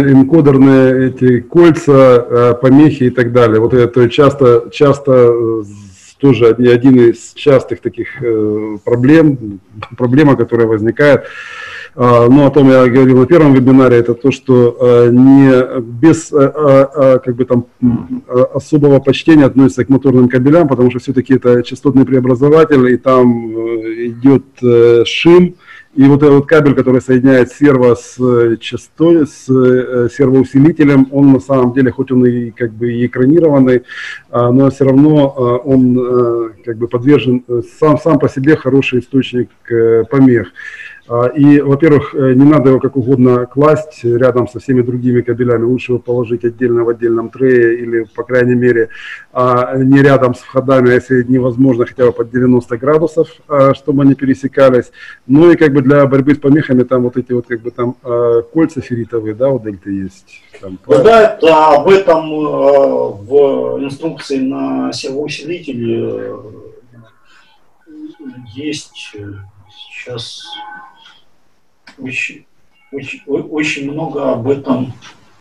энкодерные эти кольца, а, помехи и так далее. Вот это часто, часто тоже один из частых таких проблем, проблема, которая возникает. Ну, о том я говорил на первом вебинаре, это то, что не без как бы там особого почтения относится к моторным кабелям, потому что все-таки это частотный преобразователь, и там идет шим. И вот этот вот кабель, который соединяет серво с частотой, с сервоусилителем, он на самом деле, хоть он и как бы и экранированный, но все равно он как бы подвержен, сам, сам по себе хороший источник помех. И, во-первых, не надо его как угодно класть рядом со всеми другими кабелями. Лучше его положить отдельно в отдельном трее или, по крайней мере, не рядом с входами, если невозможно, хотя бы под девяносто градусов, чтобы они пересекались. Ну и как бы для борьбы с помехами там вот эти вот как бы там кольца ферритовые, да, у дельты есть. Там, да, это об этом в инструкции на сервоусилителе есть сейчас... Очень, очень, очень много об этом.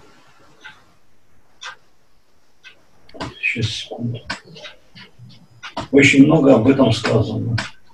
Сейчас, секунду. Очень много об этом сказано.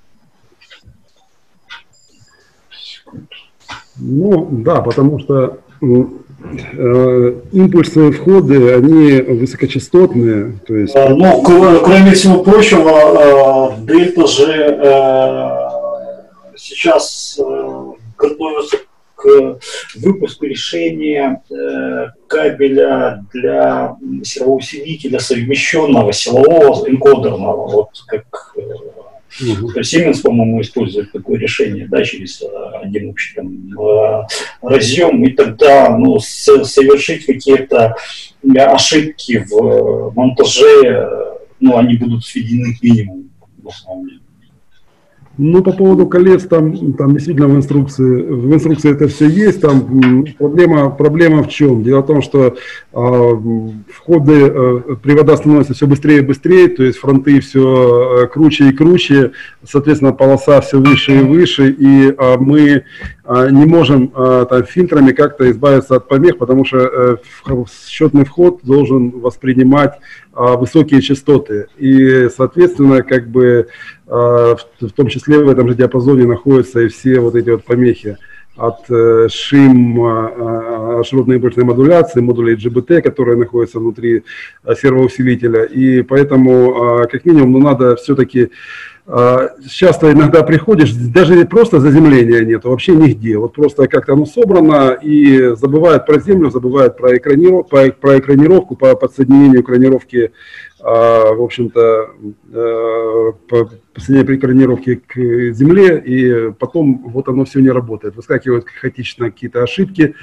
Секунду. Ну, да, потому что э, импульсовые входы, они высокочастотные. То есть... Ну, кроме всего прочего, Дельта же э, сейчас э, готовится к выпуску решения э, кабеля для сервоусилителя, совмещенного силового энкодерного, вот как э, uh-huh. Siemens, по-моему, использует такое решение, да, через один общий там, э, разъем, и тогда ну, с, совершить какие-то ошибки в монтаже, ну, они будут сведены к минимуму, в основном. Ну, по поводу колец, там, там действительно в инструкции, в инструкции это все есть. Там проблема, проблема в чем? Дело в том, что э, входы, э, привода становятся все быстрее и быстрее, то есть фронты все э, круче и круче, соответственно, полоса все выше и выше, и э, мы э, не можем э, там, фильтрами как-то избавиться от помех, потому что э, счетный вход должен воспринимать э, высокие частоты, и, соответственно, как бы в том числе в этом же диапазоне находятся и все вот эти вот помехи от шим, широтной импульсной модуляции, модулей джи би ти, которые находятся внутри сервоусилителя. И поэтому, как минимум, ну, надо все-таки... Часто иногда приходишь, даже просто заземления нет, вообще нигде. Вот просто как-то оно собрано и забывают про землю, забывают про экранировку, про экранировку, по подсоединению экранировки, в общем-то, по подсоединению экранировки к земле, и потом вот оно все не работает. Выскакивают хаотично какие-то ошибки.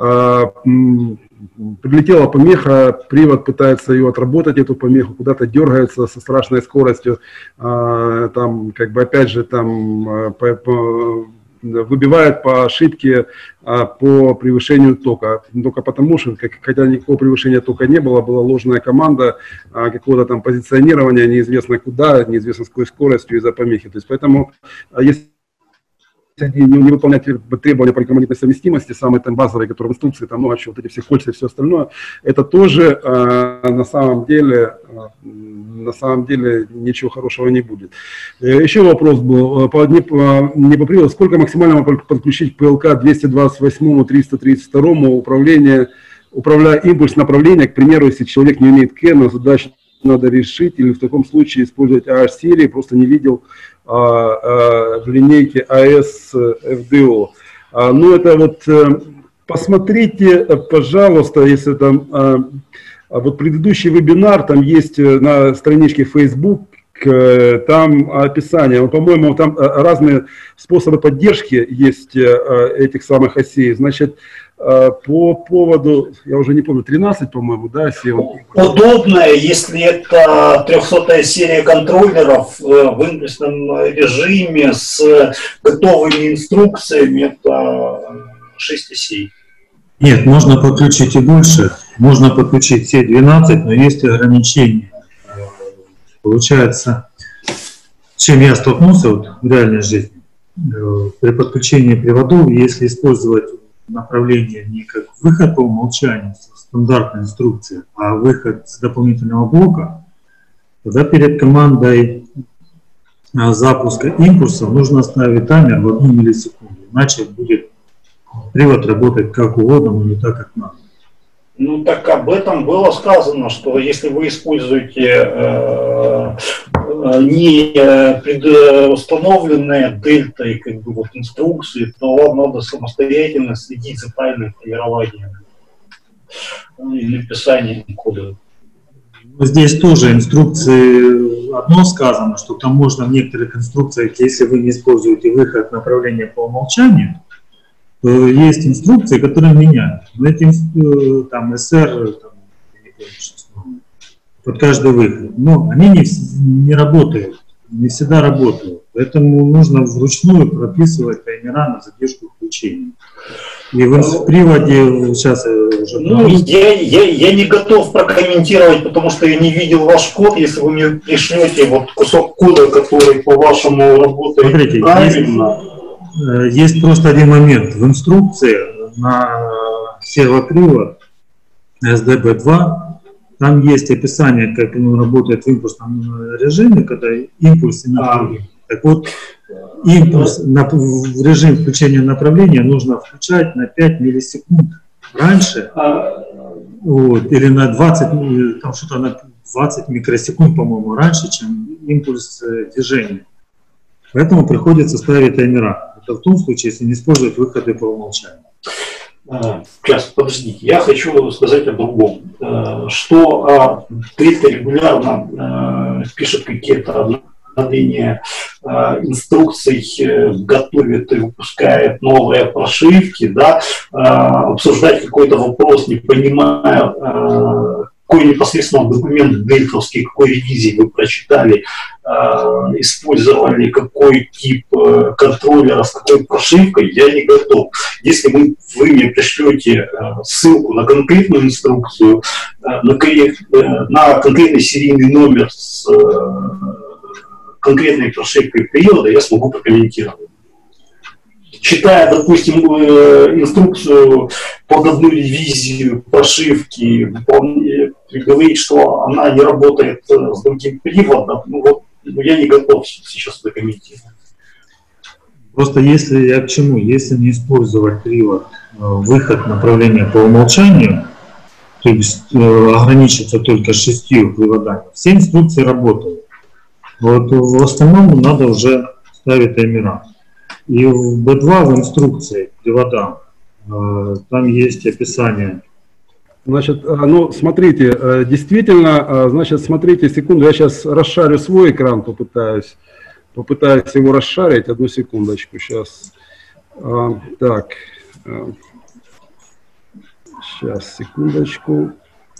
Прилетела помеха, привод пытается ее отработать, эту помеху, куда-то дергается со страшной скоростью, а, там, как бы, опять же, там, по, по, выбивает по ошибке а, по превышению тока. Только потому, что, как, хотя никакого превышения тока не было, была ложная команда, а, какого-то там позиционирования, неизвестно куда, неизвестно с какой скоростью из-за помехи. То есть, поэтому, если Не, не выполнять требования по электромагнитной совместимости, самые там базовые, которые в инструкции, там много чего, вот эти все кольца и все остальное, это тоже э, на самом деле, э, на самом деле ничего хорошего не будет. Еще вопрос был, по, не, по, не по приводу, сколько максимально подключить к пэ эл ка двести двадцать восемь триста тридцать два управление, управляя импульс направления, к примеру, если человек не умеет КЭ, но задачу надо решить, или в таком случае использовать эй эйч серии, просто не видел а, а, в линейке эй эс эф ди о. А, ну, это вот, посмотрите, пожалуйста, если там, а, вот предыдущий вебинар, там есть на страничке Facebook, там описание, по-моему, там разные способы поддержки есть этих самых осей. Значит, по поводу, я уже не помню, тринадцать, по-моему, да, осей? Подобное, если это трехсотая серия контроллеров в импульсном режиме с готовыми инструкциями, это шесть осей. Нет, можно подключить и больше, можно подключить все двенадцать, но есть ограничения. Получается, с чем я столкнулся вот в реальной жизни, при подключении приводов, если использовать направление не как выход по умолчанию, стандартная инструкция, а выход с дополнительного блока, тогда перед командой запуска импульсов нужно ставить таймер в одну миллисекунду, иначе будет привод работать как угодно, но не так, как надо. Ну так об этом было сказано, что если вы используете э, не предустановленные дельтой как бы, вот, инструкции, то вам надо самостоятельно следить за тайным формированием и написанием кода. Здесь тоже инструкции одно сказано, что там можно в некоторых инструкциях, если вы не используете выход направления по умолчанию, то есть инструкции, которые меняют. Но эти там эс эр, там, под каждый выход, но они не, не работают, не всегда работают. Поэтому нужно вручную прописывать таймера на задержку включения. И в приводе сейчас уже... Ну, я, я, я не готов прокомментировать, потому что я не видел ваш код. Если вы мне пришлете вот кусок кода, который по-вашему работает Смотрите, правильно. Есть, есть просто один момент. В инструкции на сервопривод эс ди би два там есть описание, как он работает в импульсном режиме, когда импульсы направлены. Так вот, импульс на, в режим включения направления нужно включать на пять миллисекунд раньше, вот, или на двадцать, там что-то на двадцать микросекунд, по-моему, раньше, чем импульс движения. Поэтому приходится ставить таймера. Это в том случае, если не использовать выходы по умолчанию. Сейчас, подождите, я хочу сказать о другом. Что Twitter регулярно пишет какие-то обновления инструкций, готовит и выпускает новые прошивки, да, обсуждать какой-то вопрос, не понимая, какой непосредственно документ дельтовский, какой ревизии вы прочитали, использовали какой тип контроллера с какой прошивкой, я не готов. Если вы, вы мне пришлете ссылку на конкретную инструкцию, на, на конкретный серийный номер с конкретной прошивкой периода, я смогу прокомментировать. Читая, допустим, инструкцию под одну ревизию прошивки, говорить, что она не работает с другим приводом, ну вот я не готов сейчас это комментировать. Просто если я к чему, если не использовать привод, выход направления по умолчанию, то есть ограничиться только шестью приводами, все инструкции работают. Вот в основном надо уже ставить таймера. И в би два в инструкции привода там есть описание. Значит, ну, смотрите, действительно, значит, смотрите, секунду, я сейчас расшарю свой экран, попытаюсь, попытаюсь его расшарить, одну секундочку, сейчас, так, сейчас, секундочку,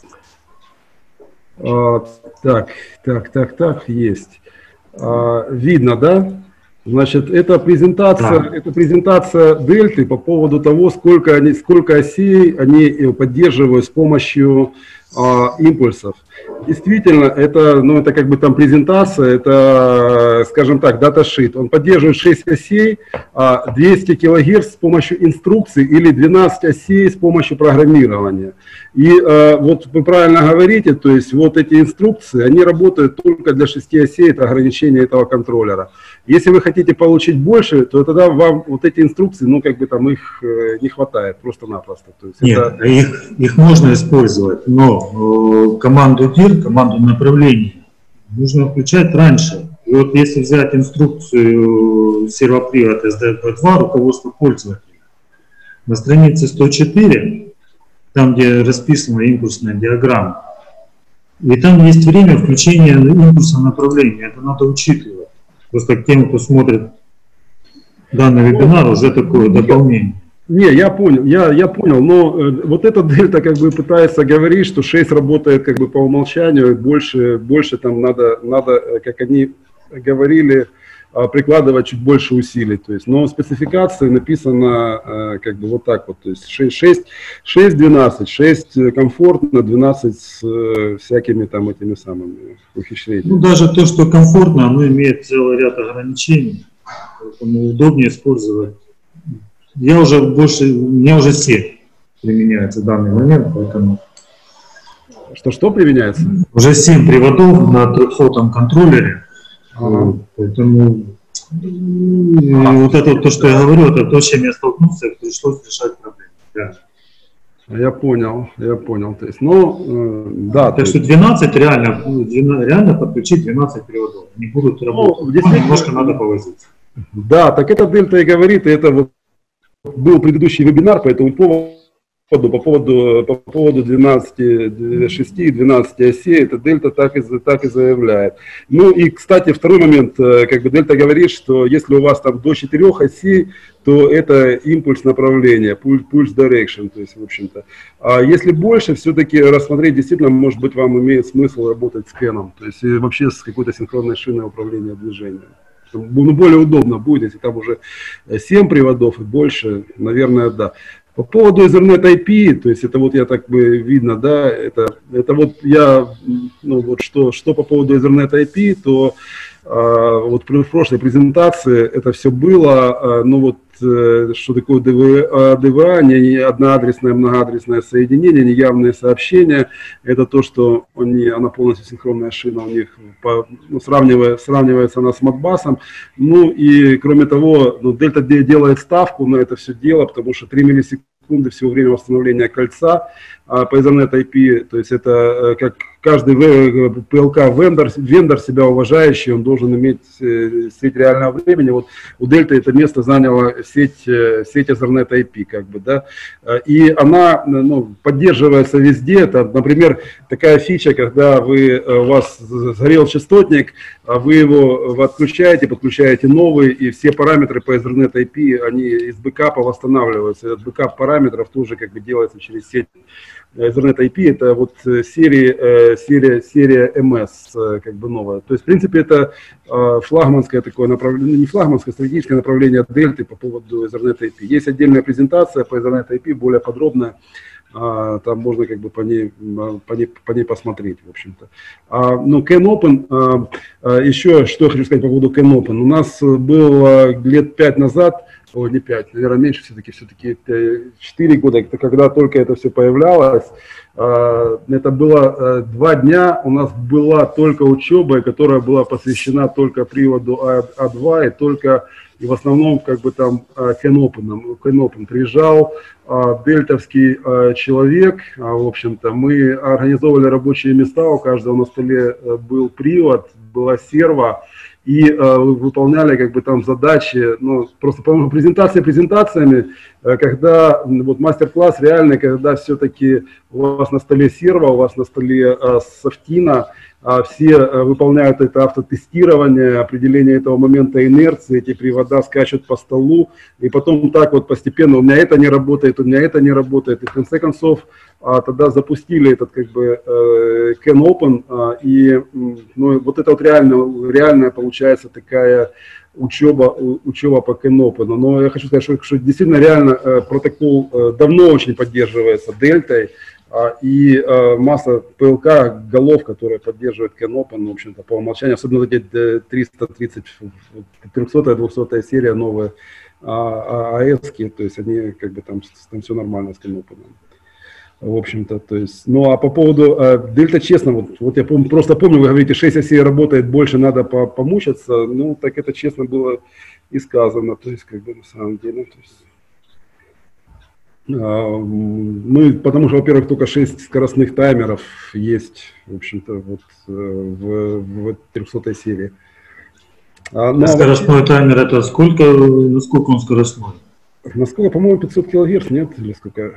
так, так, так, так, есть, видно, да? Значит, это презентация, да. это презентация дельты по поводу того, сколько, они, сколько осей они поддерживают с помощью а, импульсов. Действительно, это, ну, это как бы там презентация, это, скажем так, даташит. Он поддерживает шесть осей, а, двести килогерц с помощью инструкций или двенадцать осей с помощью программирования. И а, вот вы правильно говорите, то есть вот эти инструкции, они работают только для шести осей, это ограничение этого контроллера. Если вы хотите получить больше, то тогда вам вот эти инструкции, ну, как бы там их э, не хватает просто-напросто. То есть Нет, это... их, их можно использовать, но э, команду тир, команду направления нужно включать раньше. И вот если взять инструкцию сервопривод эс ди би два, руководство пользователя, на странице сто четыре, там, где расписана импульсная диаграмма, и там есть время включения импульса направления, это надо учитывать. Просто к тем, кто смотрит данный вебинар, уже такое дополнение. Не, я понял, я, я понял, но э, вот эта дельта как бы пытается говорить, что шесть работает как бы по умолчанию, больше, больше там надо, надо, как они говорили, э, прикладывать чуть больше усилий. То есть, но в спецификации написано э, как бы вот так вот, то есть шесть, шесть, двенадцать, шесть комфортно, двенадцать с э, всякими там этими самыми ухищрениями. Ну, даже то, что комфортно, оно имеет целый ряд ограничений, поэтому удобнее использовать. Я уже больше, у меня уже семь применяется в данный момент, поэтому Что-что применяется? Уже семь приводов на трехсотом контроллере. Ага. Поэтому и вот это вот то, что я говорю, это то, с чем я столкнулся, пришлось решать проблему. Да. Я понял, я понял. То есть, ну, э, да. Так что двенадцать реально, реально подключить двенадцать приводов. Они будут работать. Ну, действительно, немножко надо повозиться. Да, так это Дельта и говорит, и это вот был предыдущий вебинар по этому поводу. По поводу, по поводу двенадцати, шести и двенадцати осей, это Дельта так и, так и заявляет. Ну и, кстати, второй момент, как бы Дельта говорит, что если у вас там до четырех осей, то это импульс направления, pulse direction, то есть, в общем-то. А если больше, все-таки рассмотреть, действительно, может быть, вам имеет смысл работать с кэном, то есть вообще с какой-то синхронной шиной управления движением. Ну, более удобно будет, если там уже семь приводов и больше, наверное, да. По поводу Ethernet ай пи, то есть это вот я так бы видно, да, это, это вот я, ну вот что, что по поводу Ethernet ай пи, то а, вот в прошлой презентации это все было, а, ну вот э, что такое ди ви эй, не одноадресное, многоадресное соединение, неявные сообщения, это то, что они, она полностью синхронная шина у них, по, ну, сравнивая, сравнивается она с Modbus, ну и кроме того, ну, Delta делает ставку на это все дело, потому что три миллисекунды всего время восстановления кольца а, по Ethernet ай пи, то есть это как каждый пи эл ка-вендор, вендор себя уважающий, он должен иметь сеть реального времени. Вот у Delta это место заняла сеть, сеть Ethernet ай пи, как бы, да, и она, ну, поддерживается везде. Это, например, такая фича, когда вы, у вас сгорел частотник, вы его вы отключаете, подключаете новый, и все параметры по Ethernet ай пи, они из бэкапа восстанавливаются. Этот бэкап параметров тоже как бы делается через сеть Ethernet ай пи, это вот серия, серия, серия эм эс, как бы новая. То есть, в принципе, это флагманское такое направление, не флагманское, стратегическое направление Delta по поводу Ethernet ай пи. Есть отдельная презентация по Ethernet ай пи, более подробная. Там можно как бы по ней, по ней, по ней посмотреть, в общем-то. Ну, CANopen, еще что я хочу сказать по поводу CANopen. У нас было лет пять назад, о, не пять, наверное, меньше все-таки, все-таки четыре года, когда только это все появлялось. Это было два дня, у нас была только учеба, которая была посвящена только приводу а два и только, и в основном, как бы там CANopen. CANopen приезжал дельтовский человек, в общем-то, мы организовывали рабочие места, у каждого на столе был привод, была серва, и э, выполняли как бы там задачи, ну, просто, по-моему, презентация презентациями, э, когда вот мастер-класс реальный, когда все-таки у вас на столе серва, у вас на столе э, софтина, э, все э, выполняют это автотестирование, определение этого момента инерции, эти привода скачут по столу, и потом так вот постепенно у меня это не работает, у меня это не работает, и в конце концов а, тогда запустили этот как бы э, CANopen, а, и ну, вот это вот реально, реальная получается такая учеба, учеба по CANopen. Но я хочу сказать, что, что действительно реально э, протокол э, давно очень поддерживается Дельтой, а, и э, масса пи эл ка голов, которые поддерживают CANopen, в общем-то, по умолчанию, особенно эти триста тридцать, трехсотая, двухсотая серия новые а, АЭС-ки, то есть они как бы там, там все нормально с CANopen. В общем-то, то есть, ну а по поводу э, Дельта, честно, вот, вот я пом просто помню, вы говорите, шесть осей работает, больше надо по помучиться, ну так это честно было и сказано, то есть как бы на самом деле, то есть, э, ну потому что, во-первых, только шесть скоростных таймеров есть, в общем-то, вот э, в, в трехсотой серии. А, а скоростной вообще... таймер это сколько, насколько он скоростной? Насколько, по-моему, пятьсот килогерц, нет, или сколько?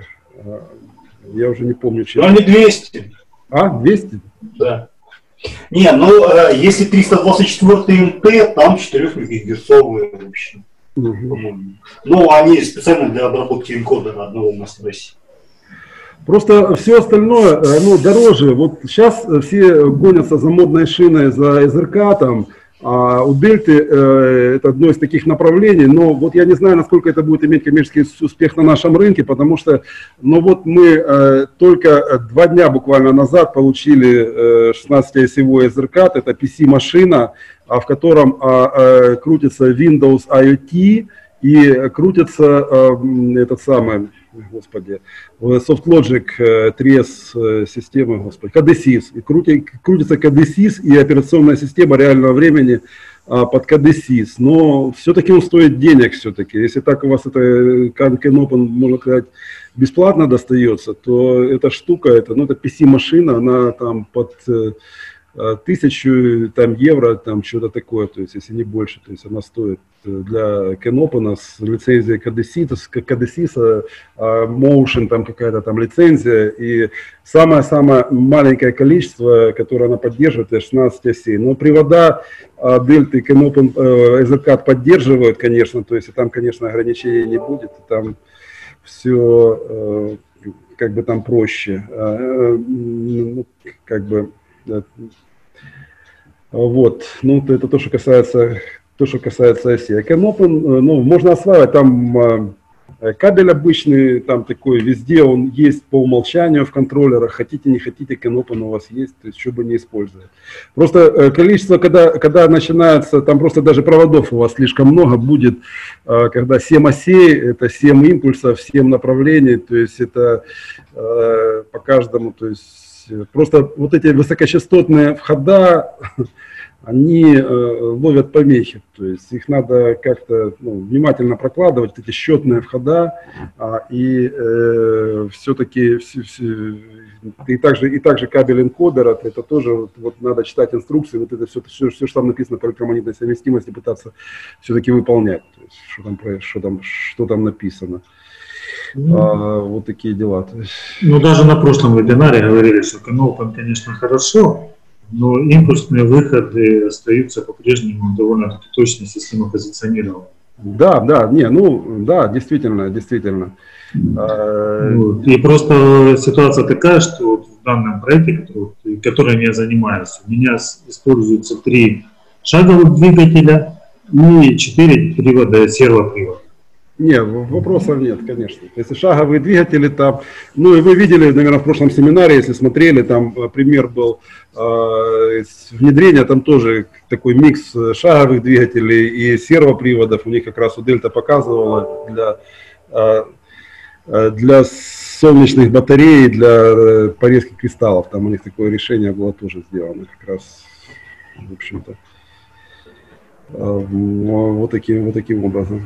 Я уже не помню, честно. Ну, не двести. А, двести? Да. Не, ну, э, если триста двадцать четыре эм тэ, там четырехмегагерцовые вообще. Угу. Ну, они специально для обработки энкодера одного мастер-оси. Просто все остальное, ну, дороже. Вот сейчас все гонятся за модной шиной, за эс эр ка там. А у Дельты э, это одно из таких направлений, но вот я не знаю, насколько это будет иметь коммерческий успех на нашем рынке, потому что, ну вот мы э, только два дня буквально назад получили э, шестнадцатиосевой эс эр ка, это пи си-машина, в котором э, э, крутится Windows ай о ти, и крутится э, этот самый, господи, SoftLogic э, три эс системы, господи, кадесис, и крути, крутится кадесис и операционная система реального времени э, под кадесис, но все-таки он стоит денег все-таки. Если так у вас это CanOpen, можно сказать, бесплатно достается, то эта штука, это, ну, это пи си-машина, она там под э, тысячу там, евро, там что-то такое, то есть если не больше, то есть она стоит для CanOpen с лицензией кадесиса, Motion там какая-то там лицензия, и самое-самое маленькое количество, которое она поддерживает, это шестнадцать осей. Но привода Delta CanOpen EtherCAT поддерживают, конечно, то есть там, конечно, ограничений не будет, там все как бы там проще, ну, как бы. Вот, ну это то, что касается, то, что касается осей. CanOpen, ну, можно осваивать, там кабель обычный, там такой везде, он есть по умолчанию в контроллерах, хотите, не хотите, CanOpen у вас есть, то есть, что бы не использовать. Просто количество, когда, когда начинается, там просто даже проводов у вас слишком много будет, когда семь осей, это семь импульсов, семь направлений, то есть это по каждому, то есть просто вот эти высокочастотные входа, они э, ловят помехи, то есть их надо как-то, ну, внимательно прокладывать, эти счетные входа, а, и э, все-таки и также, и также кабель энкодера, это тоже вот, вот надо читать инструкции, вот это все, все, все, что там написано по электромагнитной совместимости, пытаться все-таки выполнять, то есть, что, там, что, там, что там написано. Ну, а, вот такие дела. Ну, даже на прошлом вебинаре говорили, что CanOpen, конечно, хорошо, но импульсные выходы остаются по-прежнему довольно точной системой позиционирования. Да, да, не, ну, да, действительно, действительно. Вот. И просто ситуация такая, что вот в данном проекте, который, которым я занимаюсь, у меня используются три шаговых двигателя и четыре привода, сервопривода. Нет, вопросов нет, конечно. Если шаговые двигатели там, ну и вы видели, наверное, в прошлом семинаре, если смотрели, там пример был э, внедрения, там тоже такой микс шаговых двигателей и сервоприводов, у них как раз у Дельта показывала для, э, для солнечных батарей, для порезки кристаллов, там у них такое решение было тоже сделано, как раз, в общем-то, э, вот таким, вот таким образом.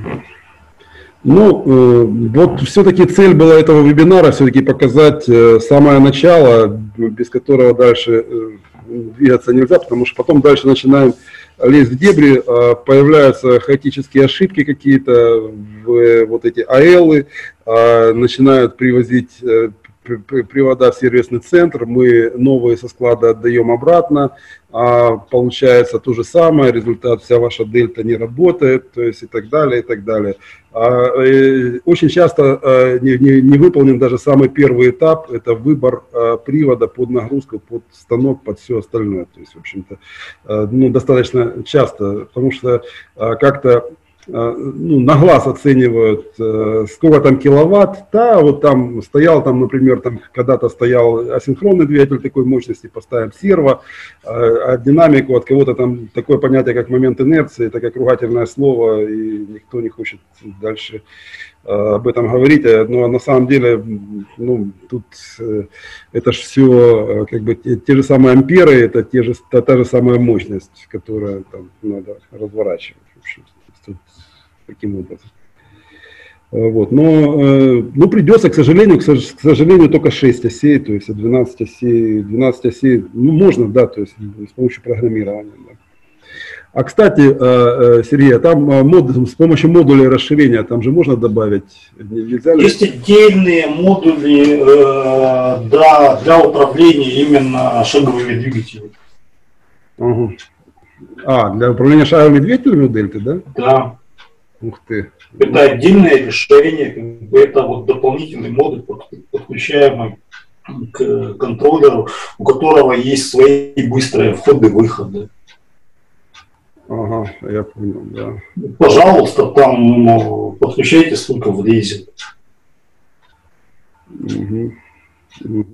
Ну, э, вот все-таки цель была этого вебинара, все-таки показать э, самое начало, без которого дальше э, двигаться нельзя, потому что потом дальше начинаем лезть в дебри, э, появляются хаотические ошибки какие-то, э, вот эти АЭЛы, э, начинают привозить э, привода в сервисный центр, мы новые со склада отдаем обратно, а получается то же самое, результат, вся ваша дельта не работает, то есть и так далее, и так далее. А, э, очень часто э, не, не, не выполнен даже самый первый этап, это выбор э, привода под нагрузку, под станок, под все остальное, то есть, в общем-то, э, ну, достаточно часто, потому что э, как-то ну, на глаз оценивают, э, сколько там киловатт, да, вот там стоял, там, например, там когда-то стоял асинхронный двигатель такой мощности, поставим серво, э, а динамику от кого-то там такое понятие, как момент инерции, это как ругательное слово, и никто не хочет дальше э, об этом говорить, но на самом деле, ну, тут э, это же все, э, как бы, те, те же самые амперы, это те же, та, та же самая мощность, которую там надо разворачивать, в общем-то. Таким образом. Вот. Но ну, придется, к сожалению, к сожалению, только шесть осей, то есть двенадцать осей, двенадцать осей, ну, можно, да, то есть с помощью программирования. Да. А, кстати, Сергей, там мод, с помощью модулей расширения, там же можно добавить? Нельзя ли? Есть отдельные модули э, да, для управления именно шаговыми двигателями. Ага. А, для управления шаговыми двигателями у Дельты, да? Да. Ух ты. Это отдельное решение, это вот дополнительный модуль, подключаемый к контроллеру, у которого есть свои быстрые входы-выходы. Ага, я понял, да. Пожалуйста, там подключайте, сколько влезет. Угу. Угу.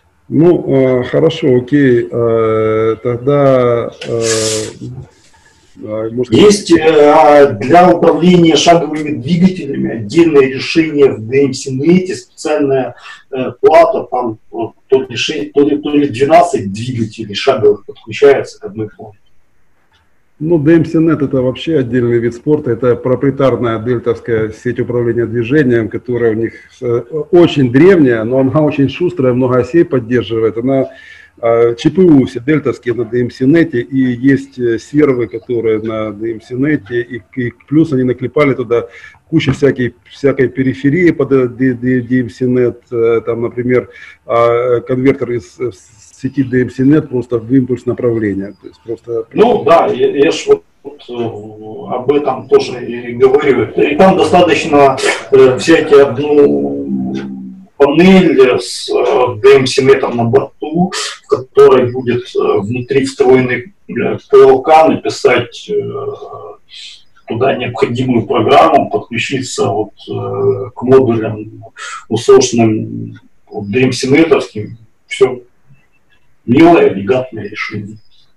Ну, э, хорошо, окей. Э, тогда... Э, Может, есть э, для управления шаговыми двигателями отдельное решение в ди эм си нет, специальная э, плата, там вот, то, ли шесть, то, ли, то ли двенадцать двигателей шаговых подключается к одной плате. Ну, ди эм си нет это вообще отдельный вид спорта, это проприетарная дельтовская сеть управления движением, которая у них очень древняя, но она очень шустрая, много осей поддерживает. Она ЧПУ все дельтовские на ди эм си нет, и есть сервы, которые на ди эм си нет, и, и плюс они наклепали туда кучу всякой, всякой периферии под ди эм си нет, там, например, конвертер из сети ди эм си нет просто в импульс направления. То есть просто... Ну да, я, я ж вот, вот об этом тоже и говорю. И там достаточно э, взять одну панель с э, ди эм си нет на борту, в которой будет э, внутри встроенный пи эл кей, написать э, туда необходимую программу, подключиться вот, э, к модулям усошенным вот, ди эм си нет-овским. Все. Милое, элегантное решение.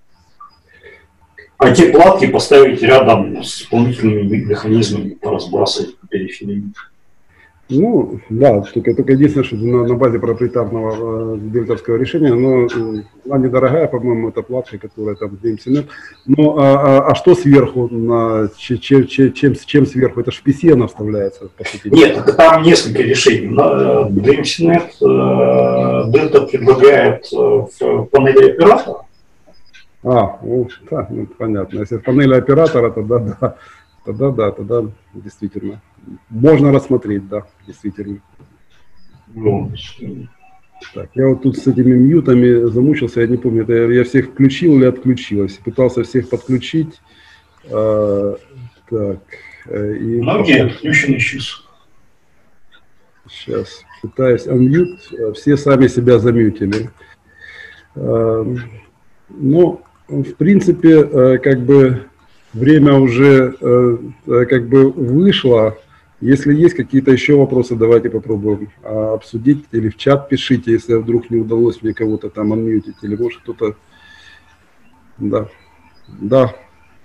А те платки поставить рядом с дополнительными механизмами, поразбрасывать по периферии. Ну, да, только, только единственное, что на, на базе проприетарного э, дельтовского решения, но э, она недорогая, по-моему, это платка, которая там ди эм си нет. Но а, а, а что сверху, на, чем, чем, чем, чем сверху? Это же в пи си она вставляется, по сути. Нет, там несколько решений. На ди эм си нет э, Дельта предлагает э, в панели оператора. А, ну, да, ну, понятно. Если в панели оператора, тогда да, тогда да, тогда действительно. Можно рассмотреть, да, действительно. Ну, Так, я вот тут с этими мьютами замучился, я не помню, это я, я всех включил или отключилось. Пытался всех подключить. А, так. И многие отключены сейчас. Сейчас пытаюсь unmute, все сами себя замьютили. А, ну, в принципе, как бы время уже как бы вышло. Если есть какие-то еще вопросы, давайте попробуем обсудить. Или в чат пишите, если вдруг не удалось мне кого-то там анмьютить. Или может кто-то... Да. Да.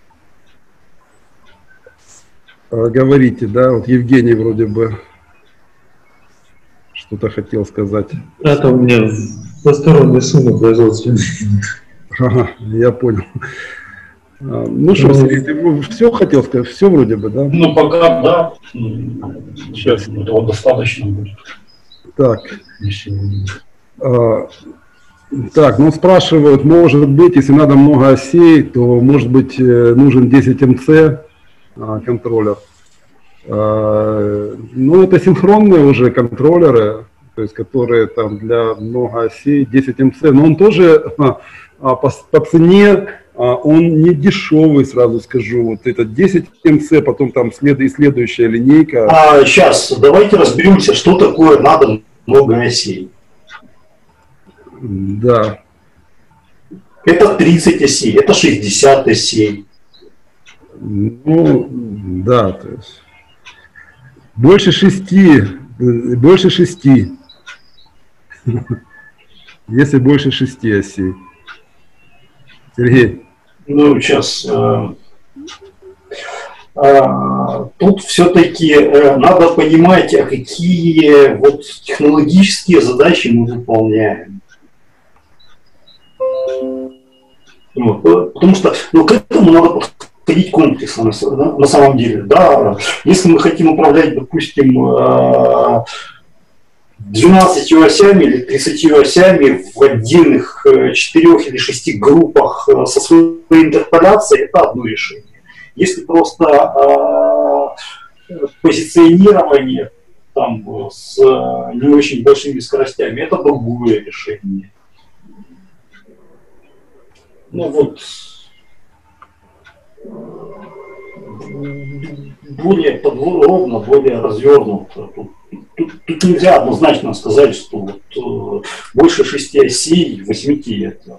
Говорите, да. Вот Евгений вроде бы что-то хотел сказать. Это у меня посторонний шум производственный. Ага, я понял. Ну что, Сергей, ты все хотел сказать? Все вроде бы, да? Ну, пока, да. Сейчас этого достаточно будет. Так. А, так, ну спрашивают, может быть, если надо много осей, то, может быть, нужен десять эм си а, контроллер. А, ну, это синхронные уже контроллеры, то есть, которые там для много осей, десять эм си, но он тоже а, по, по цене, он не дешевый, сразу скажу. Вот это десять эм си, потом там след, и следующая линейка. А, сейчас, давайте разберемся, что такое надо много осей. Да. Это тридцать осей, это шестьдесят осей. Ну, да, то есть больше шести, больше шести. Если больше шести осей. Сергей. Ну, сейчас. Э, э, тут все-таки э, надо понимать, а какие вот технологические задачи мы выполняем. Вот, потому что ну, к этому надо подходить комплексно на, на самом деле. Да? Если мы хотим управлять, допустим, э, двенадцатью осями или тридцатью осями в отдельных четырех или шести группах со своей интерполяцией, это одно решение. Если просто э, позиционирование там, с не очень большими скоростями, это другое решение. Ну вот, более подробно, более развернуто. Тут, тут, тут нельзя однозначно сказать, что вот, э, больше шести осей, возьмите это.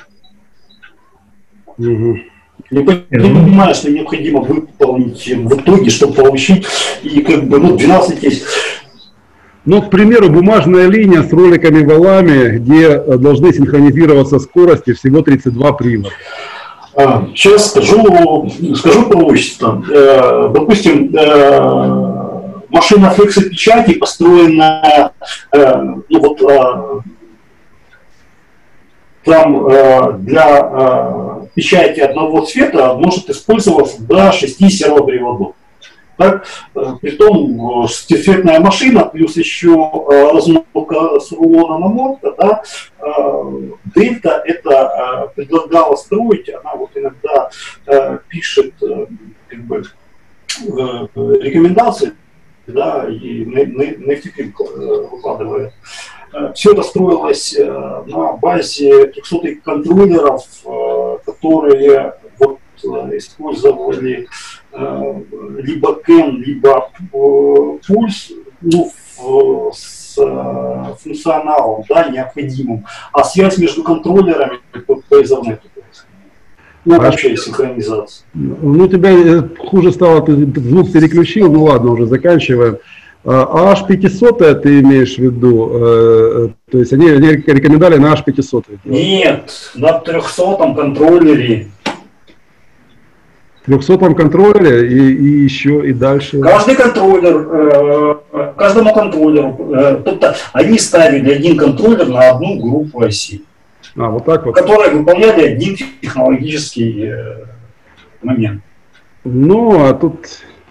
Угу. Я понимаю, что необходимо выполнить в итоге, чтобы получить и как бы ну, двенадцать осей. Ну, к примеру, бумажная линия с роликами валами, где должны синхронизироваться скорости, всего тридцать два привода. Сейчас скажу, скажу преимущество. Допустим, машина флексопечати, построенная, ну вот, там для печати одного цвета может использоваться до шести сервоприводов. Так, притом стефектная машина, плюс еще размотка с рулона намотка, да, Дельта это предлагала строить, она вот иногда пишет как бы, рекомендации, да, и нефтефильм выкладывает. Все это строилось на базе трехсот контроллеров, которые вот использовали либо КЭН, либо пульс, ну, с функционалом, да, необходимым, а связь между контроллерами по Ethernet. Ну, вообще синхронизация. Ну, у тебя хуже стало, ты звук переключил, ну ладно, уже заканчиваем. А эйч пятьсот ты имеешь в виду? То есть они, они рекомендовали на эйч пятьсот? Нет, на трехсотом контроллере. трехсотом контроллере и, и еще и дальше. Каждый контроллер, э, каждому контроллеру, э, тобто они ставили один контроллер на одну группу осей, а, вот так вот. которые выполняли один технологический э, момент. Ну, а тут...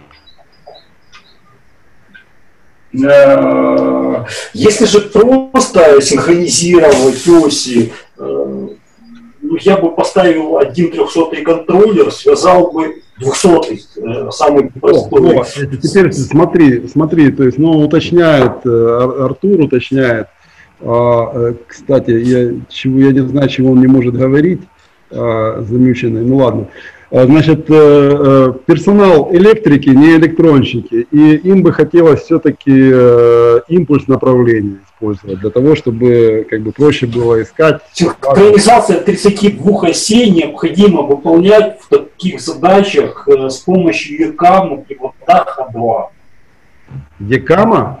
Э, если же просто синхронизировать оси, э, я бы поставил один трехсотый контроллер, связал бы двухсотый, самый простой. О, о, теперь смотри, смотри, то есть, ну, уточняет, Артур уточняет, а, кстати, я, чего, я не знаю, чего он не может говорить, а, замученный, ну ладно. Значит, персонал электрики, не электронщики, и им бы хотелось все-таки импульс направления использовать, для того, чтобы как бы проще было искать. Синхронизация тридцати двух осей необходимо выполнять в таких задачах с помощью ЕКАМа при приводах А два. ЕКАМа?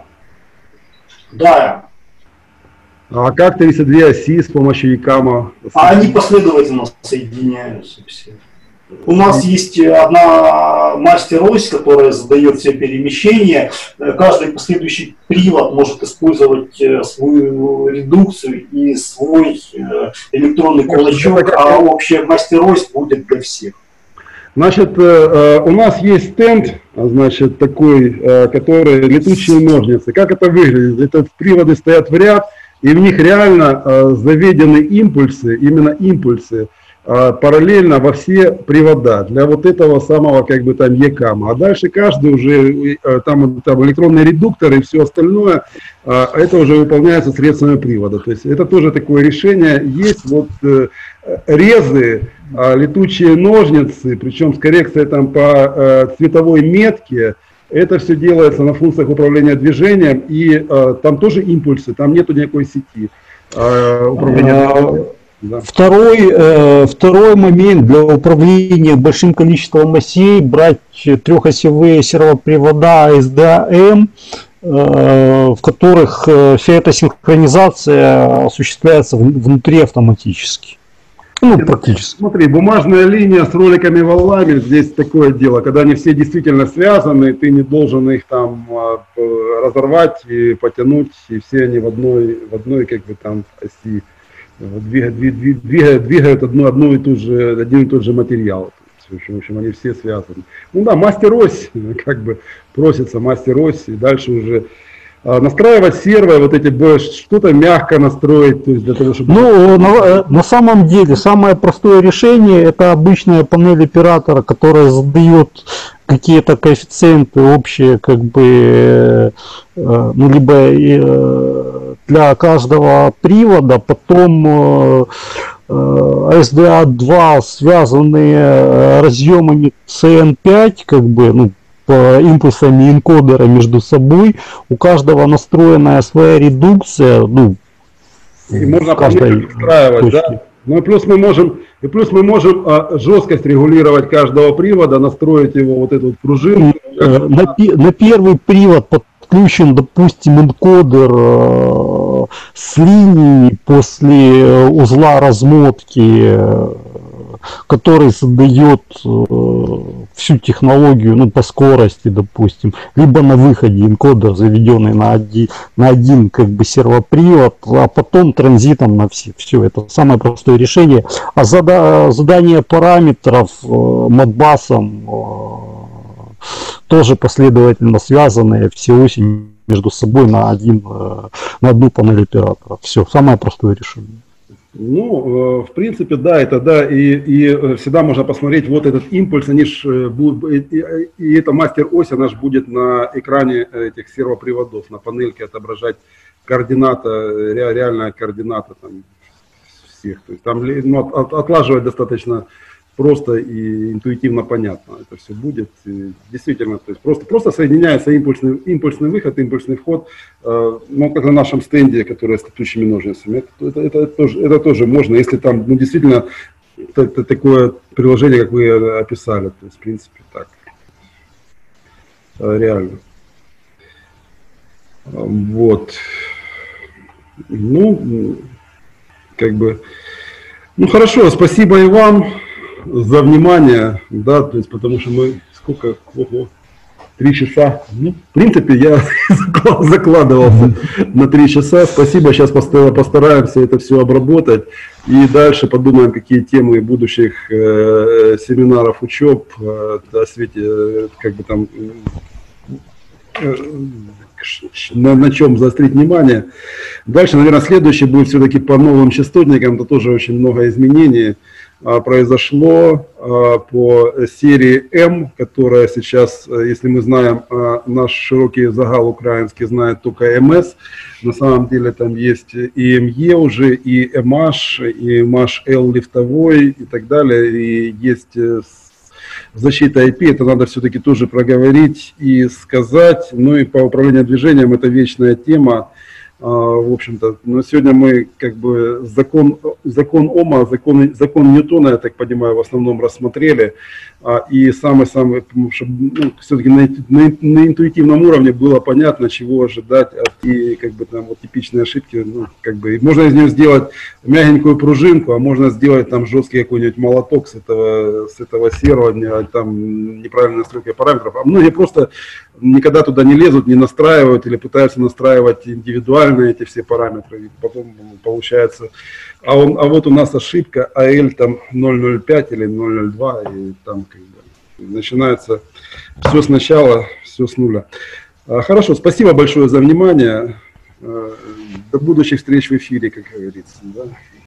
Да. А как тридцать две оси с помощью ЕКАМа? А они последовательно соединяются все. У нас есть одна мастер-ось, которая задает все перемещения. Каждый последующий привод может использовать свою редукцию и свой электронный кулачок, а общая мастер-ось будет для всех. Значит, у нас есть стенд, значит, такой, который летучие ножницы. Как это выглядит? Это приводы стоят в ряд, и в них реально заведены импульсы, именно импульсы, параллельно во все привода для вот этого самого как бы там ЕКАМа. А дальше каждый уже, там, там электронные редукторы и все остальное, это уже выполняется средствами привода. То есть это тоже такое решение. Есть вот резы, летучие ножницы, причем с коррекцией там по цветовой метке. Это все делается на функциях управления движением, и там тоже импульсы, там нету никакой сети управления. Да. Второй, э, второй момент для управления большим количеством осей — брать трехосевые сервопривода эс ди эм, э, в которых э, вся эта синхронизация осуществляется внутри автоматически. Ну, практически. Смотри, бумажная линия с роликами валами, здесь такое дело, когда они все действительно связаны, ты не должен их там разорвать и потянуть, и все они в одной, в одной как бы там оси. Двигают, двигают, двигают одну, одну и ту же, один и тот же материал. В общем, в общем, они все связаны. Ну да, мастер-ось, как бы просится мастер-ось, и дальше уже а, настраивать сервер, вот эти, что-то мягко настроить, то есть для того, чтобы... Ну, на, на самом деле, самое простое решение — это обычная панель оператора, которая задает какие-то коэффициенты общие, как бы, э, ну, либо э, для каждого привода, потом э, эс ди эй два, связанные разъемами си эн пять, как бы, ну, по импульсами энкодера между собой, у каждого настроенная своя редукция, ну, и можно настраивать, да? Ну и плюс мы можем, и плюс мы можем а, жесткость регулировать каждого привода, настроить его вот эту вот пружину. На, на первый привод подключен, допустим, энкодер э, с линией после узла размотки, э, который задает всю технологию, ну, по скорости, допустим, либо на выходе энкодер, заведенный на один, на один как бы сервопривод, а потом транзитом на все. Все, это самое простое решение. А зада задание параметров модбасом тоже последовательно связанные, все оси между собой на, один, на одну панель оператора. Все, самое простое решение. Ну, в принципе, да, это да, и, и всегда можно посмотреть вот этот импульс, они ж будут, и, и эта мастер-ось, она же будет на экране этих сервоприводов, на панельке отображать координата, реальная координата там всех. То есть там ну, от, отлаживать достаточно просто и интуитивно понятно это все будет. И действительно, то есть просто, просто соединяется импульсный, импульсный выход, импульсный вход, э, ну, как на нашем стенде, который с текущими ножницами. Это, это, это, тоже, это тоже можно, если там ну, действительно это, это такое приложение, как вы описали. То есть, в принципе, так. Реально. Вот. Ну, как бы... Ну, хорошо, спасибо и вам за внимание, да, то есть, потому что мы сколько, ого, три часа, ну, в принципе, я закладывался на три часа, спасибо, сейчас постараемся это все обработать и дальше подумаем, какие темы будущих э, семинаров, учеб, э, о свете, э, как бы там, э, на, на чем заострить внимание. Дальше, наверное, следующее будет все-таки по новым частотникам, это тоже очень много изменений произошло по серии М, которая сейчас, если мы знаем, наш широкий загал украинский знает только эм эс, на самом деле там есть и эм е уже, и эм аш, и эм аш эл лифтовой и так далее, и есть защита ай пи, это надо все-таки тоже проговорить и сказать, ну и по управлению движением это вечная тема. В общем-то, но сегодня мы как бы закон, закон Ома, закон, закон Ньютона, я так понимаю, в основном рассмотрели. И самый-самый, ну, все-таки на, на, на интуитивном уровне было понятно, чего ожидать от и как бы там вот типичные ошибки. Ну, как бы можно из нее сделать мягенькую пружинку, а можно сделать там жесткий какой-нибудь молоток с этого, с этого сервера, там неправильная настройка параметров. А многие просто никогда туда не лезут, не настраивают или пытаются настраивать индивидуально эти все параметры. И потом получается, а, он, а вот у нас ошибка, а эл там ноль ноль пять или ноль ноль два, и там как бы начинается все сначала, все с нуля. Хорошо, спасибо большое за внимание. До будущих встреч в эфире, как говорится. Да?